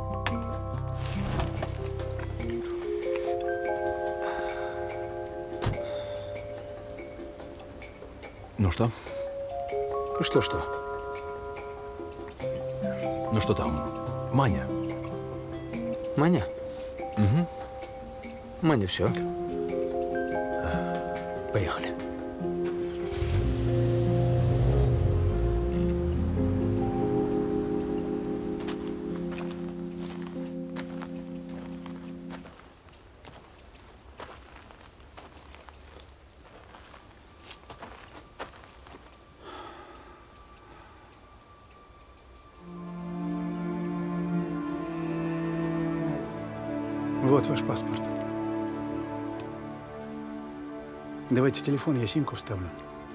Ну что? Что-что? Ну что там? Маня? Маня? Угу. Маня, все. Поехали. Вот ваш паспорт. Давайте телефон, я симку вставлю.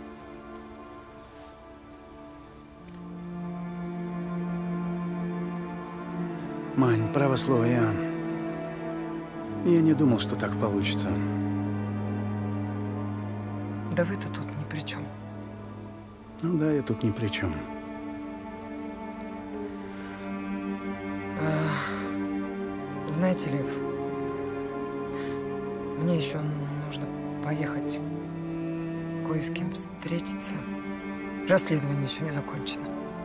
Мань, право слово, я не думал, что так получится. Да вы-то тут ни при чем. Ну да, я тут ни при чем. Знаете, Лев, мне еще нужно поехать кое с кем встретиться. Расследование еще не закончено.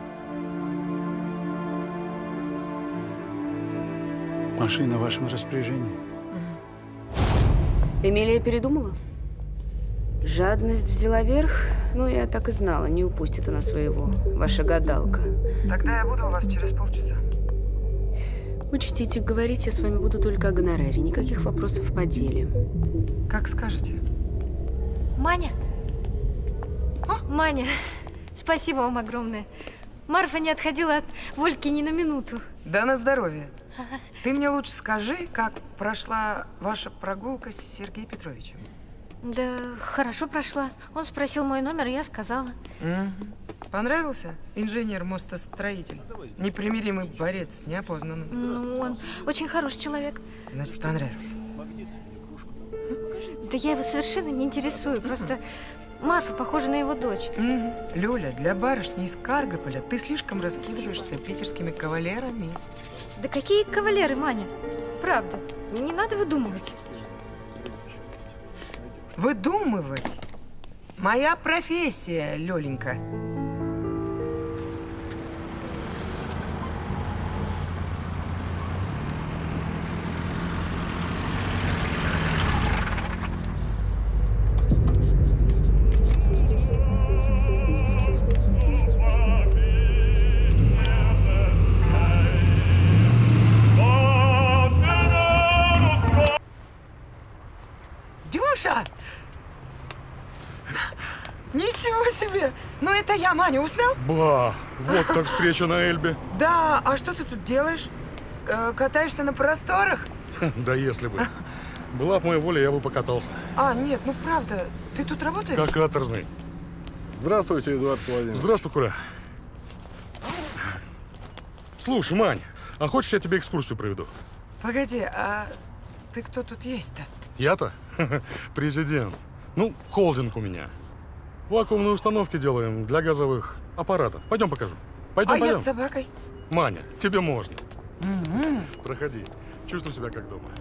Машина в вашем распоряжении? Эмилия передумала? Жадность взяла верх? Ну, я так и знала, не упустит она своего. Ваша гадалка. Тогда я буду у вас через полчаса. Учтите, говорить я с вами буду только о гонораре. Никаких вопросов по деле. Как скажете. Маня? Маня, спасибо вам огромное. Марфа не отходила от Вольки ни на минуту. Да на здоровье. Ты мне лучше скажи, как прошла ваша прогулка с Сергеем Петровичем. Да хорошо прошла. Он спросил мой номер, и я сказала. Понравился? Инженер-мостостроитель. Непримиримый борец с неопознанным. Ну, он очень хороший человек. Значит, понравился. Да я его совершенно не интересую. Просто Марфа похожа на его дочь. Лёля, для барышни из Каргополя ты слишком раскидываешься питерскими кавалерами. Да какие кавалеры, Маня? Правда, не надо выдумывать. Выдумывать? Моя профессия, Лёленька. Дюша! Ничего себе! Ну это я, Маня, узнал? Ба! Вот так встреча на Эльбе. Да, а что ты тут делаешь? Катаешься на просторах? Да если бы. Была б моя воля, я бы покатался. А, нет, ну правда, ты тут работаешь? Как каторжный. Здравствуйте, Эдуард Владимирович. Здравствуй, Коля. Слушай, Мань, а хочешь, я тебе экскурсию проведу? Погоди, а ты кто тут есть-то? Я-то? Президент. Ну, холдинг у меня. Вакуумные установки делаем для газовых аппаратов. Пойдем покажу. Пойдем, пойдем. Я с собакой. Маня, тебе можно. Проходи. Чувствуй себя как дома.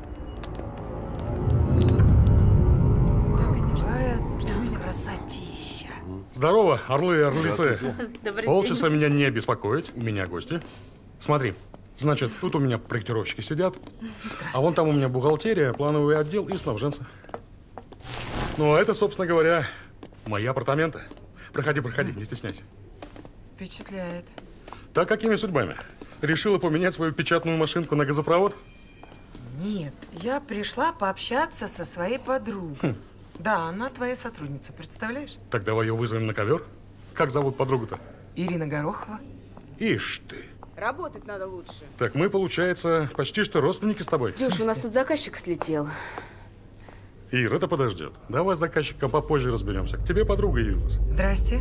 Какая тут красотища. Здорово, орлы и орлицы. Добрый Полчаса день. меня не беспокоить. У меня гости. Смотри. Значит, тут у меня проектировщики сидят, а вон там у меня бухгалтерия, плановый отдел и снабженцы. Ну, а это, собственно говоря, мои апартаменты. Проходи, проходи, не стесняйся. Впечатляет. Так какими судьбами? Решила поменять свою печатную машинку на газопровод? Нет, я пришла пообщаться со своей подругой. Да, она твоя сотрудница, представляешь? Так давай ее вызовем на ковер. Как зовут подругу-то? Ирина Горохова. Ишь ты. Работать надо лучше. Так мы, получается, почти что родственники с тобой. Дюш, у нас тут заказчик слетел. Ир, это подождет. Давай с заказчиком попозже разберемся. К тебе подруга явилась. Здрасте.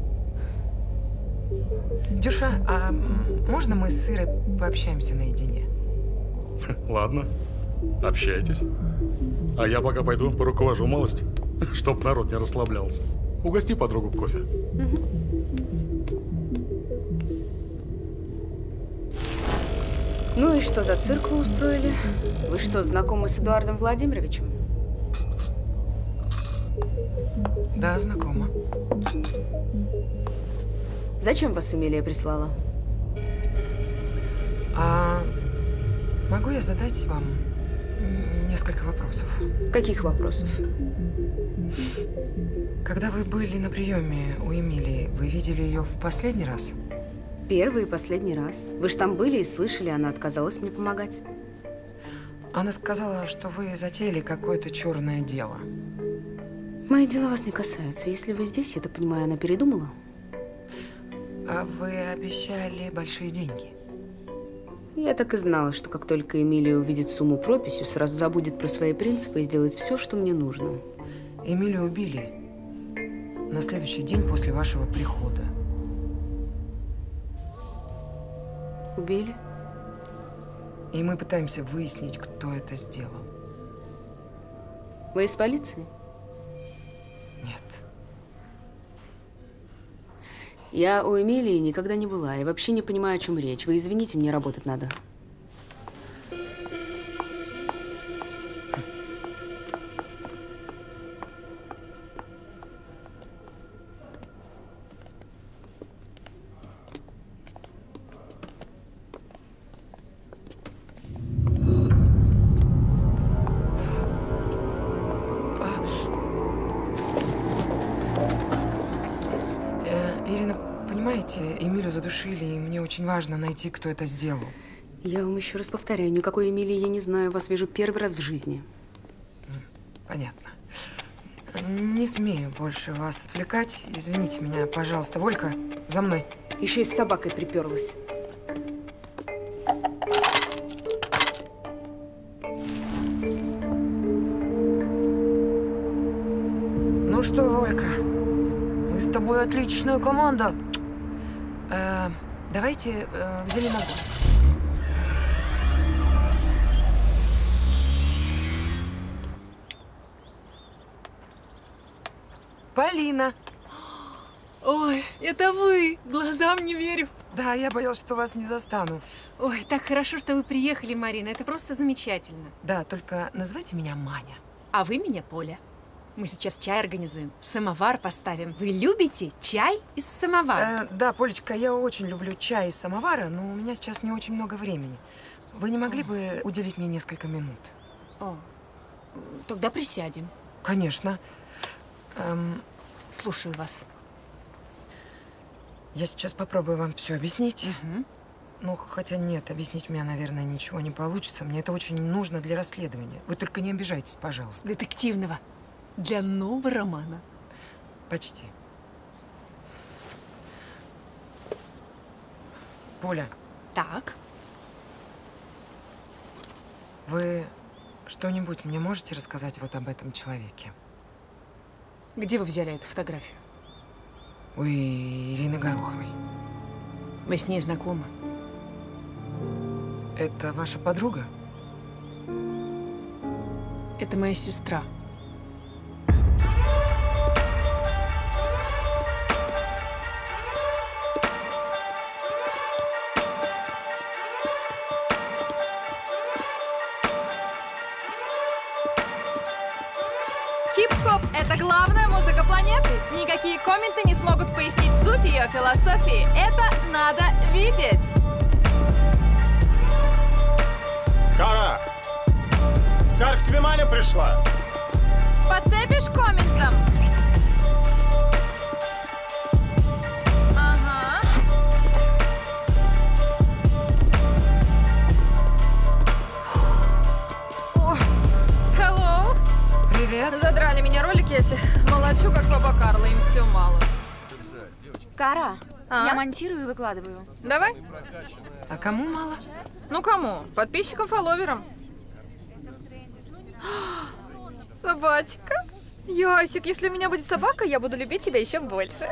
Дюша, а можно мы с Ирой пообщаемся наедине? Ладно, общайтесь. А я пока пойду поруковожу малость, чтоб народ не расслаблялся. Угости подругу кофе. Ну и что за цирк вы устроили? Вы что, знакомы с Эдуардом Владимировичем? Да, знакома. Зачем вас Эмилия прислала? А могу я задать вам несколько вопросов? Каких вопросов? Когда вы были на приеме у Эмилии, вы видели ее в последний раз? Первый и последний раз. Вы ж там были и слышали, она отказалась мне помогать. Она сказала, что вы затеяли какое-то черное дело. Мои дела вас не касаются. Если вы здесь, я так понимаю, она передумала? А вы обещали большие деньги. Я так и знала, что как только Эмилия увидит сумму прописью, сразу забудет про свои принципы и сделает все, что мне нужно. Эмилию убили на следующий день после вашего прихода. Убили? И мы пытаемся выяснить, кто это сделал. Вы из полиции? Нет. Я у Эмилии никогда не была и вообще не понимаю, о чем речь. Вы извините, мне работать надо. Эмилию задушили, и мне очень важно найти, кто это сделал. Я вам еще раз повторяю, никакой Эмилии я не знаю. Вас вижу первый раз в жизни. Понятно. Не смею больше вас отвлекать. Извините меня, пожалуйста. Волька, за мной. Еще и с собакой приперлась. Ну что, Волька, мы с тобой отличная команда. Давайте в Зеленогорск. Полина. Ой, это вы! Глазам не верю. Да, я боялась, что вас не застану. Ой, так хорошо, что вы приехали, Марина. Это просто замечательно. Да, только называйте меня Маня. А вы меня Поля. Мы сейчас чай организуем, самовар поставим. Вы любите чай из самовара? Да, Полечка, я очень люблю чай из самовара, но у меня сейчас не очень много времени. Вы не могли бы уделить мне несколько минут? О, тогда присядем. Конечно. Слушаю вас. Я сейчас попробую вам все объяснить. Ну, хотя нет, объяснить у меня, наверное, ничего не получится. Мне это очень нужно для расследования. Вы только не обижайтесь, пожалуйста. Детективного. Для нового романа. Почти. Поля. Так. Вы что-нибудь мне можете рассказать вот об этом человеке? Где вы взяли эту фотографию? У Ирины Гороховой. Вы с ней знакомы? Это ваша подруга? Это моя сестра. Хип-хоп – это главная музыка планеты. Никакие комменты не смогут пояснить суть ее философии. Это надо видеть. Кара! Кар, к тебе Маля пришла. Подцепишь комментом? Ага. Hello. Привет. Задрали меня ролики эти. Молочу, как баба Карла, им все мало. Кара, А? я монтирую и выкладываю. Давай. А кому мало? Ну кому? Подписчикам, фолловерам. Собачка. Ясик, если у меня будет собака, я буду любить тебя еще больше.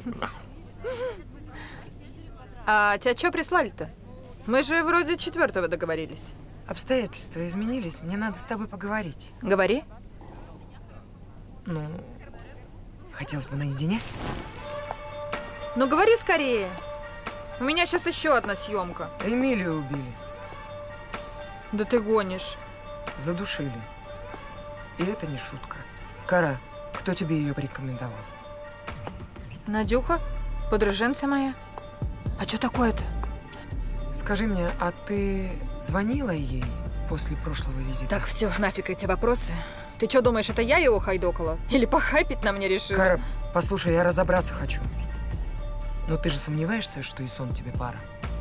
А тебя что прислали-то? Мы же вроде 4-го договорились. Обстоятельства изменились, мне надо с тобой поговорить. Говори. Ну, хотелось бы наедине. Ну говори скорее. У меня сейчас еще одна съемка. Эмилию убили. Да ты гонишь. Задушили. И это не шутка. Кара, кто тебе ее порекомендовал? Надюха, подруженца моя. А что такое-то? Скажи мне, а ты звонила ей после прошлого визита? Так, все, нафиг эти вопросы. Ты что думаешь, это я его хайдокала? Или похайпить на мне решила? Кара, послушай, я разобраться хочу. Но ты же сомневаешься, что Исон тебе пара?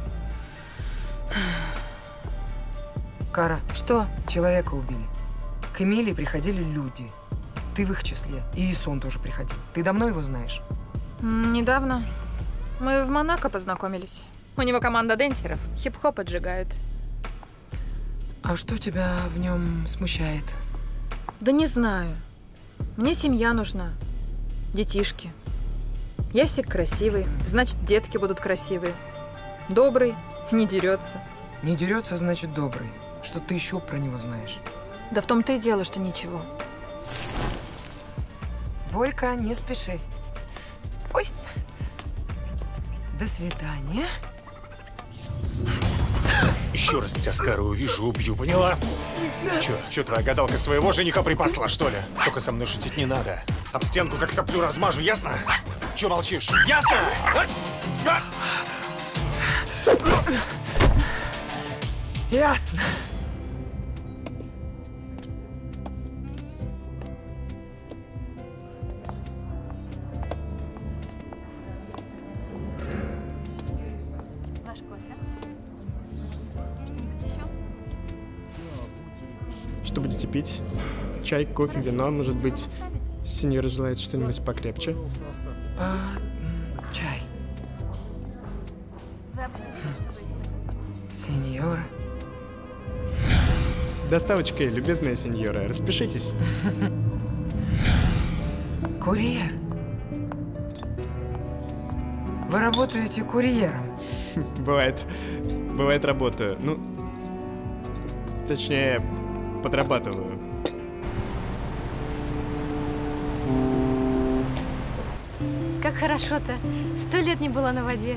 Кара. Что? Человека убили. К Эмилии приходили люди. Ты в их числе. И Исон тоже приходил. Ты давно его знаешь? Недавно. Мы в Монако познакомились. У него команда дэнсеров. Хип-хоп отжигают. А что тебя в нем смущает? Да не знаю. Мне семья нужна. Детишки. Ясик красивый, значит, детки будут красивые. Добрый, не дерется. Не дерется, значит, добрый. Что ты еще про него знаешь? Да в том-то и дело, что ничего. Волька, не спеши. Ой. До свидания. Еще раз тебя с Карой увижу, убью, поняла? Че твоя гадалка своего жениха припасла, что ли? Только со мной шутить не надо. Об стенку как соплю размажу, ясно? Че молчишь? Ясно? Ясно. Ваш кофе? Что-нибудь еще? Что будете пить? Чай, кофе, вино, может быть, сеньора желает что-нибудь покрепче? Чай. Вы определили, что будете заказывать? Сеньора. Доставочкой, любезная сеньора, распишитесь. Курьер. Вы работаете курьером? Бывает работаю. Ну, точнее, подрабатываю. Как хорошо-то. 100 лет не была на воде.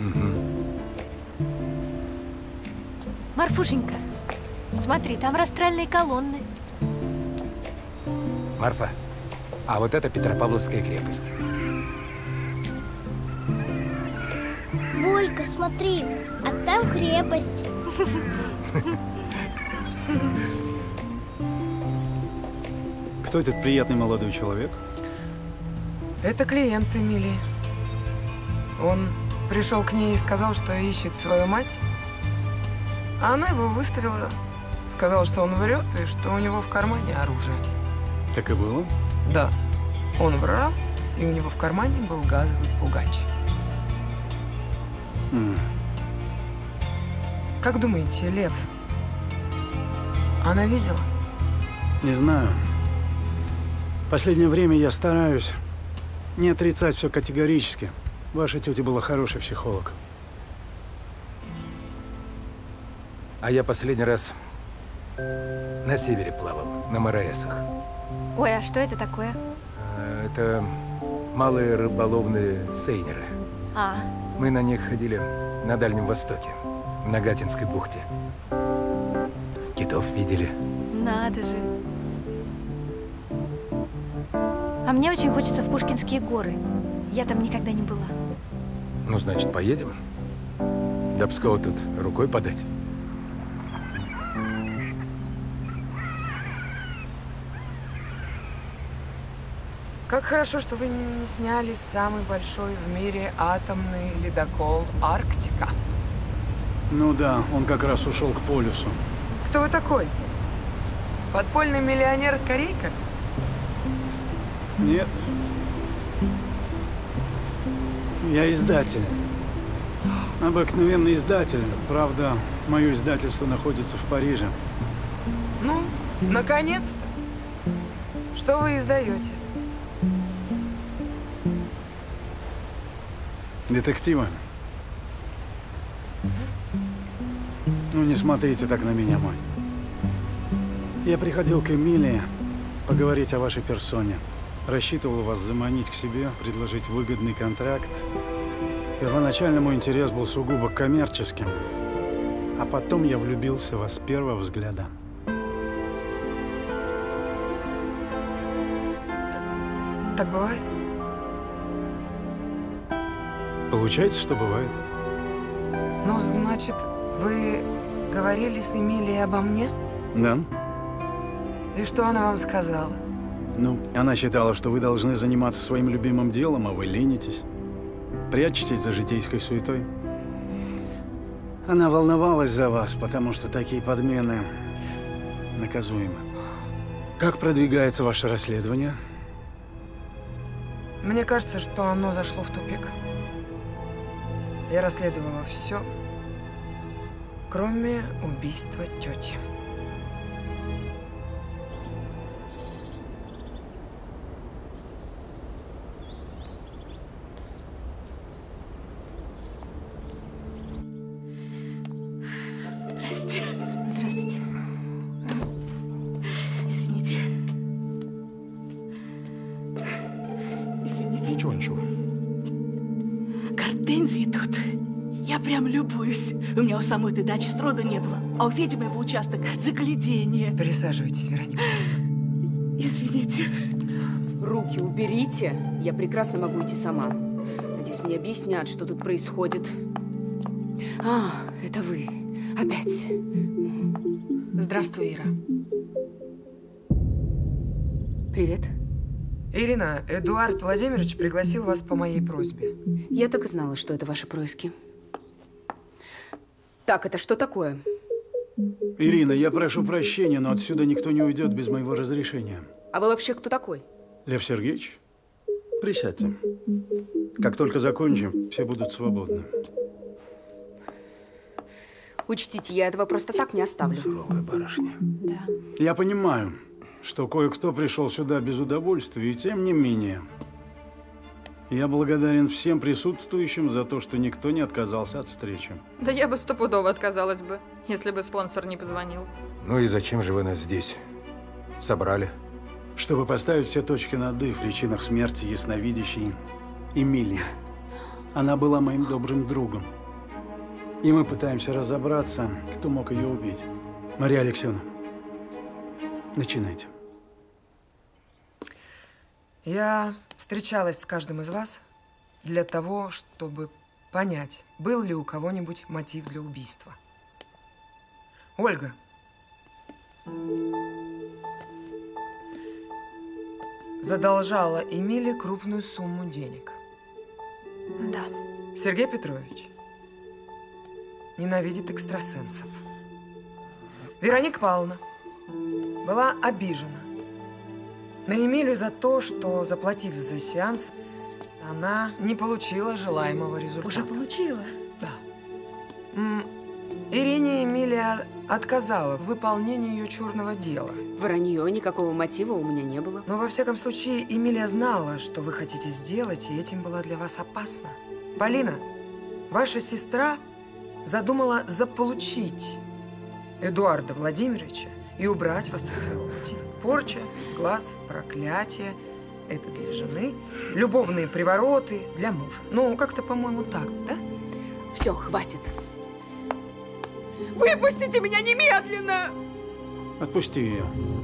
Марфушенька, смотри, там растральные колонны. Марфа, а вот это Петропавловская крепость. Волька, смотри, а там крепость. Кто этот приятный молодой человек? Это клиент Эмилии. Он пришел к ней и сказал, что ищет свою мать. А она его выставила. Сказала, что он врет и что у него в кармане оружие. Так и было? Да. Он врал, и у него в кармане был газовый пугач. Как думаете, Лев, она видела? Не знаю. Последнее время я стараюсь не отрицать все категорически. Ваша тетя была хороший психолог. А я последний раз на севере плавал, на Мараэсах. Ой, а что это такое? Это малые рыболовные сейнеры. Мы на них ходили на Дальнем Востоке, в Нагатинской бухте. Китов видели. Надо же. А мне очень хочется в Пушкинские горы. Я там никогда не была. Ну, значит, поедем. До Пскова тут рукой подать. Как хорошо, что вы не сняли самый большой в мире атомный ледокол «Арктика». Ну да, он как раз ушел к полюсу. Кто вы такой? Подпольный миллионер-корейка? Нет. Я издатель. Обыкновенный издатель. Правда, мое издательство находится в Париже. Ну, наконец-то. Что вы издаете? Детективы. Ну, не смотрите так на меня, мой. Я приходил к Эмилии поговорить о вашей персоне. Рассчитывал вас заманить к себе, предложить выгодный контракт. Первоначально мой интерес был сугубо коммерческим. А потом я влюбился в вас с первого взгляда. Так бывает? Получается, что бывает. Ну, значит, вы говорили с Эмилией обо мне? Да. И что она вам сказала? Ну, она считала, что вы должны заниматься своим любимым делом, а вы ленитесь. Прячетесь за житейской суетой. Она волновалась за вас, потому что такие подмены наказуемы. Как продвигается ваше расследование? Мне кажется, что оно зашло в тупик. Я расследовала все, кроме убийства тети. Здрасте. Здравствуйте. Извините. Извините. Ничего, ничего. Гортензии тут. Я прям любуюсь. У меня у самой этой дачи сроду не было. А у Феди моего участок загляденье. Присаживайтесь, Вероника. Извините. Руки уберите. Я прекрасно могу идти сама. Надеюсь, мне объяснят, что тут происходит. А, это вы. Опять. Здравствуй, Ира. Привет. Ирина, Эдуард Владимирович пригласил вас по моей просьбе. Я так и знала, что это ваши происки. Так, это что такое? Ирина, я прошу прощения, но отсюда никто не уйдет без моего разрешения. А вы вообще кто такой? Лев Сергеевич, присядьте. Как только закончим, все будут свободны. Учтите, я этого просто так не оставлю. Суровая барышня. Да. Я понимаю, что кое-кто пришел сюда без удовольствия, и тем не менее, я благодарен всем присутствующим за то, что никто не отказался от встречи. Да я бы стопудово отказалась бы, если бы спонсор не позвонил. Ну и зачем же вы нас здесь собрали? Чтобы поставить все точки над «и» в причинах смерти ясновидящей Эмилии. Она была моим добрым другом. И мы пытаемся разобраться, кто мог ее убить. Мария Алексеевна, начинайте. Я встречалась с каждым из вас для того, чтобы понять, был ли у кого-нибудь мотив для убийства. Ольга. Задолжала Эмилии крупную сумму денег. Да. Сергей Петрович ненавидит экстрасенсов. Вероника Павловна была обижена на Эмилию за то, что, заплатив за сеанс, она не получила желаемого результата. Уже получила? Да. Ирине Эмилия отказала в выполнении ее черного дела. Вранье, никакого мотива у меня не было. Но во всяком случае, Эмилия знала, что вы хотите сделать, и этим было для вас опасно. Полина, ваша сестра задумала заполучить Эдуарда Владимировича и убрать вас со своего пути. Порча, сглаз, проклятие – это для жены, любовные привороты – для мужа. Ну, как-то, по-моему, так, да? Все, хватит. Выпустите меня немедленно! Отпусти ее.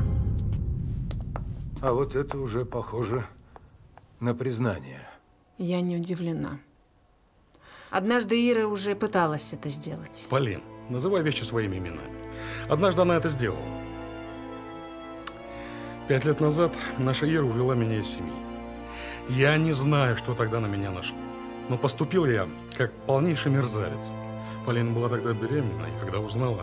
А вот это уже похоже на признание. Я не удивлена. Однажды Ира уже пыталась это сделать. Полин, называй вещи своими именами. Однажды она это сделала. 5 лет назад наша Ира увела меня из семьи. Я не знаю, что тогда на меня нашло. Но поступил я как полнейший мерзавец. Полина была тогда беременна, и когда узнала...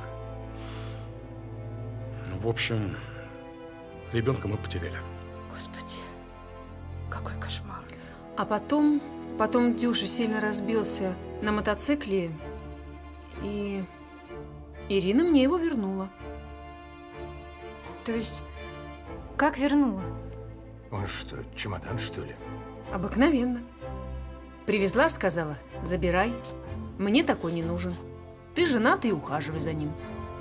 В общем, ребенка мы потеряли. Господи, какой кошмар. А потом Дюша сильно разбился на мотоцикле, и Ирина мне его вернула. То есть, как вернула? Он что, чемодан, что ли? Обыкновенно. Привезла, сказала, забирай. Мне такой не нужен. Ты женат и ухаживай за ним.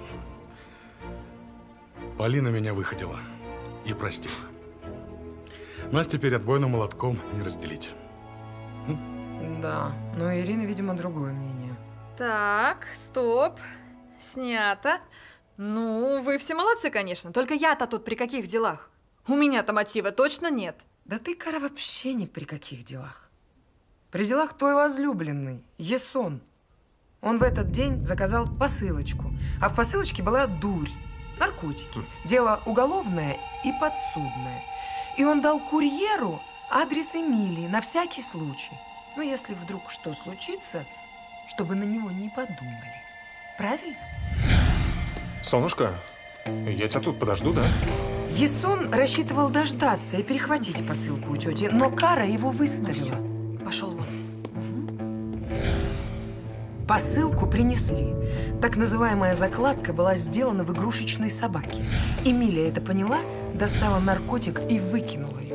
Полина меня выходила и простила. Нас теперь отбойным молотком не разделить. Да, но Ирина, видимо, другое мнение. Так, стоп. Снято. Ну, вы все молодцы, конечно. Только я-то тут при каких делах? У меня-то мотива точно нет. Да ты, Кара, вообще ни при каких делах. При делах твой возлюбленный, Есон. Он в этот день заказал посылочку, а в посылочке была дурь, наркотики. Дело уголовное и подсудное. И он дал курьеру адрес Эмилии на всякий случай. Ну, если вдруг что случится, чтобы на него не подумали. Правильно? Солнышко, я тебя тут подожду, да? Есон рассчитывал дождаться и перехватить посылку у тети, но Кара его выставила. Пошел вон. Посылку принесли. Так называемая закладка была сделана в игрушечной собаке. Эмилия это поняла, достала наркотик и выкинула его.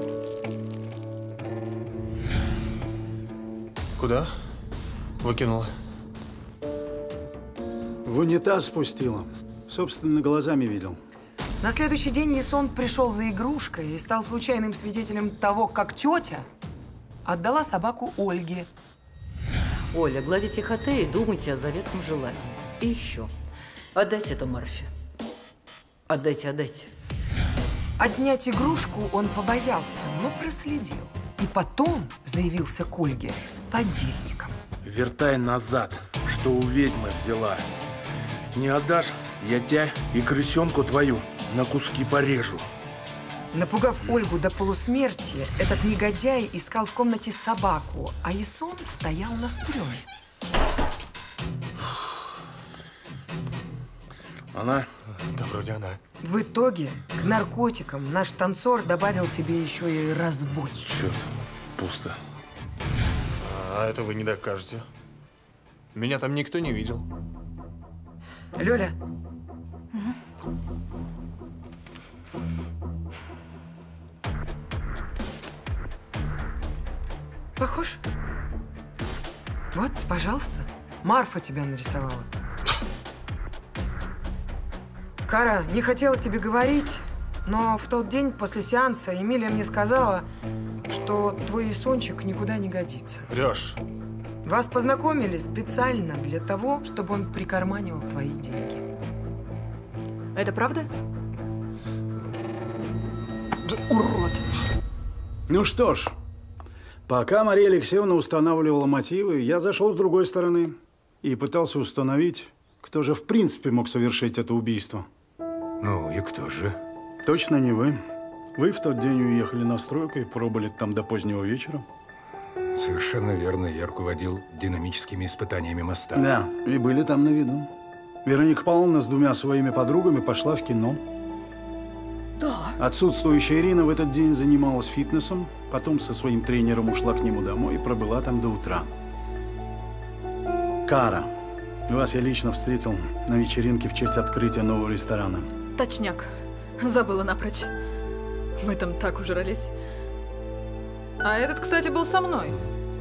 Куда выкинула? В унитаз спустила. Собственно, глазами видел. На следующий день Есон пришел за игрушкой и стал случайным свидетелем того, как тетя отдала собаку Ольге. Оля, гладите коты и думайте о заветном желании. И еще. Отдайте это Марфе. Отдайте, отдайте. Отнять игрушку он побоялся, но проследил. И потом заявился к Ольге с подельником. Вертай назад, что у ведьмы взяла. Не отдашь, я тебя и крысенку твою на куски порежу. Напугав Ольгу до полусмерти, этот негодяй искал в комнате собаку, а Есон стоял на стреме. Она? Да, вроде она. В итоге к наркотикам наш танцор добавил себе еще и разбой. Черт, пусто. А это вы не докажете. Меня там никто не видел. Лёля. Похож? Вот, пожалуйста. Марфа тебя нарисовала. Кара, не хотела тебе говорить, но в тот день после сеанса Эмилия мне сказала, что твой Есончик никуда не годится. Врешь. Вас познакомили специально для того, чтобы он прикарманивал твои деньги. Это правда? Урод! Ну что ж, пока Мария Алексеевна устанавливала мотивы, я зашел с другой стороны и пытался установить, кто же в принципе мог совершить это убийство. Ну и кто же? Точно не вы. Вы в тот день уехали на стройку и пробыли там до позднего вечера. Совершенно верно. Я руководил динамическими испытаниями моста. Да, и были там на виду. Вероника Павловна с двумя своими подругами пошла в кино. Да. Отсутствующая Ирина в этот день занималась фитнесом, потом со своим тренером ушла к нему домой и пробыла там до утра. Кара, вас я лично встретил на вечеринке в честь открытия нового ресторана. Точняк. Забыла напрочь. Мы там так ужрались. А этот, кстати, был со мной.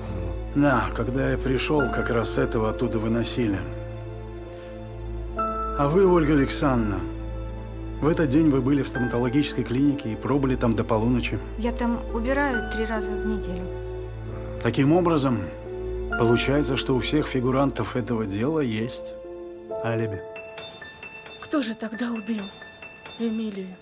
Да, когда я пришел, как раз этого оттуда выносили. А вы, Ольга Александровна, в этот день вы были в стоматологической клинике и пробыли там до полуночи. Я там убираю 3 раза в неделю. Таким образом, получается, что у всех фигурантов этого дела есть алиби. Кто же тогда убил Эмилию?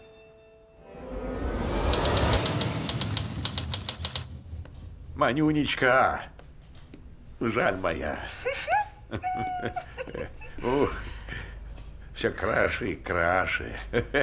Манюнечка, жаль моя. Ух, все краше и краше.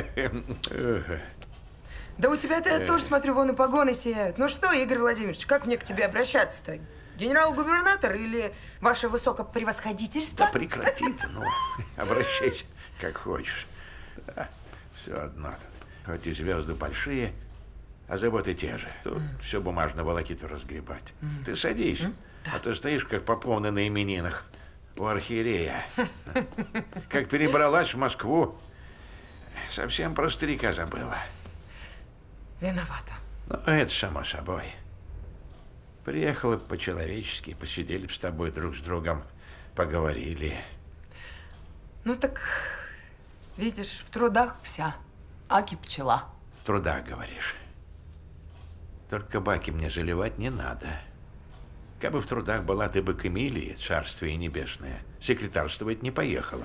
Да у тебя-то, я тоже смотрю, вон и погоны сияют. Ну что, Игорь Владимирович, как мне к тебе обращаться-то? Генерал-губернатор или ваше высокопревосходительство? Да прекрати ты, ну, обращайся как хочешь. Да, все одно. Хоть и звезды большие, а заботы те же. Тут все бумажную волокиту разгребать. Ты садись, а то стоишь как поповна на именинах у архиерея. Как перебралась в Москву, совсем про старика забыла. Виновата. Ну, это само собой. Приехала по-человечески, посидели бы с тобой друг с другом, поговорили. Ну так, видишь, в трудах вся аки пчела. В трудах, говоришь. Только баки мне заливать не надо. Как бы в трудах была, ты бы к Эмилии, царствие небесное, секретарствовать не поехала.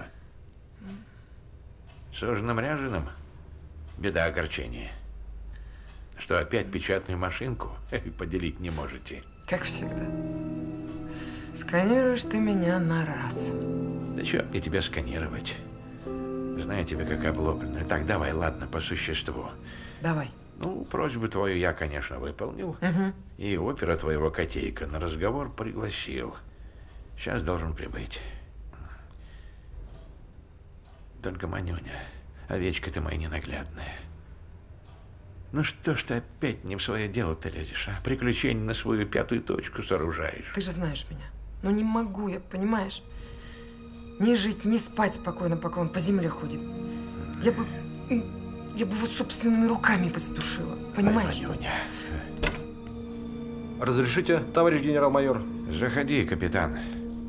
Суженым-ряженым беда огорчения. Что опять печатную машинку поделить не можете. Как всегда. Сканируешь ты меня на раз. Да чё мне тебя сканировать? Знаю тебя как облупленную. Так, давай, ладно, по существу. Давай. Ну, просьбу твою я, конечно, выполнил. И опера твоего котейка на разговор пригласил. Сейчас должен прибыть. Только, Манюня, овечка ты моя ненаглядная. Ну что ж ты опять не в свое дело-то лезешь, а? Приключения на свою 5-ю точку сооружаешь. Ты же знаешь меня. Но не могу я, понимаешь? Ни жить, ни спать спокойно, пока он по земле ходит. Я бы его собственными руками бы задушила. Понимаешь? Манюня. Разрешите, товарищ генерал-майор? Заходи, капитан.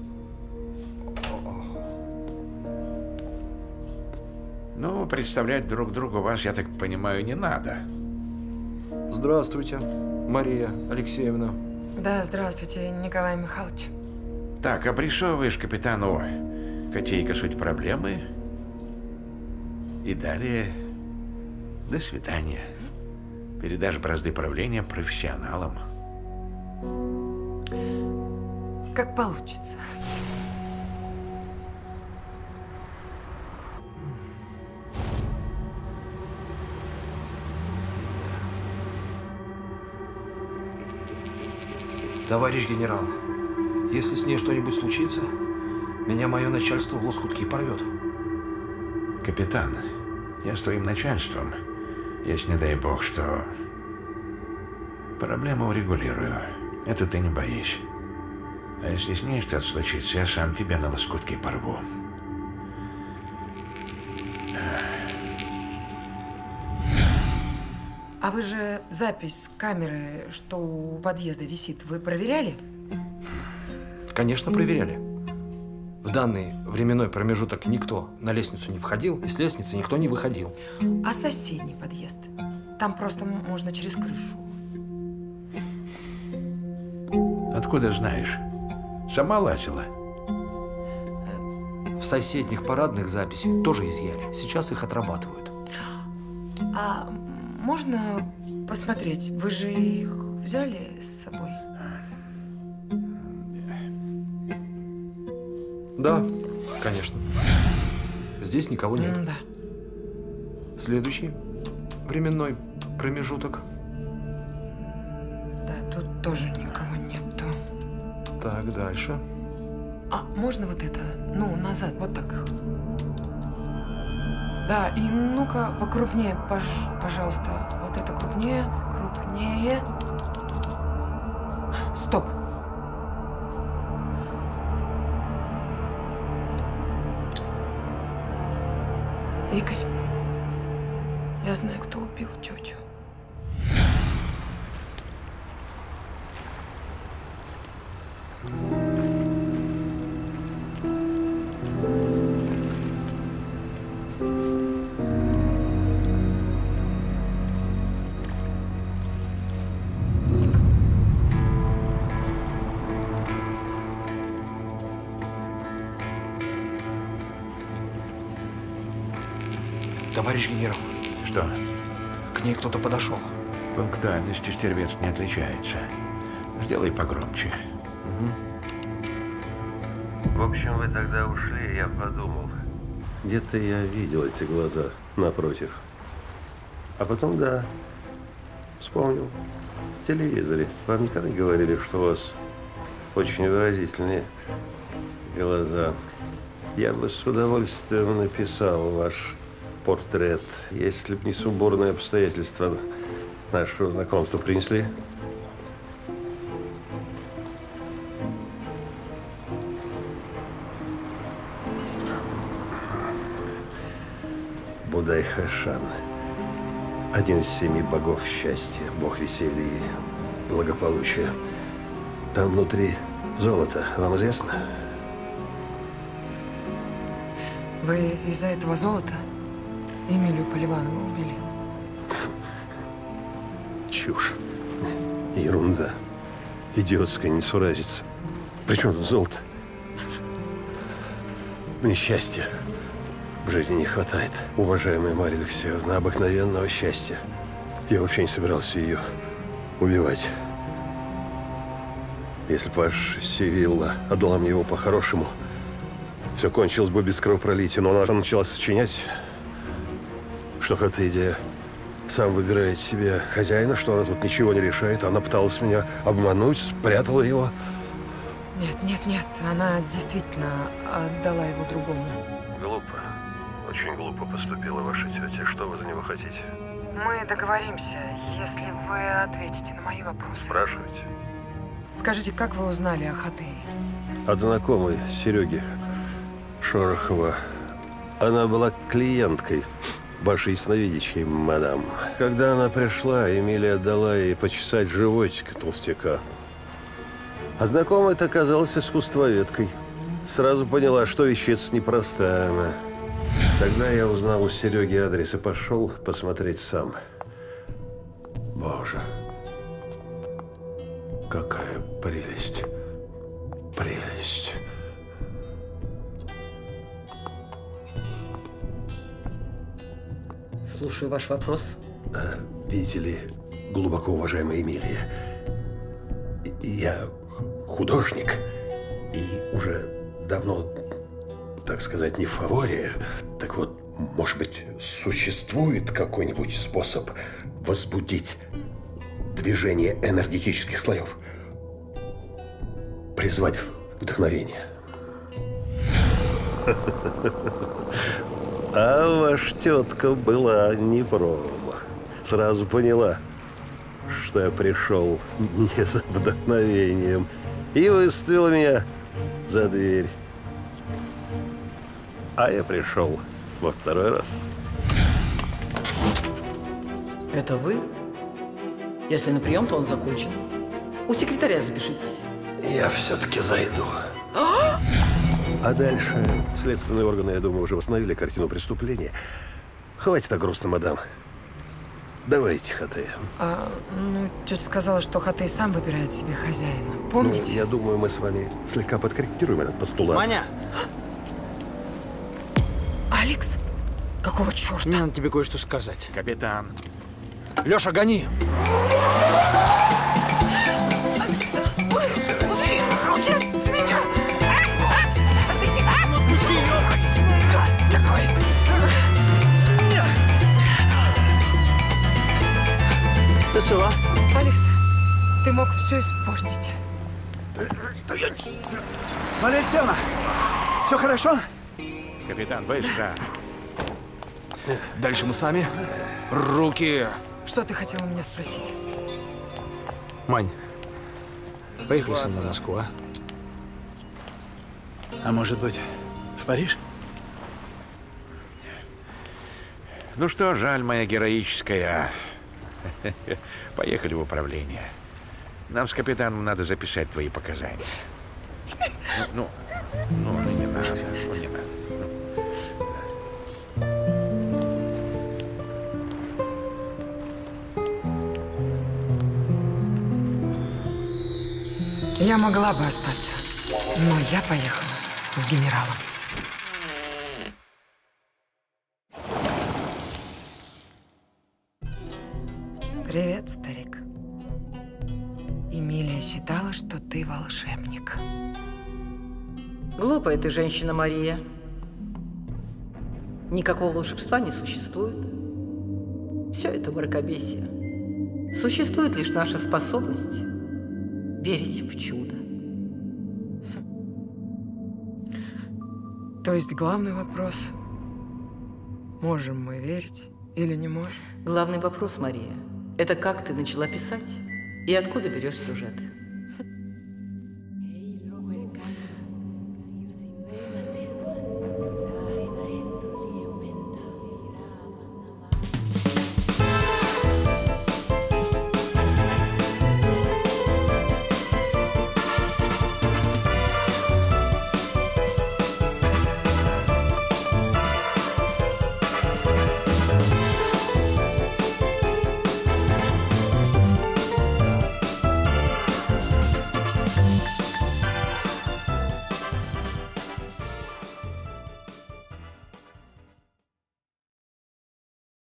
Ну, представлять друг другу вас, я так понимаю, не надо. Здравствуйте, Мария Алексеевна. Да, здравствуйте, Николай Михайлович. Так, обрисовываешь капитану котейка суть проблемы. И далее до свидания. Передашь бразды правления профессионалам. Как получится. Товарищ генерал, если с ней что-нибудь случится, меня мое начальство в лоскутки порвет. Капитан, я с твоим начальством, если не дай бог, что проблему урегулирую. Это ты не боись. А если с ней что-то случится, я сам тебя на лоскутки порву. А вы же запись с камеры, что у подъезда висит, вы проверяли? Конечно, проверяли. В данный временной промежуток никто на лестницу не входил, и с лестницы никто не выходил. А соседний подъезд? Там просто можно через крышу. Откуда знаешь? Сама лазила? В соседних парадных записи тоже изъяли. Сейчас их отрабатывают. А можно посмотреть? Вы же их взяли с собой? Да, конечно. Здесь никого нет. Да. Следующий временной промежуток. Да, тут тоже никого нету. Так, дальше. А можно вот это? Ну, назад, вот так. Да, и ну-ка покрупнее, пожалуйста. Вот это крупнее, крупнее. Стоп. Игорь, я знаю, кто убил тетю. Товарищ генерал. Что? К ней кто-то подошел. Пунктуальностью стервец не отличается. Сделай погромче. В общем, вы тогда ушли, и я подумал. Где-то я видел эти глаза напротив. А потом, да, вспомнил. В телевизоре. Вам никогда не говорили, что у вас очень выразительные глаза? Я бы с удовольствием написал ваш портрет, если бы не сумбурные обстоятельства нашего знакомства принесли. Будай-Хашан. Один из 7 богов счастья, бог веселья и благополучия. Там внутри золото. Вам известно? Вы из-за этого золота Эмилию Поливанову убили? Чушь. Ерунда. Идиотская несуразица. Причем тут золото? Мне счастья в жизни не хватает. Уважаемая Марья Алексеевна, обыкновенного счастья. Я вообще не собирался ее убивать. Если бы ваш Севилла отдала мне его по-хорошему, все кончилось бы без кровопролития. Но она начала сочинять, что Хатыдия сам выбирает себе хозяина, что она тут ничего не решает. Она пыталась меня обмануть, спрятала его. Нет, она действительно отдала его другому. Глупо. Очень глупо поступила ваша тетя. Что вы за него хотите? Мы договоримся, если вы ответите на мои вопросы. Спрашивайте. Скажите, как вы узнали о Хатее? От знакомой Сереги Шорохова. Она была клиенткой вашей ясновидящей, мадам. Когда она пришла, Эмилия отдала ей почесать животик толстяка. А знакомая-то оказалась искусствоведкой. Сразу поняла, что вещица непростая она. Тогда я узнал у Сереги адрес и пошел посмотреть сам. Боже, какая прелесть. Прелесть. Слушаю ваш вопрос. Видите ли, глубоко уважаемая Эмилия, я художник и уже давно, так сказать, не в фаворе. Так вот, может быть, существует какой-нибудь способ возбудить движение энергетических слоев? Призвать вдохновение? А ваша тетка была не промах. Сразу поняла, что я пришел не за вдохновением, и выставила меня за дверь. А я пришел во второй раз. Это вы? Если на прием, то он закончен. У секретаря запишитесь. Я все-таки зайду. А дальше следственные органы, я думаю, уже восстановили картину преступления. Хватит о грустном, мадам. Давайте, Хатея. Тетя сказала, что Хатей сам выбирает себе хозяина. Помните? Я думаю, мы с вами слегка подкорректируем этот постулат. Маня! Алекс? Какого черта? Мне надо тебе кое-что сказать. Капитан. Леша, гони! Убери руки от меня! Ты цела? Алекс, ты мог все испортить. Стоять! Марья Алексеевна, все хорошо? Капитан, быстро. Дальше мы сами. Руки! Что ты хотела меня спросить? Мань, поехали со мной в Москву, а? А может быть, в Париж? Ну что, жаль, моя героическая. Поехали в управление. Нам с капитаном надо записать твои показания. Ну, не надо, не надо. Я могла бы остаться, но я поехала с генералом. Привет, старик. Эмилия считала, что ты волшебник. Глупая ты женщина, Мария. Никакого волшебства не существует. Все это мракобесие. Существует лишь наша способность верить в чудо. То есть главный вопрос – можем мы верить или не можем? Главный вопрос, Мария, это как ты начала писать и откуда берешь сюжеты.